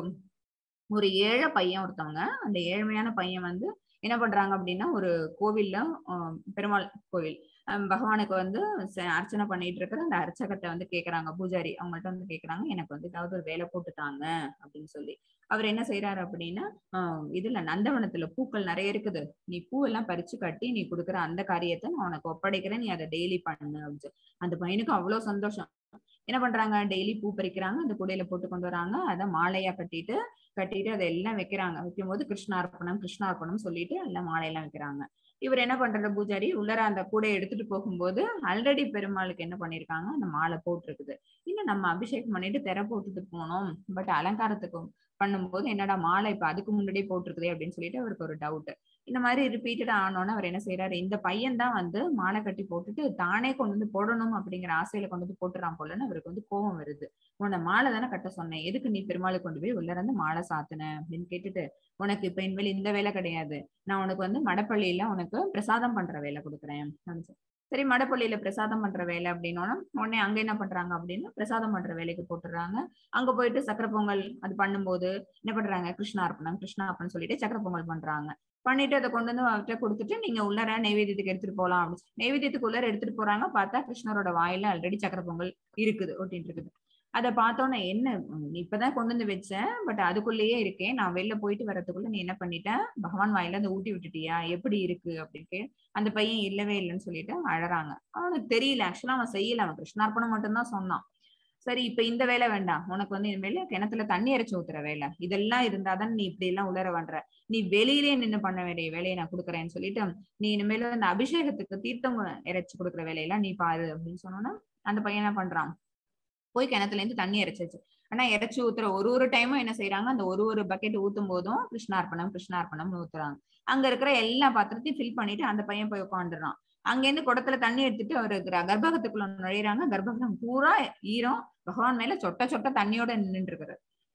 ஒரு ஏழை பையன் ஒருத்தவங்க, அந்த ஏழ்மையான பையன் வந்து என்ன பண்றாங்க அப்படின்னா ஒரு கோவில்ல, பெருமாள் கோவில், பகவானுக்கு வந்து அர்ச்சனை பண்ணிட்டு இருக்கிற அந்த அர்ச்சகத்தை வந்து கேக்குறாங்க, பூஜாரி அவங்கள்ட்ட வந்து கேக்குறாங்க, எனக்கு வந்து ஏதாவது ஒரு வேலை போட்டுட்டாங்க அப்படின்னு சொல்லி. அவர் என்ன செய்யறாரு அப்படின்னா, இதுல நந்தவனத்துல பூக்கள் நிறைய இருக்குது, நீ பூவெல்லாம் பறிச்சு கட்டி நீ கொடுக்குற அந்த காரியத்தை நான் உனக்கு ஒப்படைக்கிறேன், நீ அதை டெய்லி பண்ணு அப்படின்னு. அந்த பையனுக்கு அவ்வளவு சந்தோஷம். என்ன பண்றாங்க, டெய்லி பூ பறிக்கிறாங்க, அந்த கூடையில போட்டு கொண்டு வராங்க, அதை மாலையா கட்டிட்டு அதை எல்லாம் வைக்கிறாங்க. வைக்கும் போது கிருஷ்ணார்ப்பணம் கிருஷ்ணார்ப்பணம் சொல்லிட்டு எல்லாம் மாலையெல்லாம் வைக்கிறாங்க. இவர் என்ன பண்றது, பூஜாரி உள்ளர அந்த கூடையை எடுத்துட்டு போகும்போது ஆல்ரெடி பெருமாளுக்கு என்ன பண்ணிருக்காங்க, அந்த மாலை போட்டிருக்குது. இன்னும் நம்ம அபிஷேகம் பண்ணிட்டு திரை போட்டுட்டு போனோம், பட் அலங்காரத்துக்கு பண்ணும்போது என்னடா மாலை இப்ப அதுக்கு முன்னாடியே போட்டிருக்குதே அப்படின்னு சொல்லிட்டு அவருக்கு ஒரு டவுட். இந்த மாதிரி ரிப்பீட்டடா ஆனோன்னு அவர் என்ன செய்யறாரு, இந்த பையன் தான் வந்து மாலை கட்டி போட்டுட்டு தானே கொண்டு வந்து போடணும் அப்படிங்கிற ஆசையில கொண்டு வந்து போட்டுறான் போலன்னு அவருக்கு வந்து கோபம் வருது. உன்னை மாலை தானே கட்ட சொன்னேன், எதுக்கு நீ பெருமாளுக்கு கொண்டு போய் உள்ள இருந்து மாலை சாத்தின அப்படின்னு கேட்டுட்டு, உனக்கு இப்ப இனிமேல் இந்த வேலை கிடையாது, நான் உனக்கு வந்து மடப்பள்ளியில உனக்கு பிரசாதம் பண்ற வேலை கொடுக்குறேன். சரி, மடப்பள்ளியில பிரசாதம் பண்ற வேலை அப்படின்னோன்னா உடனே அங்க என்ன பண்றாங்க அப்படின்னா பிரசாதம் பண்ற வேலைக்கு போட்டுறாங்க. அங்க போயிட்டு சக்கரை பொங்கல் அது பண்ணும்போது என்ன பண்றாங்க, கிருஷ்ணார்ப்பணம் சொல்லிட்டு சக்கரை பொங்கல் பண்றாங்க. பண்ணிட்டு அதை கொண்டு வந்து அவர்கிட்ட கொடுத்துட்டு நீங்க உள்ளர நைவேத்தியத்துக்கு எடுத்துட்டு போலாம் அப்படின்னு நைவேத்தியத்துக்கு உள்ளர எடுத்துட்டு போறாங்க. பார்த்தா கிருஷ்ணரோட வாயில ஆல்ரெடி சக்கரை பொங்கல் இருக்குது, ஒட்டிட்டு இருக்குது. அதை பார்த்தோன்னே, என்ன நீ இப்பதான் கொண்டு வந்து வச்சேன், பட் அதுக்குள்ளேயே இருக்கேன், நான் வெளில போயிட்டு வர்றதுக்குள்ள நீ என்ன பண்ணிட்ட, பகவான் வாயில அந்த ஊட்டி விட்டுட்டியா, எப்படி இருக்கு அப்படின்னு. அந்த பையன் இல்லவே இல்லைன்னு சொல்லிட்டு அழறாங்க. அவனுக்கு தெரியல, ஆக்சுவலா அவன் செய்யல, அவன் கிருஷ்ணார்ப்பணம் மட்டும்தான் சொன்னான். சரி, இப்ப இந்த வேலை வேண்டாம் உனக்கு, வந்து இனிமேல கிணத்துல தண்ணி இறைச்சி ஊத்துற வேலை, இதெல்லாம் இருந்தாதான் நீ இப்படி எல்லாம் உளர பண்ற, நீ வெளியிலே நின்று பண்ண வேண்டிய வேலையை நான் கொடுக்குறேன்னு சொல்லிட்டு, நீ இனிமேல அந்த அபிஷேகத்துக்கு தீர்த்தம் இறைச்சி கொடுக்குற வேலையெல்லாம் நீ பாரு அப்படின்னு சொன்னோன்னா அந்த பையன் என்ன பண்றான், போய் கிணத்துல இருந்து தண்ணி இறைச்சாச்சு. ஆனா இறைச்சி ஊத்துற ஒரு டைமும் என்ன செய்யறாங்க, அந்த ஒரு பக்கெட் ஊத்தும் போதும் கிருஷ்ணார்ப்பணம் ஊத்துறாங்க. அங்க இருக்கிற எல்லா பாத்திரத்தையும் ஃபில் பண்ணிட்டு அந்த பையன் போய் உட்காந்துடுறான். அங்க இருந்து குடத்துல தண்ணி எடுத்துட்டு அவரு கர்ப்பகத்துக்குள்ள நுழையிறாங்க. கர்ப்பகம் பூரா ஈரம், பகவான் மேல சொட்ட தண்ணியோட நின்றுட்டு இருக்கிறார்.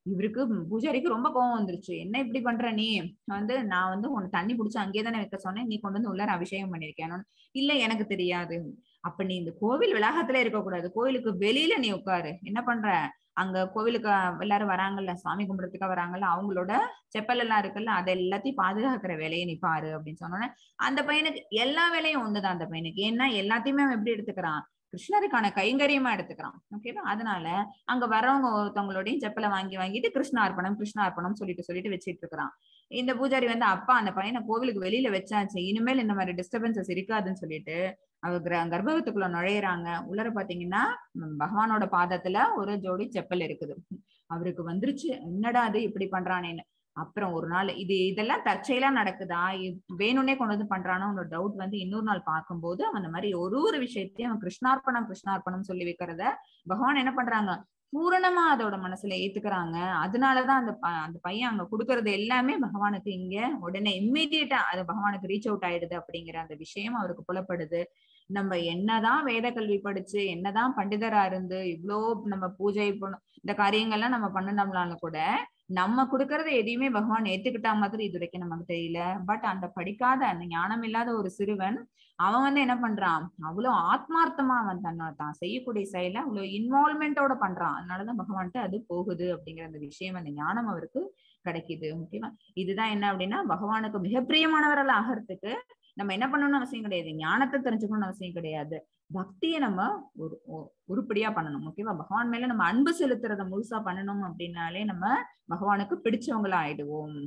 இவருக்கு பூஜாரிக்கு ரொம்ப கோவம் வந்துருச்சு. என்ன இப்படி பண்ற நீ? நான் உன்னை தண்ணி புடிச்சு அங்கேயே தானே வைக்க சொன்னேன், நீ கொண்டு வந்து உள்ளார அபிஷேகம் பண்ணிருக்கேன். இல்ல எனக்கு தெரியாது. அப்ப நீ இந்த கோவில் வளாகத்துல இருக்க கூடாது, கோவிலுக்கு வெளியில நீ உட்காரு. என்ன பண்ற, அங்க கோவிலுக்கு எல்லாரும் வராங்கல்ல, சாமி கும்பிடுறதுக்காக வராங்கல்ல, அவங்களோட செப்பல் எல்லாம் இருக்குல்ல, அதை எல்லாத்தையும் பாதுகாக்கிற வேலையை நீ பாரு அப்படின்னு சொன்னோன்னே அந்த பையனுக்கு எல்லா வேலையும் ஒண்ணுதான் அந்த பையனுக்கு. ஏன்னா எல்லாத்தையுமே அவன் எப்படி எடுத்துக்கிறான், கிருஷ்ணருக்கான கைங்கரியமா எடுத்துக்கிறான். ஓகேவா? அதனால அங்க வர்றவங்க ஒருத்தவங்களோடையும் செப்பலை வாங்கிட்டு கிருஷ்ணார்ப்பணம் கிருஷ்ணார்ப்பணம் சொல்லிட்டு வச்சிட்டு இருக்கிறான். இந்த பூஜாரி அப்பா அந்த பையனை கோவிலுக்கு வெளியில வச்சாச்சு, இனிமேல் இந்த மாதிரி டிஸ்டர்பன்சஸ் இருக்காதுன்னு சொல்லிட்டு கர்ப்பகத்துக்குள்ள நுழையிறாங்க. உள்ளர பாத்தீங்கன்னா பகவானோட பாதத்துல ஒரு ஜோடி செப்பல் இருக்குது. அவருக்கு வந்துருச்சு, என்னடா அது இப்படி பண்றானேன்னு. அப்புறம் ஒரு நாள் இதெல்லாம் தற்செயலா நடக்குதா, வேணும்னே கொண்டு வந்து பண்றானோ ஒரு டவுட் இன்னொரு நாள் பார்க்கும்போது அந்த மாதிரி ஒரு விஷயத்தையும் அவன் கிருஷ்ணார்ப்பணம் சொல்லி வைக்கிறத பகவான் என்ன பண்றாங்க, பூரணமா அதோட மனசுல ஏத்துக்கிறாங்க. அதனாலதான் அந்த பையன் அங்க கொடுக்கறது எல்லாமே பகவானுக்கு இங்க உடனே இம்மீடியட்டா அது பகவானுக்கு ரீச் அவுட் ஆயிடுது அப்படிங்கிற அந்த விஷயம் அவருக்கு புலப்படுது. நம்ம என்னதான் வேத கல்வி படிச்சு என்னதான் பண்டிதரா இருந்து இவ்வளோ நம்ம பூஜை இந்த காரியங்கள்லாம் நம்ம பண்ணணும்னாலும் கூட நம்ம கொடுக்கறத எதையுமே பகவான் ஏத்துக்கிட்டா மாதிரி இது வரைக்கும் நமக்கு தெரியல. பட் அந்த படிக்காத அந்த ஞானம் இல்லாத ஒரு சிறுவன் அவன் என்ன பண்றான், அவ்வளவு ஆத்மார்த்தமா அவன் தான் செய்யக்கூடிய செயலை அவ்வளவு இன்வால்மெண்டோட பண்றான். அதனாலதான் பகவான்ட்டு அது போகுது அப்படிங்கிற அந்த விஷயம், அந்த ஞானம் அவருக்கு கிடைக்குது. ஓகேவா? இதுதான் என்ன அப்படின்னா, பகவானுக்கு மிக பிரியமானவர்கள் ஆகிறதுக்கு நம்ம என்ன பண்ணணும்னு அவசியம் கிடையாது, ஞானத்தை தெரிஞ்சுக்கணும்னு அவசியம் கிடையாது, பக்தியை நம்ம உருப்படியா பண்ணணும். ஓகேவா? பகவான் மேல நம்ம அன்பு செலுத்துறத முழுசா பண்ணணும் அப்படின்னாலே நம்ம பகவானுக்கு பிடிச்சவங்களா ஆயிடுவோம்.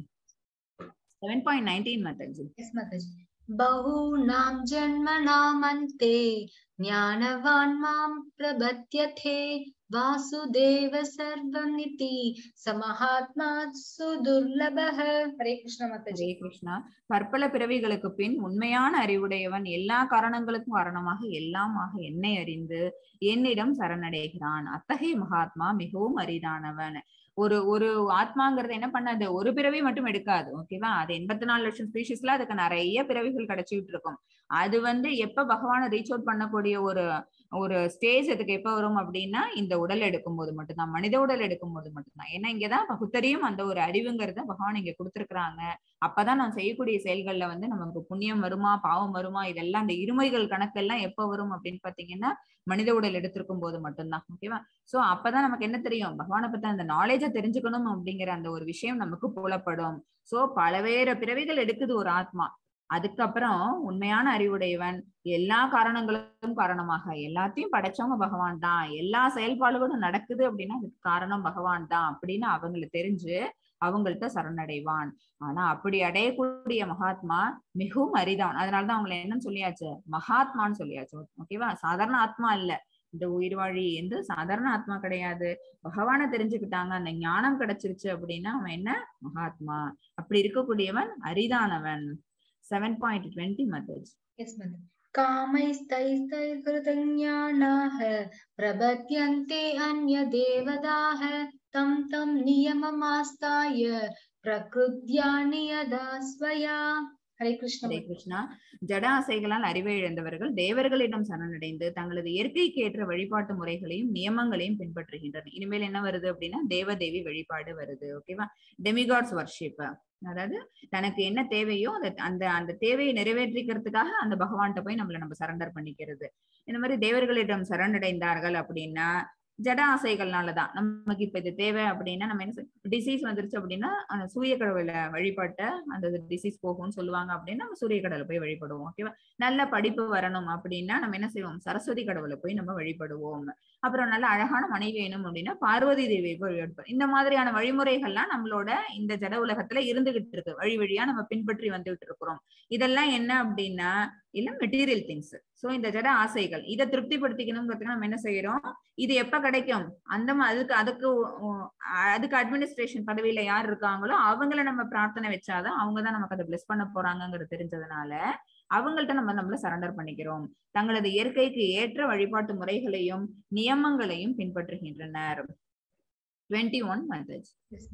7.19 Mataji. Yes, Mataji. Bahunam janmanam ante jnanavan mam prabhatyathe vasudeva sarvam niti samahatma sudurlabah. Hare Krishna Mataji. Hare Krishna. பற்பல பிறவிகளுக்கு பின் உண்மையான அறிவுடையவன் எல்லா காரணங்களுக்கும் காரணமாக எல்லாமாக என்னை அறிந்து என்னிடம் சரணடைகிறான். அத்தகைய மகாத்மா மிகவும் அரிதானவன். ஒரு ஆத்மாங்கிறது என்ன பண்ணாது, ஒரு பிறவி மட்டும் எடுக்காது. ஓகேவா? அது 84 லட்சம் ஸ்பீஷிஸ்ல அதுக்கு நிறைய பிறவிகள் கிடைச்சிட்டு இருக்கும். அது எப்ப பகவானை ரீச் அவுட் பண்ணக்கூடிய ஒரு ஸ்டேஜ் அதுக்கு எப்ப வரும் அப்படின்னா, இந்த உடல் எடுக்கும் போது மட்டும்தான், மனித உடல் எடுக்கும் போது மட்டும்தான். ஏன்னா இங்கதான் பகுத்தறியும் அந்த ஒரு அறிவுங்கிறத பகவான் இங்க கொடுத்திருக்கிறாங்க. அப்பதான் நான் செய்யக்கூடிய செயல்கள்ல நமக்கு புண்ணியம் வருமா பாவம் வருமா இதெல்லாம் அந்த இருமைகள் கணக்கெல்லாம் எப்ப வரும் அப்படின்னு பாத்தீங்கன்னா, மனித உடல் எடுத்திருக்கும் போது மட்டும்தான். ஓகேவா? சோ அப்பதான் நமக்கு என்ன தெரியும், பகவானை பத்தி அந்த நாலேஜை தெரிஞ்சுக்கணும் அப்படிங்கிற அந்த ஒரு விஷயம் நமக்கு புலப்படும். சோ பலவேறு பிறவிகள் எடுக்குது ஒரு ஆத்மா. அதுக்கப்புறம் உண்மையான அறிவுடையவன் எல்லா காரணங்களுக்கும் காரணமாக, எல்லாத்தையும் படைச்சவங்க பகவான் தான், எல்லா செயல்பாடுகளும் நடக்குது அப்படின்னா அதுக்கு காரணம் பகவான் தான் அப்படின்னு அவங்களுக்கு தெரிஞ்சு அவங்கள்ட்ட சரணடைவான். ஆனா அப்படி அடையக்கூடிய மகாத்மா மிகவும் அரிதான். அதனாலதான் அவங்களை என்னன்னு சொல்லியாச்சு, மகாத்மான்னு சொல்லியாச்சு. ஓகேவா? சாதாரண ஆத்மா இல்ல, இந்த உயிர் வாழி என்று சாதாரண ஆத்மா கிடையாது. பகவானை தெரிஞ்சுக்கிட்டாங்க, அந்த ஞானம் கிடைச்சிருச்சு அப்படின்னா அவன் என்ன, மகாத்மா. அப்படி இருக்கக்கூடியவன் அரிதானவன். 7.20 Mataji. Yes, Mataji. कामैस्तैस्तैर्हृतज्ञानाः प्रबध्यन्ते अन्यदेवताः तं तं नियममास्ताय प्रकृत्या नियदा स्वया. ஹரே கிருஷ்ணா. ஹரே கிருஷ்ணா. ஜட ஆசைகளால் அறிவை இழந்தவர்கள் தேவர்களிடம் சரணடைந்து தங்களது இயற்கைக்கு ஏற்ற வழிபாட்டு முறைகளையும் நியமங்களையும் பின்பற்றுகின்றனர். இனிமேல் என்ன வருது அப்படின்னா, தேவதேவி வழிபாடு வருது. ஓகேவா? டெமிகாட்ஸ் வர்ஷிப், அதாவது தனக்கு என்ன தேவையோ அந்த அந்த தேவையை நிறைவேற்றிக்கிறதுக்காக அந்த பகவான்கிட்ட போய் நம்ம சரண்டர் பண்ணிக்கிறது. இந்த மாதிரி தேவர்களிடம் சரணடைந்தார்கள் அப்படின்னா ஜட ஆசைகள்னாலதான். நமக்கு இப்ப இது தேவை அப்படின்னா நம்ம என்ன டிசீஸ் வந்துருச்சு அப்படின்னா அந்த சூரிய கடவுளை வழிபட்ட அந்த டிசீஸ் போகும்னு சொல்லுவாங்க அப்படின்னா நம்ம சூரிய கடவுளை போய் வழிபடுவோம். ஓகேவா? நல்ல படிப்பு வரணும் அப்படின்னா நம்ம என்ன செய்வோம், சரஸ்வதி கடவுளை போய் நம்ம வழிபடுவோம். அப்புறம் நல்ல அழகான மனைவி வேணும் அப்படின்னா பார்வதி தேவியை போய் வழிபடுவோம். இந்த மாதிரியான வழிமுறைகள்லாம் நம்மளோட இந்த ஜட உலகத்துல இருந்துகிட்டு இருக்கு, வழி வழியா நம்ம பின்பற்றி வந்துகிட்டு இருக்கிறோம். இதெல்லாம் என்ன அப்படின்னா இல்ல மெட்டீரியல் திங்ஸ். சோ இந்த ஜட ஆசைகள் இதை திருப்திப்படுத்திக்கணுங்கிறதுக்கு நம்ம என்ன செய்யறோம், இது எப்ப கிடைக்கும், அந்த அதுக்கு அட்மினிஸ்ட்ரேஷன் பதவியில யார் இருக்காங்களோ அவங்கள நம்ம பிரார்த்தனை வச்சாதான் அவங்கதான் நமக்கு அதை பிளஸ் பண்ண போறாங்கிறது தெரிஞ்சதுனால அவங்கள்ட்ட நம்மள சரண்டர் பண்ணிக்கிறோம். தங்களது இயற்கைக்கு ஏற்ற வழிபாட்டு முறைகளையும் நியமங்களையும் பின்பற்றுகின்றனர். 21 Mataji.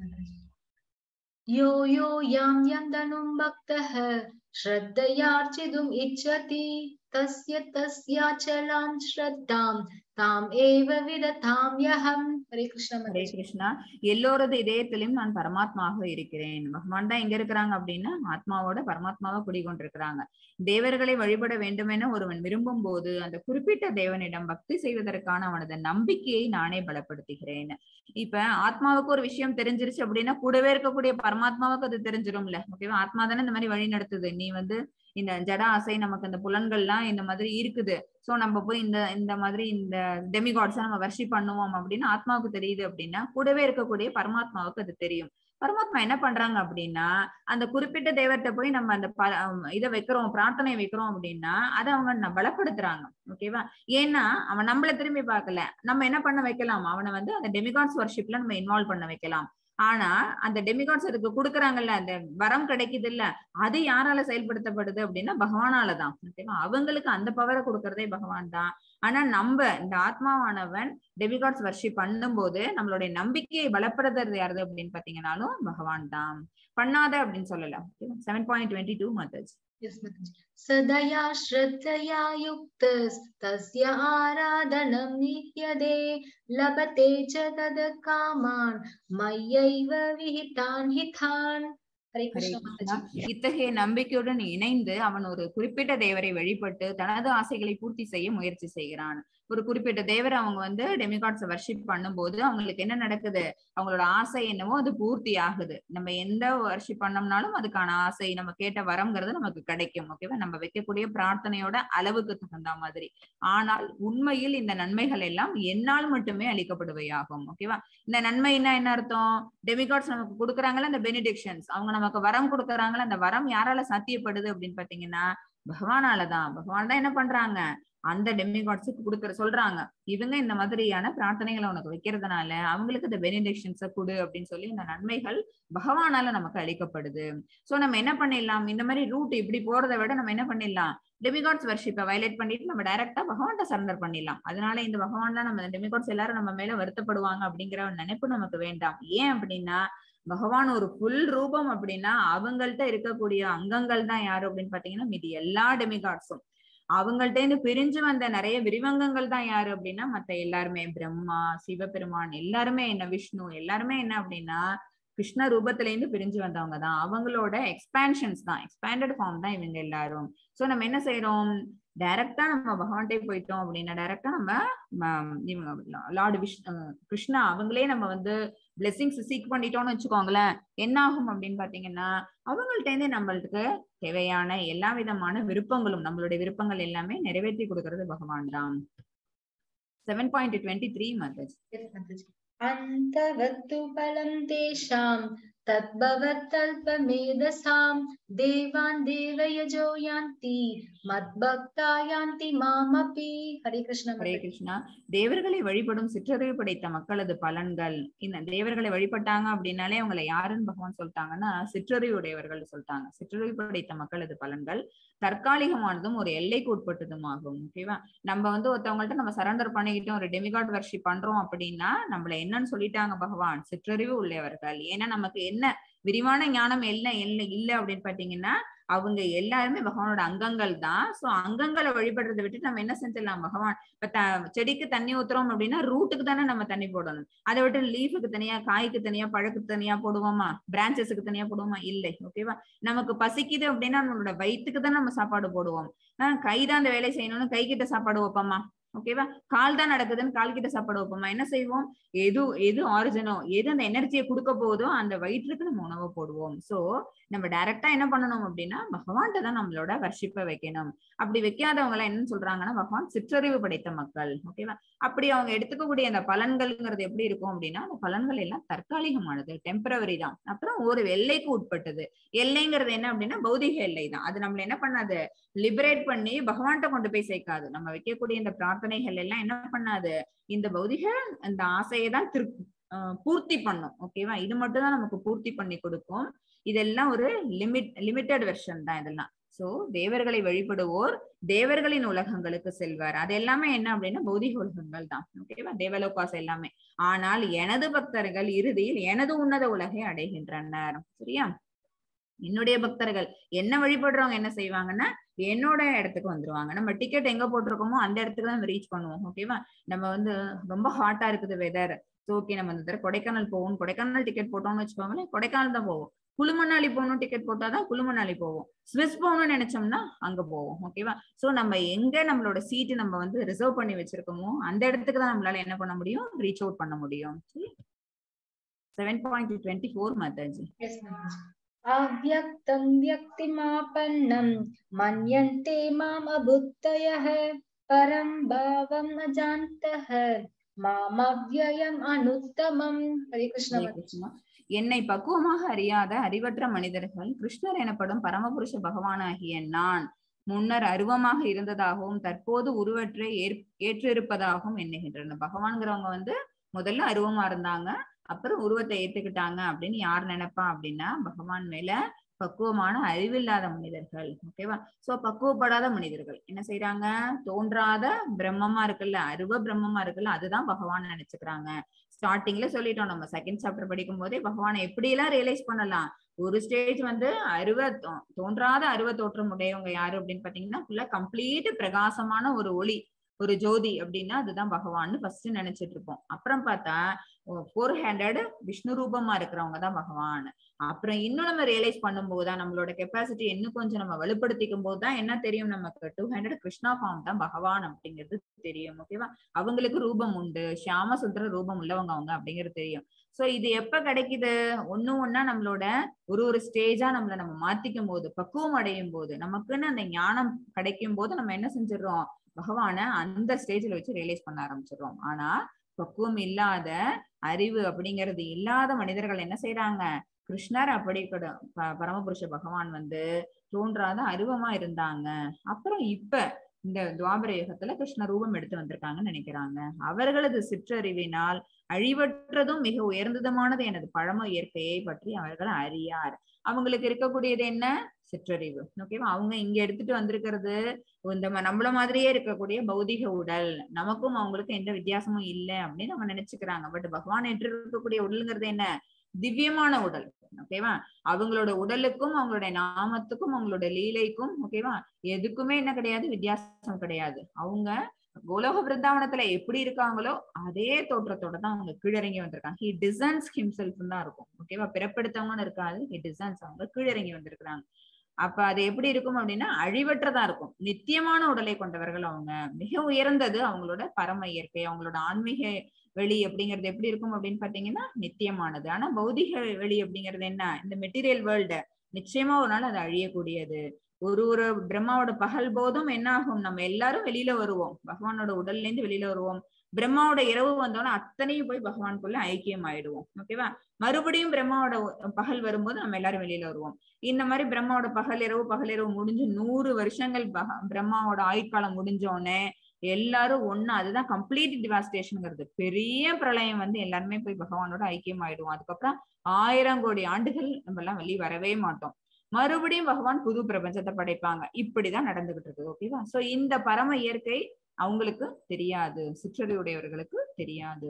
யோ யோ யாம் யம் தனும் பக்தஹ ஸ்ரத்தயார்ச்சிதும் இச்சதி तस्य तस्याचलां श्रद्धां ताम् एव विदधाम्यहम्. हरे कृष्ण ஹரே माताजी. கிருஷ்ணா. எல்லோரது இதயத்திலும் நான் பரமாத்மாவாக இருக்கிறேன். பகவான் தான் எங்க இருக்கிறாங்க அப்படின்னா ஆத்மாவோட பரமாத்மாவா குடிகொண்டிருக்கிறாங்க. தேவர்களை வழிபட வேண்டும் என ஒருவன் விரும்பும் போது அந்த குறிப்பிட்ட தேவனிடம் பக்தி செய்வதற்கான அவனது நம்பிக்கையை நானே பலப்படுத்துகிறேன். இப்ப ஆத்மாவுக்கு ஒரு விஷயம் தெரிஞ்சிருச்சு அப்படின்னா கூடவே இருக்கக்கூடிய பரமாத்மாவுக்கு அது தெரிஞ்சிரும்ல. ஓகேவா? ஆத்மா தானே இந்த மாதிரி வழி நடத்துது. நீ வந்து இந்த ஜட ஆசை, நமக்கு இந்த புலன்கள்லாம் இந்த மாதிரி இருக்குது, சோ நம்ம போய் இந்த இந்த மாதிரி இந்த டெமிகாட்ஸை நம்ம வர்ஷிப் பண்ணுவோம் அப்படின்னு ஆத்மாவுக்கு தெரியுது அப்படின்னா கூடவே இருக்கக்கூடிய பரமாத்மாவுக்கு அது தெரியும். பரமாத்மா என்ன பண்றாங்க அப்படின்னா அந்த குறிப்பிட்ட தேவர்கிட்ட போய் நம்ம அந்த இதை வைக்கிறோம், பிரார்த்தனை வைக்கிறோம் அப்படின்னா அதை அவங்க பலப்படுத்துறாங்க. ஓகேவா? ஏன்னா அவன் நம்மள திரும்பி பார்க்கல, நம்ம என்ன பண்ண வைக்கலாம், அவனை வந்து அந்த டெமிகாட்ஸ் வர்ஷிப்ல நம்ம இன்வால்வ் பண்ண வைக்கலாம். ஆனா அந்த டெமிகாட்ஸ் அதுக்கு கொடுக்குறாங்கல்ல, அந்த வரம் கிடைக்குது இல்ல, அது யாரால செயல்படுத்தப்படுது அப்படின்னா பகவானாலதான். ஓகேவா? அவங்களுக்கு அந்த பவரை கொடுக்கறதே பகவான் தான். ஆனா நம்ம இந்த ஆத்மாவானவன் டெமிகாட்ஸ் வர்ஷிப் பண்ணும் போது நம்மளுடைய நம்பிக்கையை பலப்படுத்துறது யாரு அப்படின்னு பாத்தீங்கன்னாலும் பகவான் தான். பண்ணாத அப்படின்னு சொல்லலாம். 7.22 Mataji. Yes, Mataji. Sadaya Shraddhaya Yuktas Tasya Aradhanam Nityade Labate cha Tad Kaman Mayaiva Vihitan Hithan. Hare Hare Krishna Krishna. Mataji. இத்தகைய நம்பிக்கையுடன் இணைந்து அவன் ஒரு குறிப்பிட்ட தேவரை வழிபட்டு தனது ஆசைகளை பூர்த்தி செய்ய முயற்சி செய்கிறான். ஒரு குறிப்பிட்ட தேவரை அவங்க வந்து டெமிகாட்ஸை வர்ஷிப் பண்ணும்போது அவங்களுக்கு என்ன நடக்குது, அவங்களோட ஆசை என்னவோ அது பூர்த்தி ஆகுது. நம்ம எந்த வர்ஷிப் பண்ணோம்னாலும் அதுக்கான ஆசை, நம்ம கேட்ட வரம்ங்கிறது நமக்கு கிடைக்கும். ஓகேவா? நம்ம வைக்கக்கூடிய பிரார்த்தனையோட அளவுக்கு தகுந்த மாதிரி. ஆனால் உண்மையில் இந்த நன்மைகள் எல்லாம் என்னால் மட்டுமே அளிக்கப்படுவையாகும். ஓகேவா? இந்த நன்மைன்னா என்ன அர்த்தம், டெமிகாட்ஸ் நமக்கு கொடுக்குறாங்களா அந்த பெனிடிக்ஷன்ஸ், அவங்க நமக்கு வரம் கொடுக்குறாங்களா, அந்த வரம் யாரால சாத்தியப்படுது அப்படின்னு பாத்தீங்கன்னா பகவானாலதான். பகவான் தான் என்ன பண்றாங்க, அந்த டெமிகாட்ஸுக்கு கொடுக்கற சொல்றாங்க, இவங்க இந்த மாதிரியான பிரார்த்தனைகளை உனக்கு வைக்கிறதுனால அவங்களுக்கு இந்த பெனிடிக்ஷன்ஸை கொடு அப்படின்னு சொல்லி இந்த நன்மைகள் பகவானால நமக்கு அளிக்கப்படுது. சோ நம்ம என்ன பண்ணிடலாம், இந்த மாதிரி ரூட் இப்படி போறதை விட நம்ம என்ன பண்ணிடலாம், டெமிகாட்ஸ் வர்ஷிப்பை வயலேட் பண்ணிட்டு நம்ம டைரக்டா பகவான்கிட்ட சரண்டர் பண்ணிடலாம். அதனால இந்த பகவான்லாம் நம்ம டெமிகாட்ஸ் எல்லாரும் நம்ம மேல வருத்தப்படுவாங்க அப்படிங்கிற நினைப்பு நமக்கு வேண்டாம். ஏன் அப்படின்னா பகவான் ஒரு புல் ரூபம் அப்படின்னா அவங்கள்ட்ட இருக்கக்கூடிய அங்கங்கள் தான் யாரு அப்படின்னு பாத்தீங்கன்னா மீதி எல்லா டெமிகாட்ஸும். அவங்கள்ட்ட இருந்து பிரிஞ்சு வந்த நிறைய விரிவங்கங்கள் தான் யாரு அப்படின்னா மத்த எல்லாருமே, பிரம்மா, சிவபெருமான் எல்லாருமே என்ன, விஷ்ணு எல்லாருமே என்ன அப்படின்னா கிருஷ்ண ரூபத்துல இருந்து பிரிஞ்சு வந்தவங்க தான். அவங்களோட எக்ஸ்பான்ஷன்ஸ் தான், எக்ஸ்பேண்டட் ஃபார்ம் தான் இவங்க எல்லாரும். சோ நம்ம என்ன செய்யறோம், டைரக்டா நம்ம பகவான்கிட்டே போயிட்டோம் அப்படின்னா டைரக்டா நம்ம இவங்க லார்டு கிருஷ்ணா அவங்களே நம்ம வந்து பிளெஸிங்ஸ் சீக் பண்ணிட்டோம்னு வச்சுக்கோங்களேன், என்ன ஆகும் அப்படின்னு பாத்தீங்கன்னா அவங்கள்ட்ட இருந்து நம்மளுக்கு தேவையான எல்லா விதமான விருப்பங்களும், நம்மளுடைய விருப்பங்கள் எல்லாமே நிறைவேற்றி கொடுக்கறது பகவான் தான். 7.23 Mataji. Yes, Mataji. Antavattu balam tesham तद्भवत्तल्पमेधसां देवान् देवयजो यान्ति मद्भक्ता यान्ति मामपि. हरे कृष्ण ஹரே माताजी. கிருஷ்ணா. தேவர்களை வழிபடும் சிற்றறிவு படைத்த மக்களது பலன்கள், இந்த தேவர்களை வழிபட்டாங்க அப்படின்னாலே அவங்களை யாருன்னு பகவான் சொல்லிட்டாங்கன்னா சிற்றறிவுடையவர்கள் சொல்லிட்டாங்க. சிற்றறிவு படைத்த மக்களது பலன்கள் தற்காலிகமானதும் ஒரு எல்லைக்கு உட்பட்டதும் ஆகும். ஓகேவா? நம்ம வந்து ஒருத்தவங்கள்ட்ட நம்ம சரண்டர் பண்ணிக்கிட்டோம், ஒரு டெமிகாட் வர்ஷிப் பண்றோம் அப்படின்னா நம்மள என்னன்னு சொல்லிட்டாங்க பகவான், சிற்றறிவு உள்ளவர்கள். ஏன்னா நமக்கு என்ன விரிவான ஞானம் இல்ல அப்படின்னு பாத்தீங்கன்னா அவங்க எல்லாருமே பகவானோட அங்கங்கள் தான். சோ அங்கங்களை வழிபடுறதை விட்டுட்டு நம்ம என்ன செஞ்சிடலாம், பகவான் இப்ப செடிக்கு தண்ணி ஊத்துறோம் அப்படின்னா ரூட்டுக்கு தானே நம்ம தண்ணி போடணும். அதை விட்டு லீஃபுக்கு தனியா, காய்க்கு தனியா, பழத்துக்கு தனியா போடுவோமா, பிரான்சஸுக்கு தனியா போடுவோமா? இல்லை. ஓகேவா? நமக்கு பசிக்குது அப்படின்னா நம்மளோட வயிற்றுக்கு தான் நம்ம சாப்பாடு போடுவோம். கைதான் அந்த வேலை செய்யணும்னு கை கிட்ட சாப்பாடு வைப்போமா? ஓகேவா? கால் தான் நடக்குதுன்னு கால் கிட்ட சாப்பாடு வைப்போமா? என்ன செய்வோம், எது ஆரிஜினோ, எது அந்த எனர்ஜியை கொடுக்க போதோ அந்த வயிற்றுக்கு நம்ம உணவை போடுவோம். சோ நம்ம டைரக்டா என்ன பண்ணணும் அப்படின்னா பகவான்கிட்ட தான் நம்மளோட வர்ஷிப்பை வைக்கணும். அப்படி வைக்காதவங்க எல்லாம் என்ன சொல்றாங்கன்னா பகவான் சிற்றறிவு படைத்த மக்கள். ஓகேவா? அப்படி அவங்க எடுத்துக்கக்கூடிய அந்த பலன்கள்ங்கிறது எப்படி இருக்கும் அப்படின்னா அந்த பலன்கள் எல்லாம் தற்காலிகமானது, டெம்பரவரி தான். அப்புறம் ஒரு எல்லைக்கு உட்பட்டது. எல்லைங்கிறது என்ன அப்படின்னா பௌதிக எல்லை தான். அது நம்மள என்ன பண்ணாது, லிபரேட் பண்ணி பகவான்கிட்ட கொண்டு போய் சேர்க்காது. நம்ம வைக்கக்கூடிய இந்த பிரார்த்தனைகள் எல்லாம் என்ன பண்ணாது, இந்த பௌதிக அந்த ஆசையை தான் பூர்த்தி பண்ணும். ஓகேவா? இது மட்டும் தான் நமக்கு பூர்த்தி பண்ணி கொடுக்கும். இதெல்லாம் ஒரு லிமிட்டட் வெர்ஷன் தான் இதெல்லாம். சோ தேவர்களை வழிபடுவோர் தேவர்களின் உலகங்களுக்கு செல்வார். அது எல்லாமே என்ன அப்படின்னா பௌதிக உலகங்கள் தான். ஓகேவா? தேவலோகாஸ் எல்லாமே. ஆனால் எனது பக்தர்கள் இறுதியில் எனது உன்னத உலகை அடைகின்றனர். சரியா? என்னுடைய பக்தர்கள் என்ன வழிபடுறவங்க என்ன செய்வாங்கன்னா என்னோட இடத்துக்கு வந்துருவாங்க. நம்ம டிக்கெட் எங்க போட்டிருக்கோமோ அந்த இடத்துக்கு தான் நம்ம ரீச் பண்ணுவோம். ஓகேவா? நம்ம வந்து ரொம்ப ஹாட்டா இருக்குது வெதர், ஓகே நம்ம இந்த தடவை கொடைக்கானல் போவோம், கொடைக்கானல் டிக்கெட் போட்டோம்னு வச்சுக்கோங்களேன், கொடைக்கானல் தான் போவோம். குளுமணாலி போகணும் டிக்கெட் போட்டாதான் குளுமணாலி போவோம். ஸ்விஸ் போகணும்னு நினைச்சோம்னா அங்க போவோம். ஓகேவா? சோ நம்ம எங்க நம்மளோட சீட்டு நம்ம வந்து ரிசர்வ் பண்ணி வச்சிருக்கோமோ அந்த இடத்துக்கு தான் நம்மளால என்ன பண்ண முடியும், ரீச் அவுட் பண்ண முடியும். 7.24 மாதாஜி. Yes, Mataji. अव्यक्तं व्यक्तिमापन्नं मन्यन्ते माम् अबुद्धयः परं भावम् अजानतः मामव्ययम् अनुत्तमम्. हरे कृष्ण. என்னை பக்குவமாக அறியாத அறிவற்ற மனிதர்கள் கிருஷ்ணர் எனப்படும் பரமபுருஷ பகவானாகிய நான் முன்னர் அருவமாக இருந்ததாகவும் தற்போது உருவற்றை ஏற்றிருப்பதாகவும் எண்ணுகின்றனர். பகவான்கிறவங்க வந்து முதல்ல அருவமா இருந்தாங்க, அப்புறம் உருவத்தை ஏத்துக்கிட்டாங்க அப்படின்னு யார் நினைப்பா அப்படின்னா பகவான் மேல பக்குவமான அறிவில்லாத மனிதர்கள். ஓகேவா? சோ பக்குவப்படாத மனிதர்கள் என்ன செய்யறாங்க, தோன்றாத பிரம்மமா இருக்குல்ல, அருவ பிரம்மமா இருக்குல்ல, அதுதான் பகவான் நினைச்சுக்கிறாங்க. ஸ்டார்டிங்ல சொல்லிட்டோம், நம்ம செகண்ட் சாப்டர் படிக்கும் போதே பகவானை எப்படி எல்லாம் ரியலைஸ் பண்ணலாம். ஒரு ஸ்டேஜ் வந்து தோன்றாத அருவ தோற்றம் உடையவங்க யாரு அப்படின்னு பாத்தீங்கன்னா ஃபுல்லா கம்ப்ளீட் பிரகாசமான ஒரு ஒளி, ஒரு ஜோதி அப்படின்னா அதுதான் பகவான்னு ஃபர்ஸ்ட் நினைச்சிட்டு இருப்போம். அப்புறம் பார்த்தா 400 விஷ்ணு ரூபமா இருக்கிறவங்க தான் பகவான். அப்புறம் இன்னும் நம்ம ரியலைஸ் பண்ணும் போதுதான் நம்மளோட கெப்பாசிட்டி இன்னும் கொஞ்சம் நம்ம வலுப்படுத்திக்கும் போதுதான் என்ன தெரியும், நமக்கு 200 கிருஷ்ணா ஃபார்ம் தான் பகவான் அப்படிங்கிறது தெரியும். ஓகேவா? அவங்களுக்கு ரூபம் உண்டு, ஷியாம சுந்தர ரூபம் உள்ளவங்க அவங்க அப்படிங்கிறது தெரியும். சோ இது எப்ப கிடைக்குது, ஒன்னா நம்மளோட ஒரு ஸ்டேஜா நம்மள நம்ம மாத்திக்கும் போது, பக்குவம் அடையும் போது, நமக்குன்னு அந்த ஞானம் கிடைக்கும் போது நம்ம என்ன செஞ்சிடறோம், பகவான அந்த ஸ்டேஜ்ல வச்சு ரியலைஸ் பண்ண ஆரம்பிச்சிடுறோம். ஆனா பக்குவம் இல்லாத, அறிவு அப்படிங்கிறது இல்லாத மனிதர்கள் என்ன செய்யறாங்க, கிருஷ்ணர் அப்படி பரமபுருஷ பகவான் வந்து தோன்றாத அருவமா இருந்தாங்க. அப்புறம் இப்ப இந்த துவாபர யுகத்துல கிருஷ்ண ரூபம் எடுத்து வந்திருக்காங்கன்னு நினைக்கிறாங்க. அவர்களது சிற்றறிவினால் அழிவற்றதும் மிக உயர்ந்ததுமானது எனது பழம இயற்கையை பற்றி அவர்கள் அறியார். அவங்களுக்கு இருக்கக்கூடியது என்ன, சிற்றறிவு. ஓகேவா? அவங்க இங்க எடுத்துட்டு வந்திருக்கிறது இந்த நம்மள மாதிரியே இருக்கக்கூடிய பௌதிக உடல், நமக்கும் அவங்களுக்கும் எந்த வித்தியாசமும் இல்லை அப்படின்னு அவங்க நினைச்சுக்கிறாங்க. பட் பகவான் ஏற்று இருக்கக்கூடிய உடல்ங்கிறது என்ன, திவ்யமான உடல். ஓகேவா? அவங்களோட உடலுக்கும் அவங்களுடைய நாமத்துக்கும் அவங்களோட லீலைக்கும் ஓகேவா எதுக்குமே என்ன கிடையாது, வித்தியாசம் கிடையாது. அவங்க கோலோக பிருந்தாவனத்துல எப்படி இருக்காங்களோ அதே தோற்றத்தோட தான் அவங்க கீழிறங்கி வந்திருக்காங்க. ஹி டிசைன்ஸ் ஹிம்செல்ஃப் தான் இருக்கும். ஓகேவா? பிறப்பெடுத்தவங்கன்னு இருக்காது, ஹி டிசைன்ஸ், அவங்க கீழிறங்கி வந்திருக்கிறாங்க. அப்ப அது எப்படி இருக்கும் அப்படின்னா அழிவற்றதா இருக்கும். நித்தியமான உடலை கொண்டவர்கள் அவங்க. மிக உயர்ந்தது அவங்களோட பரம இயற்கை, அவங்களோட ஆன்மீக வெளி அப்படிங்கிறது எப்படி இருக்கும் அப்படின்னு பாத்தீங்கன்னா நித்தியமானது. ஆனா பௌதிக வெளி அப்படிங்கிறது என்ன, இந்த மெட்டீரியல் வேர்ல்டு நிச்சயமா ஒரு நாள் அது அழியக்கூடியது. ஒரு பிரம்மாவோட பகல் போதும் என்ன ஆகும், நம்ம எல்லாரும் வெளியில வருவோம், பகவானோட உடல்ல இருந்து வெளியில வருவோம். பிரம்மாவோட இரவு வந்தோன்னா அத்தனையும் போய் பகவானுக்குள்ள ஐக்கியம் ஆயிடுவோம். ஓகேவா? மறுபடியும் பிரம்மாவோட பகல் வரும்போது நம்ம எல்லாரும் வெளியில வருவோம். இந்த மாதிரி பிரம்மாவோட பகல் இரவு முடிஞ்சு 100 வருஷங்கள் பிரம்மாவோட ஆயுட்காலம் முடிஞ்சோடனே எல்லாரும் ஒண்ணு, அதுதான் கம்ப்ளீட் டிவாஸ்டேஷன்ங்கிறது. பெரிய பிரளயம் வந்து எல்லாருமே போய் பகவானோட ஐக்கியம் ஆயிடுவோம். அதுக்கப்புறம் 1000 கோடி ஆண்டுகள் நம்ம எல்லாம் வெளியே வரவே மாட்டோம். மறுபடியும் பகவான் புது பிரபஞ்சத்தை படைப்பாங்க. இப்படிதான் நடந்துகிட்டு இருக்கு. ஓகேவா? சோ இந்த பரம இயற்கை அவங்களுக்கு தெரியாது, சிற்றறிவுடையவர்களுக்கு தெரியாது.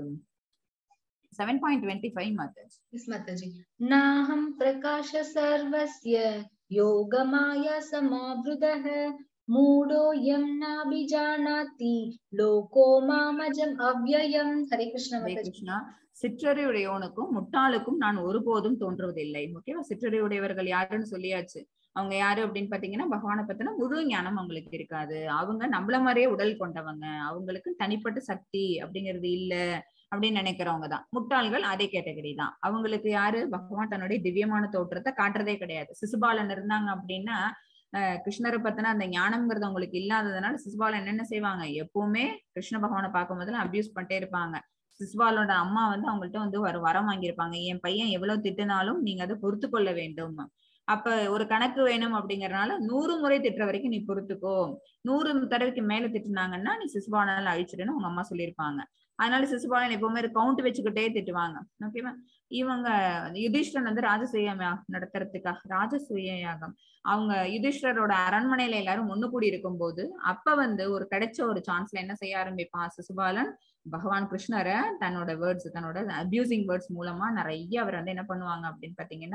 7.25 Mataji. Yes, Mataji. Naham prakasha sarvasya yogamaya samavrudah மூடோ யம் நாபிஜானாதி லோகோ மாமஜம் அவ்யயம். ஹரே கிருஷ்ணா. ஹரே கிருஷ்ணா. சிற்றறிவுடையவனுக்கும் முட்டாளுக்கும் நான் ஒருபோதும் தோன்றுவதில்லை. ஓகேவா? சிற்றறிவுடையவர்கள் யாருன்னு சொல்லியாச்சு. அவங்க யாரு அப்படின்னு பாத்தீங்கன்னா பகவானை பத்தின முழு ஞானம் அவங்களுக்கு இருக்காது. அவங்க நம்மள மாதிரியே உடல் கொண்டவங்க, அவங்களுக்கு தனிப்பட்ட சக்தி அப்படிங்கிறது இல்ல அப்படின்னு நினைக்கிறவங்க தான் முட்டாள்கள். அதே கேட்டகரி தான். அவங்களுக்கு யாரு, பகவான் தன்னுடைய திவ்யமான தோற்றத்தை காட்டுறதே கிடையாது. சிசுபாலன் இருந்தாங்க அப்படின்னா கிருஷ்ணரை பத்தின அந்த ஞானம்ங்கிறது அவங்களுக்கு இல்லாததுனால சிசுபாலன் என்னென்ன செய்வாங்க, எப்பவுமே கிருஷ்ண பகவானை பார்க்கும் போதெல்லாம் அபியூஸ் பண்ணிட்டே இருப்பாங்க. சிசுபாலோட அம்மா வந்து அவங்கள்ட்ட வந்து ஒரு வரம் வாங்கியிருப்பாங்க, என் பையன் எவ்வளவு திட்டினாலும் நீங்க அதை பொறுத்து கொள்ள வேண்டும். அப்ப ஒரு கணக்கு வேணும் அப்படிங்கறதுனால 100 முறை திட்டுற வரைக்கும் நீ பொறுத்துக்கோ, 100 தடவைக்கு மேல திட்டுனாங்கன்னா நீ சிசுபாலனால அழிச்சிடுன்னு உங்க அம்மா சொல்லியிருப்பாங்க. அதனால சிசுபாலன் எப்பவுமே கவுண்ட் வச்சுக்கிட்டே திட்டுவாங்க. ஓகேவா? இவங்க யுதிஷ்டன் வந்து ராஜசூய நடத்துறதுக்காக ராஜசூய யாகம் அவங்க யுதிஷ்டரோட அரண்மனையில எல்லாரும் ஒண்ணு கூடி இருக்கும் போது அப்ப வந்து ஒரு கிடைச்ச ஒரு சான்ஸ்ல என்ன செய்ய ஆரம்பிப்பான் சிசுபாலன், பகவான் கிருஷ்ணரை தன்னோட வேர்ட்ஸ், தன்னோட அபியூசிங் வேர்ட்ஸ் மூலமா நிறைய அவர் வந்து என்ன பண்ணுவாங்க அப்படின்னு பாத்தீங்கன்னா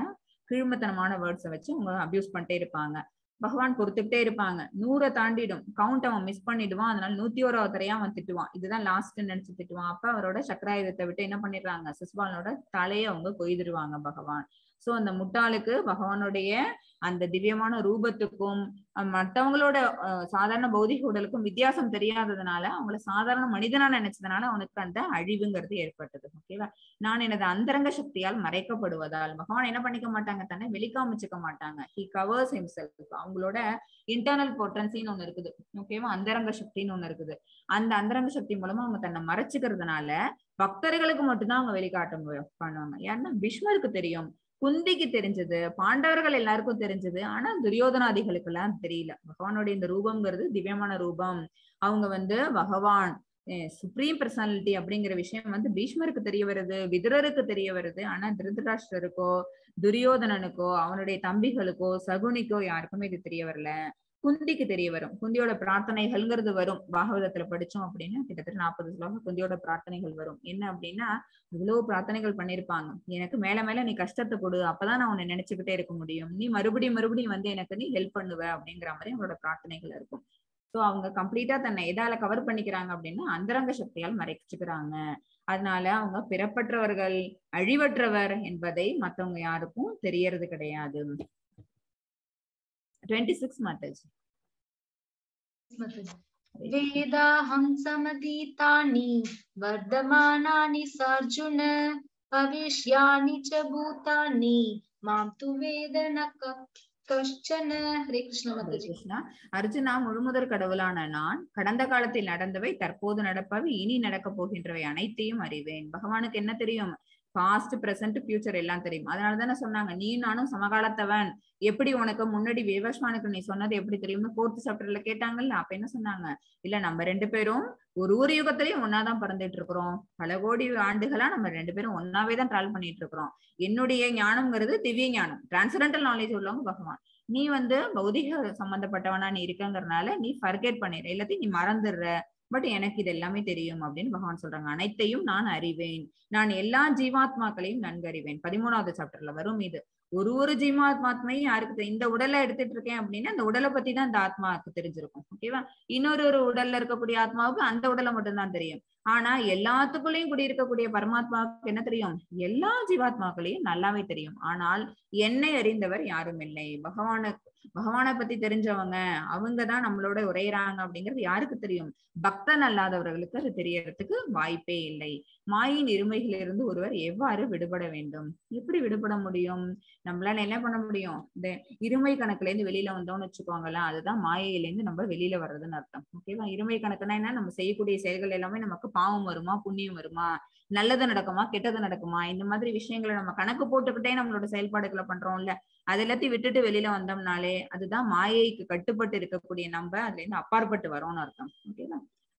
கீழ்மத்தனமான வேர்ட்ஸை வச்சு அவங்க அபியூஸ் பண்ணிட்டே இருப்பாங்க. பகவான் பொறுத்துக்கிட்டே இருப்பாங்க. 100 தாண்டிடும், கவுண்ட் அவன் மிஸ் பண்ணிடுவான். அதனால 101வது தரையா அவன் திட்டுவான். இதுதான் லாஸ்ட் நினைச்சு திட்டுவான். அப்ப அவரோட சக்கராயுதத்தை விட்டு என்ன பண்ணிடுறாங்க, சிசுபாலனோட தலையை அவங்க கொய்திருவாங்க பகவான். சோ அந்த முட்டாளுக்கு பகவானுடைய அந்த திவ்யமான ரூபத்துக்கும் மற்றவங்களோட சாதாரண பௌதிக உடலுக்கும் வித்தியாசம் தெரியாததுனால அவங்கள சாதாரண மனிதனா நினைச்சதுனால அவனுக்கு அந்த அழிவுங்கிறது ஏற்பட்டது. ஓகேவா? நான் எனது அந்தரங்க சக்தியால் மறைக்கப்படுவதால் பகவான் என்ன பண்ணிக்க மாட்டாங்க, தன்னை வெளிக்காமிச்சுக்க மாட்டாங்க. He covers himself. அவங்களோட இன்டர்னல் பொட்டன்சின்னு ஒண்ணு இருக்குது. ஓகேவா? அந்தரங்க சக்தின்னு ஒண்ணு இருக்குது. அந்த அந்தரங்க சக்தி மூலமா அவங்க தன்னை மறைச்சுக்கிறதுனால பக்தர்களுக்கு மட்டும்தான் அவங்க வெளிக்காட்ட பண்ணுவாங்க. யாருன்னா பீஷ்மருக்கு தெரியும், குந்திக்கு தெரிஞ்சது, பாண்டவர்கள் எல்லாருக்கும் தெரிஞ்சது. ஆனா துரியோதனாதிகளுக்கு எல்லாம் தெரியல. பகவானுடைய இந்த ரூபம்ங்கிறது திவ்யமான ரூபம். அவங்க பகவான் சுப்ரீம் பர்சனாலிட்டி அப்படிங்கிற விஷயம் பீஷ்மருக்கு தெரிய வருது, விதுரருக்கு தெரிய வருது. ஆனா திருதராஷ்டிரருக்கோ துரியோதனனுக்கோ அவனுடைய தம்பிகளுக்கோ சகுனிக்கோ யாருக்குமே இது தெரிய வரல. குந்திக்கு தெரிய வரும். குந்தியோட பிரார்த்தனைகள்ங்கிறது வரும். பாகவதத்துல படிச்சோம் அப்படின்னா கிட்டத்தட்ட 40 ஸ்லோகம் குந்தியோட பிரார்த்தனைகள் வரும். என்ன அப்படின்னா, இவ்வளவு பிரார்த்தனைகள் பண்ணிருப்பாங்க. எனக்கு மேல மேல நீ கஷ்டத்தை கொடு, அப்பதான் நான் உன்னை நினைச்சுக்கிட்டே இருக்க முடியும், நீ மறுபடியும் எனக்கு நீ ஹெல்ப் பண்ணுவ அப்படிங்கிற மாதிரி அவங்களோட பிரார்த்தனைகள் இருக்கும். சோ அவங்க கம்ப்ளீட்டா தன்னை எதால கவர் பண்ணிக்கிறாங்க அப்படின்னா அந்தரங்க சக்தியால் மறைச்சுக்கிறாங்க. அதனால அவங்க பிறப்பற்றவர்கள், அழிவற்றவர் என்பதை மத்தவங்க யாருக்கும் தெரியறது கிடையாது. 26 மாதாஜி. வேதாஹம் சமதீதானி வர்தமானானி சார்ஜுன பவிஷ்யானி ச பூதானி மாம் து வேதன கஷ்சன. ஹரே கிருஷ்ண மாதாஜி. கிருஷ்ணா. அர்ஜுனா, முழுமுதற் கடவுளான நான் கடந்த காலத்தில் நடந்தவை, தற்போது நடப்பவை, இனி நடக்க போகின்றவை அனைத்தையும் அறிவேன். பகவானுக்கு என்ன தெரியும்? பாஸ்ட், பிரசன்ட், ஃபியூச்சர் எல்லாம் தெரியும். அதனாலதானே சொன்னாங்க, நீ நானும் சமகாலத்தவன். எப்படி உனக்கு முன்னாடி விவஸ்வானுக்கு நீ சொன்னது எப்படி தெரியும்னு 4th சாப்டர்ல கேட்டாங்கல்ல. அப்ப என்ன சொன்னாங்க? இல்ல, நம்ம 2 பேரும் ஒரு யுகத்திலயும் ஒன்னாதான் பிறந்துட்டு இருக்கிறோம். பல கோடி ஆண்டுகளா நம்ம 2 பேரும் ஒன்னாவே தான் டிராவல் பண்ணிட்டு இருக்கிறோம். என்னுடைய ஞானம்ங்கிறது திவ்ய ஞானம், டிரான்சரண்டல் நாலேஜ் உள்ளவங்க பகவான். நீ பௌதிக சம்பந்தப்பட்டவனா நீ இருக்கங்கிறதுனால நீ ஃபர்கெட் பண்ணிடுற, எல்லாத்தையும் நீ மறந்துடுற. பட் எனக்கு இது எல்லாமே தெரியும் அப்படின்னு பகவான் சொல்றாங்க. அனைத்தையும் நான் அறிவேன், நான் எல்லா ஜீவாத்மாக்களையும் நன்கு அறிவேன். 13வது சாப்டர்ல வரும் இது. ஒரு ஜீவாத்மாத்மையும் யாருக்கு இந்த உடலை எடுத்துட்டு இருக்கேன் அப்படின்னா அந்த உடலை பத்தி தான் இந்த ஆத்மாவுக்கு தெரிஞ்சிருக்கும். ஓகேவா? இன்னொரு உடல்ல இருக்கக்கூடிய ஆத்மாவுக்கு அந்த உடலை மட்டும்தான் தெரியும். ஆனா எல்லாத்துக்குள்ளேயும் குடியிருக்கக்கூடிய பரமாத்மாவுக்கு என்ன தெரியும்? எல்லா ஜீவாத்மாக்களையும் நல்லாவே தெரியும். ஆனால் என்னை அறிந்தவர் யாரும் இல்லை. பகவானை பத்தி தெரிஞ்சவங்க அவங்கதான் நம்மளோட உரையிறாங்க அப்படிங்கிறது யாருக்கு தெரியும்? பக்தன் அல்லாதவர்களுக்கு அது தெரியறதுக்கு வாய்ப்பே இல்லை. மாயின் இருமைகளிலிருந்து ஒருவர் எவ்வாறு விடுபட வேண்டும்? எப்படி விடுபட முடியும்? நம்மளால என்ன பண்ண முடியும்? இந்த இருமை கணக்குல இருந்து வெளியில வந்தோம்னு வச்சுக்கோங்களேன், அதுதான் மாயையிலேருந்து நம்ம வெளியில வர்றதுன்னு அர்த்தம். ஓகேவா? இருமை கணக்குனா என்ன? நம்ம செய்யக்கூடிய செயல்கள் எல்லாமே நமக்கு பாவம் வருமா, புண்ணியம் வருமா, நல்லது நடக்குமா, கெட்டது நடக்குமா, இந்த மாதிரி விஷயங்களை நம்ம கணக்கு போட்டுக்கிட்டே நம்மளோட செயல்பாடுகளை பண்றோம்ல, அது எல்லாத்தையும் விட்டுட்டு வெளியில வந்தோம்னாலே அதுதான் மாயைக்கு கட்டுப்பட்டு இருக்கக்கூடிய நம்ம அதுல இருந்து அப்பாற்பட்டு வரோம்னு அர்த்தம். ஓகேவா?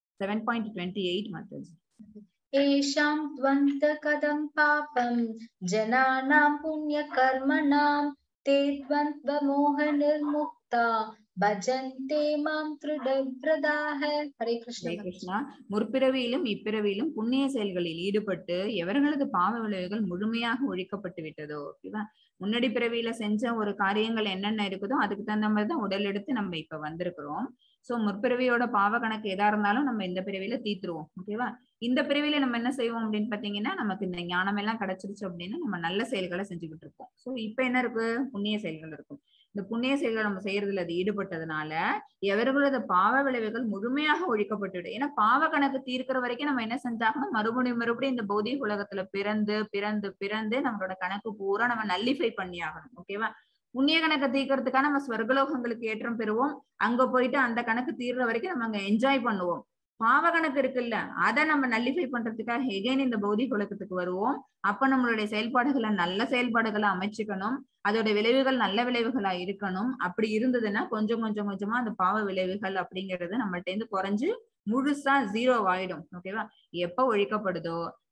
7.28 மாதாஜி. ஏஷாம் த்வந்த கதம் பாபம் ஜனானாம் புண்ணிய கர்மணாம் தே த்வந்த்வ மோக நிர்முக்தா பஜந்தே மாம் த்ருடவ்ரதாக. ஹரே கிருஷ்ணா. முற்பிறவியிலும் இப்பிறவியிலும் புண்ணிய செயல்களில் ஈடுபட்டு எவர்களது பாவ விளைவுகள் முழுமையாக ஒழிக்கப்பட்டு விட்டதோ. ஓகேவா? முன்னாடி பிறவியில செஞ்ச ஒரு காரியங்கள் என்னென்ன இருக்குதோ அதுக்கு தகுந்த மாதிரிதான் உடல் எடுத்து நம்ம இப்ப வந்திருக்கிறோம். சோ முற்பிறவியோட பாவ கணக்கு எதா இருந்தாலும் நம்ம இந்த பிறவியில தீத்துருவோம். ஓகேவா? இந்த பிறவியில நம்ம என்ன செய்வோம் அப்படின்னு பாத்தீங்கன்னா, நமக்கு இந்த ஞானம் எல்லாம் கிடைச்சிருச்சு அப்படின்னா நம்ம நல்ல செயல்களை செஞ்சுக்கிட்டு இருப்போம். சோ இப்ப என்ன இருக்கு? புண்ணிய செயல்கள் இருக்கும். இந்த புண்ணிய செயல்கள் நம்ம செய்யறதுல அது ஈடுபட்டதுனால எவர்களது பாவ விளைவுகள் முழுமையாக ஒழிக்கப்பட்டுவிடும். ஏன்னா பாவ கணக்கு தீர்க்கிற வரைக்கும் நம்ம என்ன செஞ்சாகணும்? மறுபடியும் இந்த பௌதிக உலகத்துல பிறந்து பிறந்து பிறந்து நம்மளோட கணக்கு பூரா நம்ம நல்லிஃபை பண்ணி ஆகணும். ஓகேவா? புண்ணிய கணக்கை தீர்க்கறதுக்காக நம்ம ஸ்வர்கலோகங்களுக்கு ஏற்றம் பெறுவோம். அங்க போயிட்டு அந்த கணக்கு தீர்ற வரைக்கும் நம்ம அங்க என்ஜாய் பண்ணுவோம். பாவ கணக்கு இருக்குல்ல, அதை நம்ம நல்லிஃபை பண்றதுக்காக எகைன் இந்த பௌதிக உலகத்துக்கு வருவோம். அப்ப நம்மளுடைய செயல்பாடுகளை நல்ல செயல்பாடுகளை அமைச்சுக்கணும். அதோட விளைவுகள் நல்ல விளைவுகளா இருக்கணும். அப்படி இருந்ததுன்னா கொஞ்சம் கொஞ்சம் கொஞ்சமா அந்த பாவ விளைவுகள் அப்படிங்கிறது நம்மள்ட்ட இருந்து குறைஞ்சு முழுசா 0 ஆயிடும். ஓகேவா? எப்ப ஒழிக்கப்படுதோ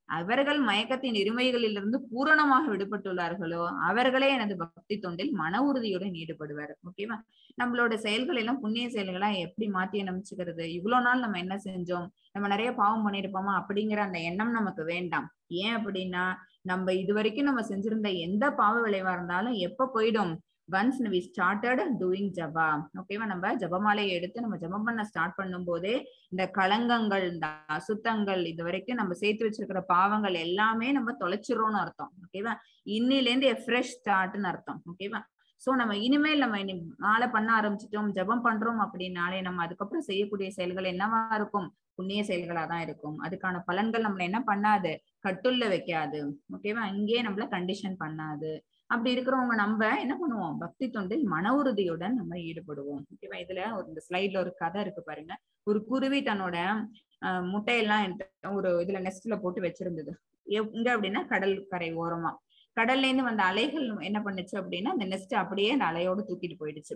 அவர்கள் மயக்கத்தின் இருமைகளிலிருந்து பூரணமாக விடுபட்டுள்ளார்களோ அவர்களே எனது பக்தி தொண்டில் மன உறுதியுடன் ஈடுபடுவார். ஓகேவா? நம்மளோட செயல்கள் எல்லாம் புண்ணிய செயல்களா எப்படி மாத்தி அமைச்சுக்கிறது? இவ்வளவு நாள் நம்ம என்ன செஞ்சோம், நம்ம நிறைய பாவம் பண்ணிருப்போமா அப்படிங்கிற அந்த எண்ணம் நமக்கு வேண்டாம். ஏன் அப்படின்னா, நம்ம இது வரைக்கும் நம்ம செஞ்சிருந்த எந்த பாவ விளைவா இருந்தாலும் எப்ப போயிடும், once we started doing ஜபா. ஓகேவா? நம்ம ஜபமாலையை எடுத்து நம்ம ஜபம் பண்ண ஸ்டார்ட் பண்ணும் போதே இந்த களங்கங்கள், இந்த அசுத்தங்கள், இது வரைக்கும் நம்ம சேர்த்து வச்சிருக்கிற பாவங்கள் எல்லாமே நம்ம தொலைச்சிரோம்னு அர்த்தம். ஓகேவா? இன்னில இருந்து ஃப்ரெஷ் ஸ்டார்ட்னு அர்த்தம். ஓகேவா? சோ நம்ம இனிமேல் நம்ம மாலை பண்ண ஆரம்பிச்சிட்டோம், ஜபம் பண்றோம் அப்படின்னாலே நம்ம அதுக்கப்புறம் செய்யக்கூடிய செயல்கள் என்னவா இருக்கும், புண்ணிய செயல்களா தான் இருக்கும். அதுக்கான பலன்கள் நம்மள என்ன பண்ணாது, கட்டுள்ள வைக்காது. ஓகேவா? இங்கேயே நம்மள கண்டிஷன் பண்ணாது. அப்படி இருக்கிறவங்க நம்ம என்ன பண்ணுவோம், பக்தி தொண்டில் மன உறுதியுடன் நம்ம ஈடுபடுவோம். ஓகேவா? இதுல இந்த ஸ்லைட்ல ஒரு கதை இருக்கு பாருங்க. ஒரு குருவி தன்னோட முட்டையெல்லாம் ஒரு இதுல நெஸ்ட்ல போட்டு வச்சிருந்தது. எங்க அப்படின்னா கடல் கரை ஓரமா. கடல்ல இருந்து வந்த அலைகள் என்ன பண்ணுச்சு அப்படின்னா அந்த நெஸ்ட் அப்படியே அந்த அலையோட தூக்கிட்டு போயிடுச்சு.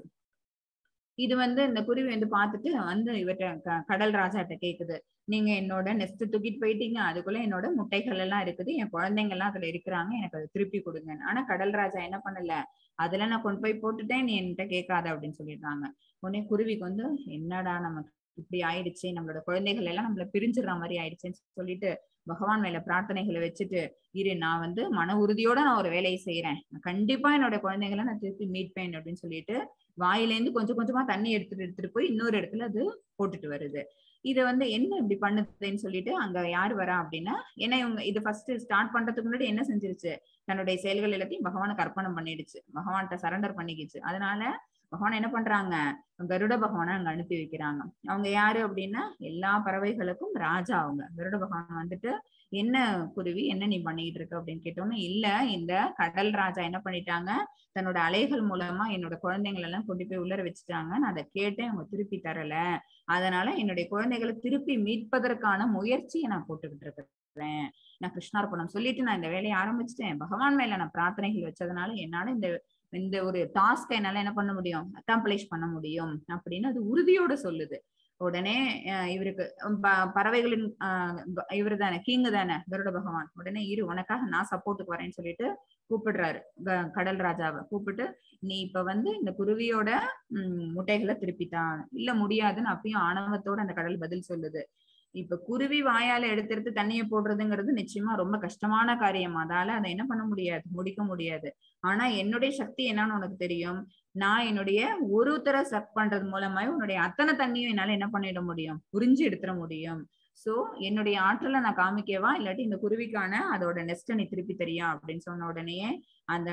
இது இந்த குருவி பார்த்துட்டு இவர்கிட்ட கடல் ராஜாட்ட கேக்குது, நீங்க என்னோட நெஸ்ட் தூக்கிட்டு போயிட்டீங்க, அதுக்குள்ள என்னோட முட்டைகள் எல்லாம் இருக்குது, என் குழந்தைங்க எல்லாம் அதுல இருக்கிறாங்க, எனக்கு அதை திருப்பி கொடுங்க. ஆனா கடல் ராஜா என்ன பண்ணல, அதுல நான் கொண்டு போய் போட்டுட்டேன், நீ என்கிட்ட கேட்காத அப்படின்னு சொல்லிடுறாங்க. உடனே குருவிக்கு என்னடா நமக்கு இப்படி ஆயிடுச்சு, நம்மளோட குழந்தைகள் எல்லாம் நம்மள பிரிஞ்சிடுற மாதிரி ஆயிடுச்சுன்னு சொல்லிட்டு பகவான் மேல பிரார்த்தனைகளை வச்சுட்டு, இரு நான் மன உறுதியோட நான் ஒரு வேலையை செய்யறேன், கண்டிப்பா என்னோட குழந்தைகளை நான் திருப்பி மீட்பேன் அப்படின்னு சொல்லிட்டு வாயிலேருந்து கொஞ்சம் கொஞ்சமா தண்ணி எடுத்துட்டு போய் இன்னொரு இடத்துல அது போட்டுட்டு வருது. இத என்ன இப்படி பண்ணுதுன்னு சொல்லிட்டு அங்க யாரு வரா அப்படின்னா, ஏன்னா இவங்க இது ஃபர்ஸ்ட் ஸ்டார்ட் பண்றதுக்கு முன்னாடி என்ன செஞ்சிருச்சு, தன்னுடைய செயல்கள் எல்லாத்தையும் பகவானுக்கு அர்ப்பணம் பண்ணிடுச்சு, பகவான்கிட்ட சரண்டர் பண்ணிக்கிச்சு. அதனால பகவான் என்ன பண்றாங்க, கருட பகவானை அங்க அனுப்பி வைக்கிறாங்க. அவங்க யாரு அப்படின்னா எல்லா பறவைகளுக்கும் ராஜா. அவங்க கருட பகவான் என்ன குருவி, என்ன நீ பண்ணிட்டு இருக்க அப்படின்னு கேட்டோம்னா, இல்ல இந்த கடல் ராஜா என்ன பண்ணிட்டாங்க, தன்னோட அலைகள் மூலமா என்னோட குழந்தைங்களை எல்லாம் கொண்டு போய் உள்ளர வச்சுட்டாங்க, நான் அதை கேட்டேன், அவங்க திருப்பி தரல, அதனால என்னுடைய குழந்தைகளை திருப்பி மீட்பதற்கான முயற்சியை நான் போட்டுக்கிட்டு இருக்கிறேன். நான் கிருஷ்ணார்ப்பணம் சொல்லிட்டு நான் இந்த வேலையை ஆரம்பிச்சிட்டேன், பகவான் மேல நான் பிரார்த்தனைகள் வச்சதுனால என்னால இந்த ஒரு டாஸ்கை என்னால என்ன பண்ண முடியும், அக்காம்ப்ளிஷ் பண்ண முடியும் அப்படின்னு அது உறுதியோட சொல்லுது. உடனே இவருக்கு பறவைகளின் இவரு தானே கிங்கு தானே கருட பகவான், உடனே இரு உனக்காக நான் சப்போர்ட்டுக்கு வரேன்னு சொல்லிட்டு கூப்பிடுறாரு கடல் ராஜாவை. கூப்பிட்டு நீ இப்ப இந்த குருவியோட முட்டைகளை திருப்பித்தான். இல்ல முடியாதுன்னு அப்பயும் ஆணவத்தோட அந்த கடல் பதில் சொல்லுது. இப்ப குருவி வாயால எடுத்து தண்ணியை போடுறதுங்கிறது நிச்சயமா ரொம்ப கஷ்டமான காரியம், அதால அதை என்ன பண்ண முடியாது, முடிக்க முடியாது. ஆனா என்னுடைய சக்தி என்னன்னு உனக்கு தெரியும், நான் என்னுடைய ஒரு தர சக் பண்றது மூலமா உன்னுடைய அத்தனை தண்ணியும் என்னால என்ன பண்ணிட முடியும், உறிஞ்சி எடுத்துட முடியும். சோ என்னுடைய ஆற்றலை நான் காமிக்கவா, இல்லாட்டி இந்த குருவிக்கான அதோட நெஸ்ட நீ திருப்பி தெரியா அப்படின்னு சொன்ன உடனேயே அந்த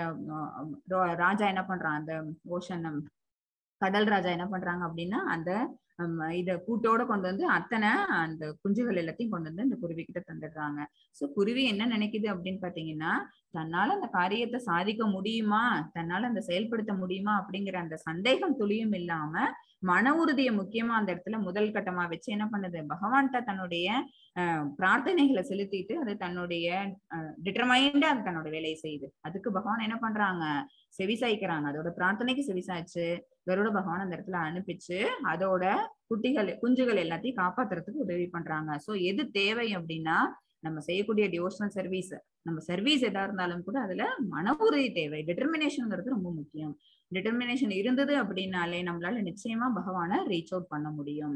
ராஜா என்ன பண்றான், அந்த ஓஷன் கடல் ராஜா என்ன பண்றாங்க அப்படின்னா அந்த இத கூட்டோட கொண்டு அத்தனை அந்த குஞ்சுகள் எல்லாத்தையும் கொண்டு இந்த குருவி கிட்ட தந்துடுறாங்க. சோ குருவி என்ன நினைக்குது அப்படின்னு பாத்தீங்கன்னா, தன்னால அந்த காரியத்தை சாதிக்க முடியுமா, தன்னால அந்த செயல்படுத்த முடியுமா அப்படிங்கிற அந்த சந்தேகம் துளியும் இல்லாம மன உறுதியை முக்கியமா அந்த இடத்துல முதல் கட்டமா வச்சு என்ன பண்ணுது, பகவான்கிட்ட தன்னுடைய பிரார்த்தனைகளை செலுத்திட்டு அது தன்னுடைய டிட்டர்மைண்டா அது தன்னோட வேலையை செய்யுது. அதுக்கு பகவான் என்ன பண்றாங்க, செவிசாய்க்கிறாங்க. அதோட பிரார்த்தனைக்கு செவிசாய்ச்சு கருட பகவான் அந்த இடத்துல அனுப்பிச்சு அதோட குஞ்சுகள் எல்லாத்தையும் காப்பாத்துறதுக்கு உதவி பண்றாங்க. சோ எது தேவை அப்படின்னா, நம்ம செய்யக்கூடிய டிவோஷனல் சர்வீஸ், நம்ம சர்வீஸ் எதா இருந்தாலும் கூட அதுல மன உறுதி தேவை, டிட்டர்மினேஷன்ங்கிறது ரொம்ப முக்கியம். டிட்டர்மினேஷன் இருந்தது அப்படின்னாலே நம்மளால நிச்சயமா பகவானை ரீச் அவுட் பண்ண முடியும்.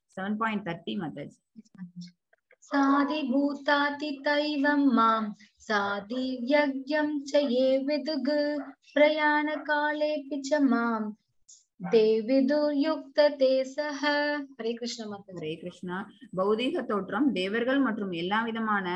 7.30 மாதாஜி. சாதி பூதாதி தைவம் மாம் சாதி யக்ஞம் ச யே விதுகு பிரயாண காலே பிச்ச மாம் தேவிதுர் யுக்த தேசஹ. ஹரே கிருஷ்ணா மாதாஜி. ஹரே கிருஷ்ணா. பௌதீக தோற்றம் தேவர்கள் மற்றும் எல்லா விதமான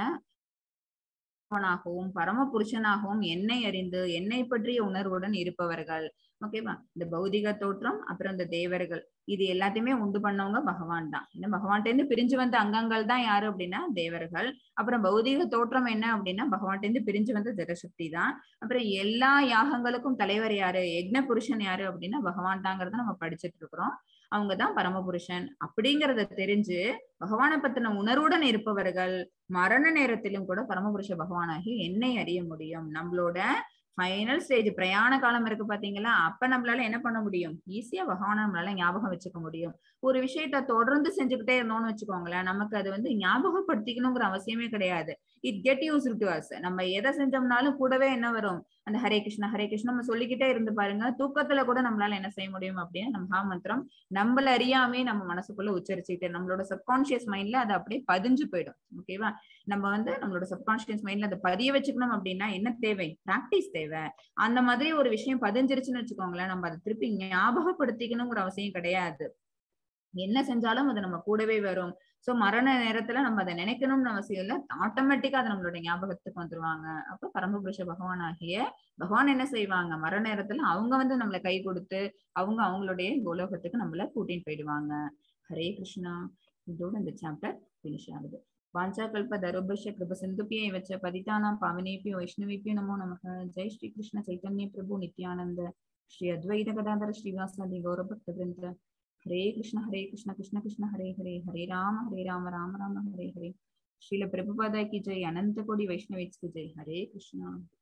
பரம புருஷனாகவும் என்னை அறிந்து என்னை பற்றிய உணர்வுடன் இருப்பவர்கள். ஓகேவா? இந்த பௌதிக தோற்றம் அப்புறம் இந்த தேவர்கள் இது எல்லாத்தையுமே உண்டு பண்ணவங்க பகவான் தான். ஏன்னா பகவான்கிட்ட இருந்து பிரிஞ்சு வந்த அங்கங்கள் தான் யாரு அப்படின்னா தேவர்கள். அப்புறம் பௌதிக தோற்றம் என்ன அப்படின்னா பகவான்கிட்ட இருந்து பிரிஞ்சு வந்த ஜடசக்தி தான். அப்புறம் எல்லா யாகங்களுக்கும் தலைவர் யாரு, யக்ன புருஷன் யாரு அப்படின்னா பகவான் தாங்கிறத நம்ம படிச்சுட்டு இருக்கிறோம். அவங்கதான் பரமபுருஷன் அப்படிங்கறத தெரிஞ்சு பகவானை பத்தின உணர்வுடன் இருப்பவர்கள் மரண நேரத்திலும் கூட பரமபுருஷ பகவானாகி என்னை அறிய முடியும். நம்மளோட ஃபைனல் ஸ்டேஜ் பிரயாண காலம் இருக்கு பாத்தீங்களா, அப்ப நம்மளால என்ன பண்ண முடியும், ஈஸியா பகவானை நம்மளால ஞாபகம் வச்சுக்க முடியும். ஒரு விஷயத்த தொடர்ந்து செஞ்சுக்கிட்டே இருந்தோம்னு வச்சுக்கோங்களேன், நமக்கு அது வந்து ஞாபகப்படுத்திக்கணுங்கிற அவசியமே கிடையாது. It get use to us. நம்ம எதை செஞ்சோம்னாலும் கூடவே என்ன வரும், அந்த ஹரே கிருஷ்ணா ஹரே கிருஷ்ணா நம்ம சொல்லிக்கிட்டே இருந்து பாருங்க, தூக்கத்துல கூட நம்மளால என்ன செய்ய முடியும் அப்படின்னு நம்ம மகா மந்திரம் நம்மள அறியாமே நம்ம மனசுக்குள்ள உச்சரிச்சுட்டு நம்மளோட சப்கான்சியஸ் மைண்ட்ல அது அப்படியே பதிஞ்சு போயிடும். ஓகேவா, நம்ம வந்து நம்மளோட சப்கான்சியஸ் மைண்ட்ல அதை பதிய வச்சுக்கணும் அப்படின்னா என்ன தேவை, பிராக்டிஸ் தேவை. அந்த மாதிரி ஒரு விஷயம் பதிஞ்சிருச்சுன்னு வச்சுக்கோங்களேன், நம்ம அதை திருப்பி ஞாபகப்படுத்திக்கணுங்கிற அவசியம் கிடையாது. என்ன செஞ்சாலும் அது நம்ம கூடவே வரும். சோ மரண நேரத்துல நம்ம அதை நினைக்கணும்னு அவசியம் இல்ல, ஆட்டோமேட்டிக்கா அது நம்மளோட ஞாபகத்துக்கு வந்துருவாங்க. அப்ப பரமபுருஷ பகவான் ஆகிய பகவான் என்ன செய்வாங்க, மரண நேரத்துல அவங்க வந்து நம்மளை கை கொடுத்து அவங்க அவங்களுடைய கோலோகத்துக்கு நம்மள கூட்டின்னு போயிடுவாங்க. ஹரே கிருஷ்ணா. இதோட இந்த சாப்டர் பினிஷ் ஆகுது. வாஞ்சா கல்ப தருபஷ கிருப சிந்துபியே வச்ச பதிதானாம் பாவனேபியோ வைஷ்ணவேபியோ நமோ நமக. ஜெய் ஸ்ரீ கிருஷ்ண சைத்தன்ய பிரபு நித்யானந்த ஸ்ரீ அத்வைத கதாதர ஸ்ரீவாசாதி கௌர பக்த விருந்த. हरे कृष्ण कृष्ण कृष्ण हरे हरे, हरे राम राम राम हरे हरे. श्रील प्रभुपादा की जय, अनंत कोटि वैष्णव की जय. हरे कृष्ण.